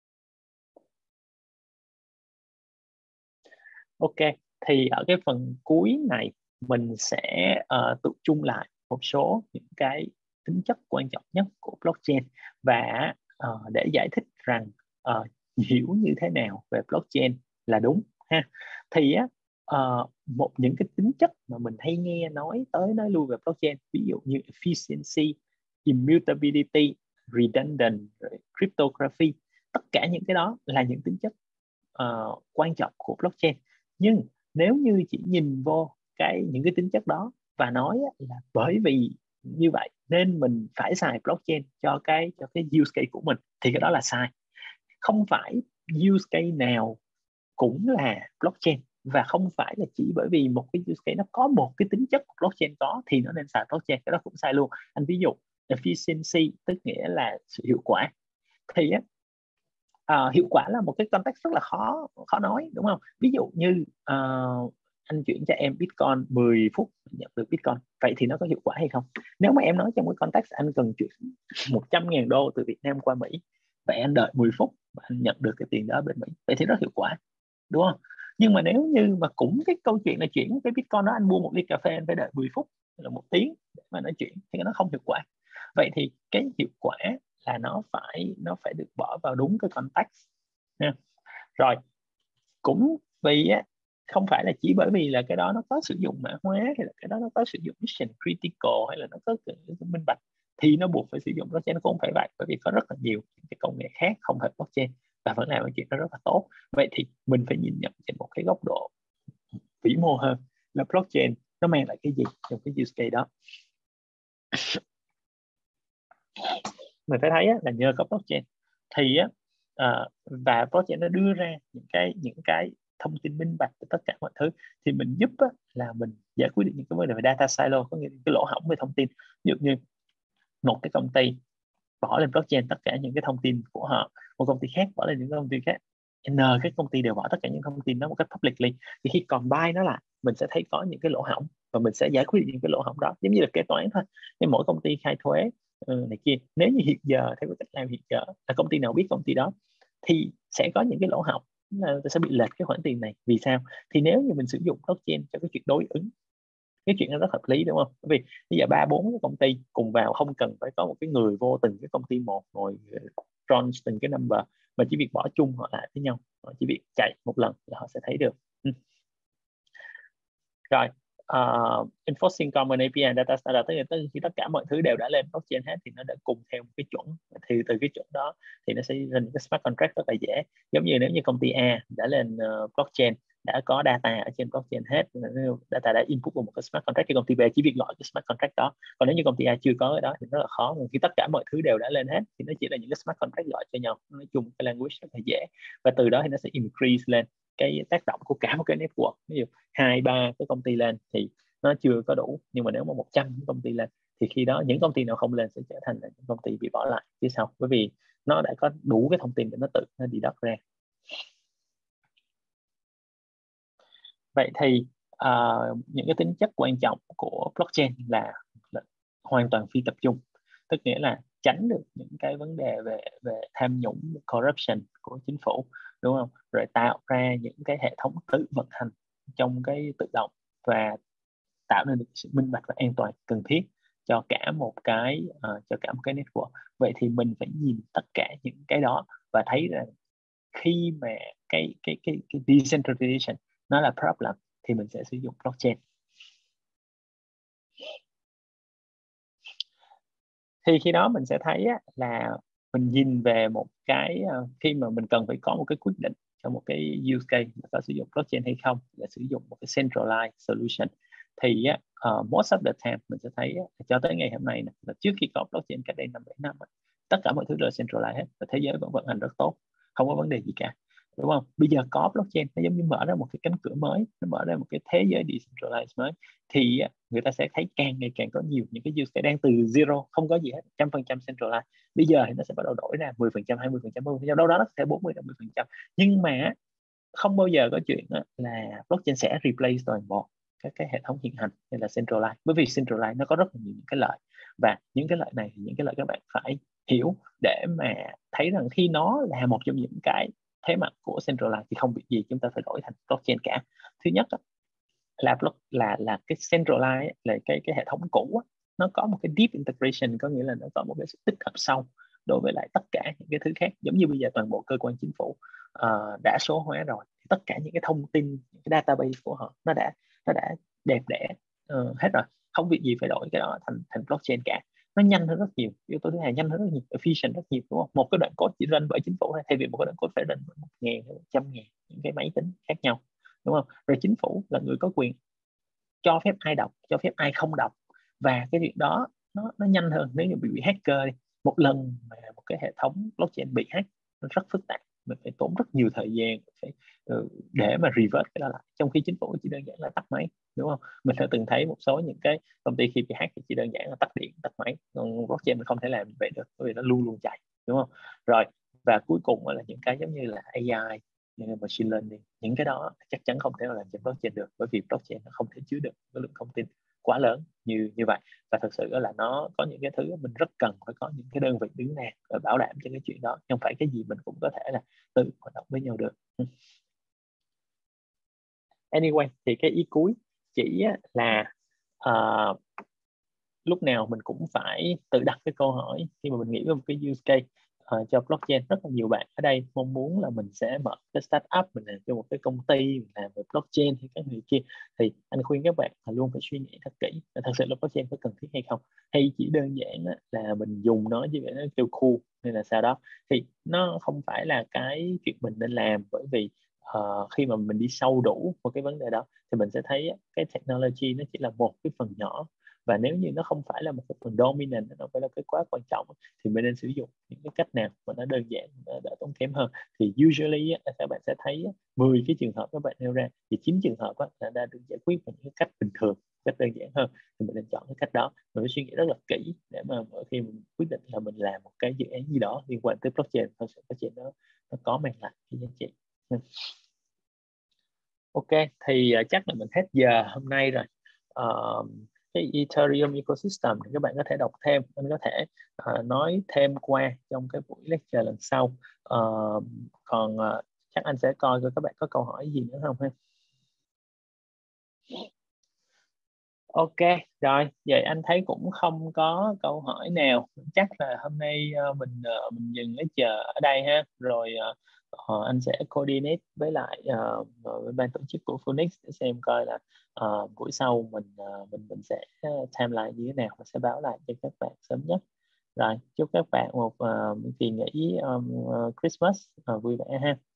Ok, thì ở cái phần cuối này mình sẽ tụ chung lại một số những cái tính chất quan trọng nhất của blockchain, và để giải thích rằng hiểu như thế nào về blockchain là đúng ha. Thì một những cái tính chất mà mình hay nghe nói tới nói lui về blockchain, ví dụ như efficiency, immutability, redundant, cryptography, tất cả những cái đó là những tính chất quan trọng của blockchain. Nhưng nếu như chỉ nhìn vô những cái tính chất đó và nói là bởi vì như vậy nên mình phải xài blockchain cho cái use case của mình, thì cái đó là sai. Không phải use case nào cũng là blockchain, và không phải là chỉ bởi vì một cái use case nó có một cái tính chất blockchain có thì nó nên xài blockchain, cái đó cũng sai luôn. Anh ví dụ efficiency tức nghĩa là sự hiệu quả, thì hiệu quả là một cái context rất là khó khó nói, đúng không? Ví dụ như anh chuyển cho em Bitcoin 10 phút nhận được Bitcoin, vậy thì nó có hiệu quả hay không? Nếu mà em nói trong cái context anh cần chuyển 100.000 đô từ Việt Nam qua Mỹ, vậy anh đợi 10 phút và anh nhận được cái tiền đó bên Mỹ, vậy thì rất hiệu quả, đúng không? Nhưng mà nếu như mà cũng cái câu chuyện là chuyển cái Bitcoin đó, anh mua một ly cà phê anh phải đợi 10 phút là 1 tiếng để mà nó chuyển, thì nó không hiệu quả. Vậy thì cái hiệu quả là nó phải được bỏ vào đúng cái context nha. Rồi cũng vì không phải là chỉ bởi vì là cái đó nó có sử dụng mã hóa, hay là cái đó nó có sử dụng mission critical, hay là nó có minh bạch thì nó buộc phải sử dụng blockchain, nó cũng không phải vậy, bởi vì có rất là nhiều cái công nghệ khác không phải blockchain và vẫn làm cái chuyện đó rất là tốt. Vậy thì mình phải nhìn nhận trên một cái góc độ vĩ mô hơn là blockchain nó mang lại cái gì trong cái use case đó. Mình phải thấy là nhờ có blockchain thì và blockchain nó đưa ra những cái thông tin minh bạch tất cả mọi thứ, thì mình giúp là mình giải quyết được những cái vấn đề về data silo, có nghĩa là cái lỗ hổng về thông tin. Ví dụ như một cái công ty bỏ lên blockchain tất cả những cái thông tin của họ, một công ty khác bỏ lên những công ty khác, các công ty đều bỏ tất cả những thông tin đó một cách publicly, thì khi combine nó lại mình sẽ thấy có những cái lỗ hổng và mình sẽ giải quyết được những cái lỗ hổng đó, giống như là kế toán thôi. Nên mỗi công ty khai thuế này kia, nếu như hiện giờ theo cái cách làm hiện giờ là công ty nào biết công ty đó thì sẽ có những cái lỗ hổng, là sẽ bị lệch cái khoản tiền này. Vì sao? Thì nếu như mình sử dụng blockchain cho cái chuyện đối ứng, cái chuyện đó rất hợp lý đúng không? Bởi vì bây giờ 3-4 cái công ty cùng vào, không cần phải có một cái người vô từng cái công ty một ngồi crunch từng cái number, mà chỉ việc bỏ chung họ lại với nhau, họ chỉ việc chạy một lần là họ sẽ thấy được. Rồi, enforcing common API and data standard, tức là khi tất cả mọi thứ đều đã lên blockchain hết thì nó đã cùng theo một cái chuẩn, thì từ cái chuẩn đó thì nó sẽ lên cái smart contract rất là dễ. Giống như nếu như công ty A đã lên blockchain, đã có data ở trên blockchain hết, data đã input vào một cái smart contract, thì công ty B chỉ việc gọi cái smart contract đó. Còn nếu như công ty A chưa có cái đó thì rất là khó. Khi tất cả mọi thứ đều đã lên hết thì nó chỉ là những cái smart contract gọi cho nhau, nói chung cái language rất là dễ, và từ đó thì nó sẽ increase lên cái tác động của cả một cái network. Ví dụ 2-3 cái công ty lên thì nó chưa có đủ, nhưng mà nếu mà 100 cái công ty lên thì khi đó những công ty nào không lên sẽ trở thành là những công ty bị bỏ lại phía sau, bởi vì nó đã có đủ cái thông tin để nó tự nó đi đắp ra. Vậy thì những cái tính chất quan trọng của blockchain là hoàn toàn phi tập trung, tức nghĩa là tránh được những cái vấn đề về tham nhũng, corruption của chính phủ, đúng không? Rồi tạo ra những cái hệ thống tự vận hành trong cái tự động, và tạo nên được sự minh bạch và an toàn cần thiết cho cả một cái network. Vậy thì mình phải nhìn tất cả những cái đó và thấy rằng khi mà cái decentralization nó là problem thì mình sẽ sử dụng blockchain. Thì khi đó mình sẽ thấy là mình nhìn về một cái khi mà mình cần phải có một cái quyết định cho một cái use case là có sử dụng blockchain hay không, là sử dụng một cái centralized solution, thì most of the time mình sẽ thấy cho tới ngày hôm nay này, là trước khi có blockchain cách đây 5-7 năm tất cả mọi thứ đều centralized hết và thế giới vẫn vận hành rất tốt, không có vấn đề gì cả, đúng không? Bây giờ có blockchain nó giống như mở ra một cái cánh cửa mới, nó mở ra một cái thế giới decentralized mới, thì người ta sẽ thấy càng ngày càng có nhiều những cái use case đang từ zero, không có gì hết, 100% centralized, bây giờ thì nó sẽ bắt đầu đổi ra 10%, 20%, 10%, đâu đó nó sẽ 40-50%, nhưng mà không bao giờ có chuyện là blockchain sẽ replace toàn bộ các cái hệ thống hiện hành hay là centralized, bởi vì centralized nó có rất là nhiều những cái lợi, và những cái lợi này thì những cái lợi các bạn phải hiểu để mà thấy rằng khi nó là một trong những cái thế mạnh của centralized thì không việc gì chúng ta phải đổi thành blockchain cả. Thứ nhất là cái centralized là cái hệ thống cũ nó có một cái deep integration, có nghĩa là nó có một cái sự tích hợp sâu đối với lại tất cả những cái thứ khác. Giống như bây giờ toàn bộ cơ quan chính phủ đã số hóa rồi, tất cả những cái thông tin, những cái database của họ nó đã đẹp đẽ hết rồi, không việc gì phải đổi cái đó thành blockchain cả. Nó nhanh hơn rất nhiều, yếu tố thứ hai nhanh hơn rất nhiều, efficient rất nhiều, đúng không? Một cái đoạn code chỉ run bởi chính phủ thay vì một cái đoạn code phải run bởi 1.000 hay 100.000 những cái máy tính khác nhau, đúng không? Rồi chính phủ là người có quyền cho phép ai đọc, cho phép ai không đọc, và cái việc đó nó nhanh hơn. Nếu như bị hacker đi, một lần mà một cái hệ thống blockchain bị hack nó rất phức tạp, mình phải tốn rất nhiều thời gian phải để mà revert cái đó lại, trong khi chính phủ chỉ đơn giản là tắt máy, đúng không? Mình đã từng thấy một số những cái công ty khi bị hack thì chỉ đơn giản là tắt điện tắt máy, còn blockchain mình không thể làm như vậy được, bởi vì nó luôn luôn chạy, đúng không? Rồi, và cuối cùng là những cái giống như là AI, như là machine learning, những cái đó chắc chắn không thể nào làm trên blockchain được, bởi vì blockchain nó không thể chứa được cái lượng thông tin quá lớn như vậy. Và thật sự là nó có những cái thứ mình rất cần phải có những cái đơn vị đứng ra để bảo đảm cho cái chuyện đó, không phải cái gì mình cũng có thể là tự hoạt động với nhau được. Anyway, thì cái ý cuối chỉ là lúc nào mình cũng phải tự đặt cái câu hỏi khi mà mình nghĩ về một cái use case cho blockchain. Rất là nhiều bạn ở đây mong muốn là mình sẽ mở cái startup, mình làm cho một cái công ty, mình làm về blockchain hay các người kia, thì anh khuyên các bạn là luôn phải suy nghĩ thật kỹ là thật sự là blockchain có cần thiết hay không, hay chỉ đơn giản là mình dùng nó chỉ để nó kêu cool hay là sao đó. Thì nó không phải là cái chuyện mình nên làm, bởi vì khi mà mình đi sâu đủ một cái vấn đề đó thì mình sẽ thấy cái technology nó chỉ là một cái phần nhỏ, Và nếu như nó không phải là một cái phần dominant, nó không phải là cái quá quan trọng, thì mình nên sử dụng những cái cách nào mà nó đơn giản, nó đỡ tốn kém hơn. Thì usually các bạn sẽ thấy 10 cái trường hợp các bạn nêu ra thì 9 trường hợp là đã được giải quyết bằng những cách bình thường, cách đơn giản hơn, thì mình nên chọn cái cách đó. Mình phải suy nghĩ rất là kỹ để mà mỗi khi mình quyết định là mình làm một cái dự án gì đó liên quan tới blockchain, thật sự blockchain nó có mang lại cái giá trị. Ok, thì chắc là mình hết giờ hôm nay rồi. Ờ, cái Ethereum ecosystem thì các bạn có thể đọc thêm, mình có thể nói thêm qua trong cái buổi lecture lần sau. Ờ, còn chắc anh sẽ coi coi các bạn có câu hỏi gì nữa không ha. Ok, rồi, vậy anh thấy cũng không có câu hỏi nào. Chắc là hôm nay mình dừng lecture ở đây ha. Rồi anh sẽ coordinate với lại với ban tổ chức của Phoenix để xem coi là buổi sau mình sẽ timeline như thế nào và sẽ báo lại cho các bạn sớm nhất. Rồi, chúc các bạn một kỳ nghỉ Christmas vui vẻ ha.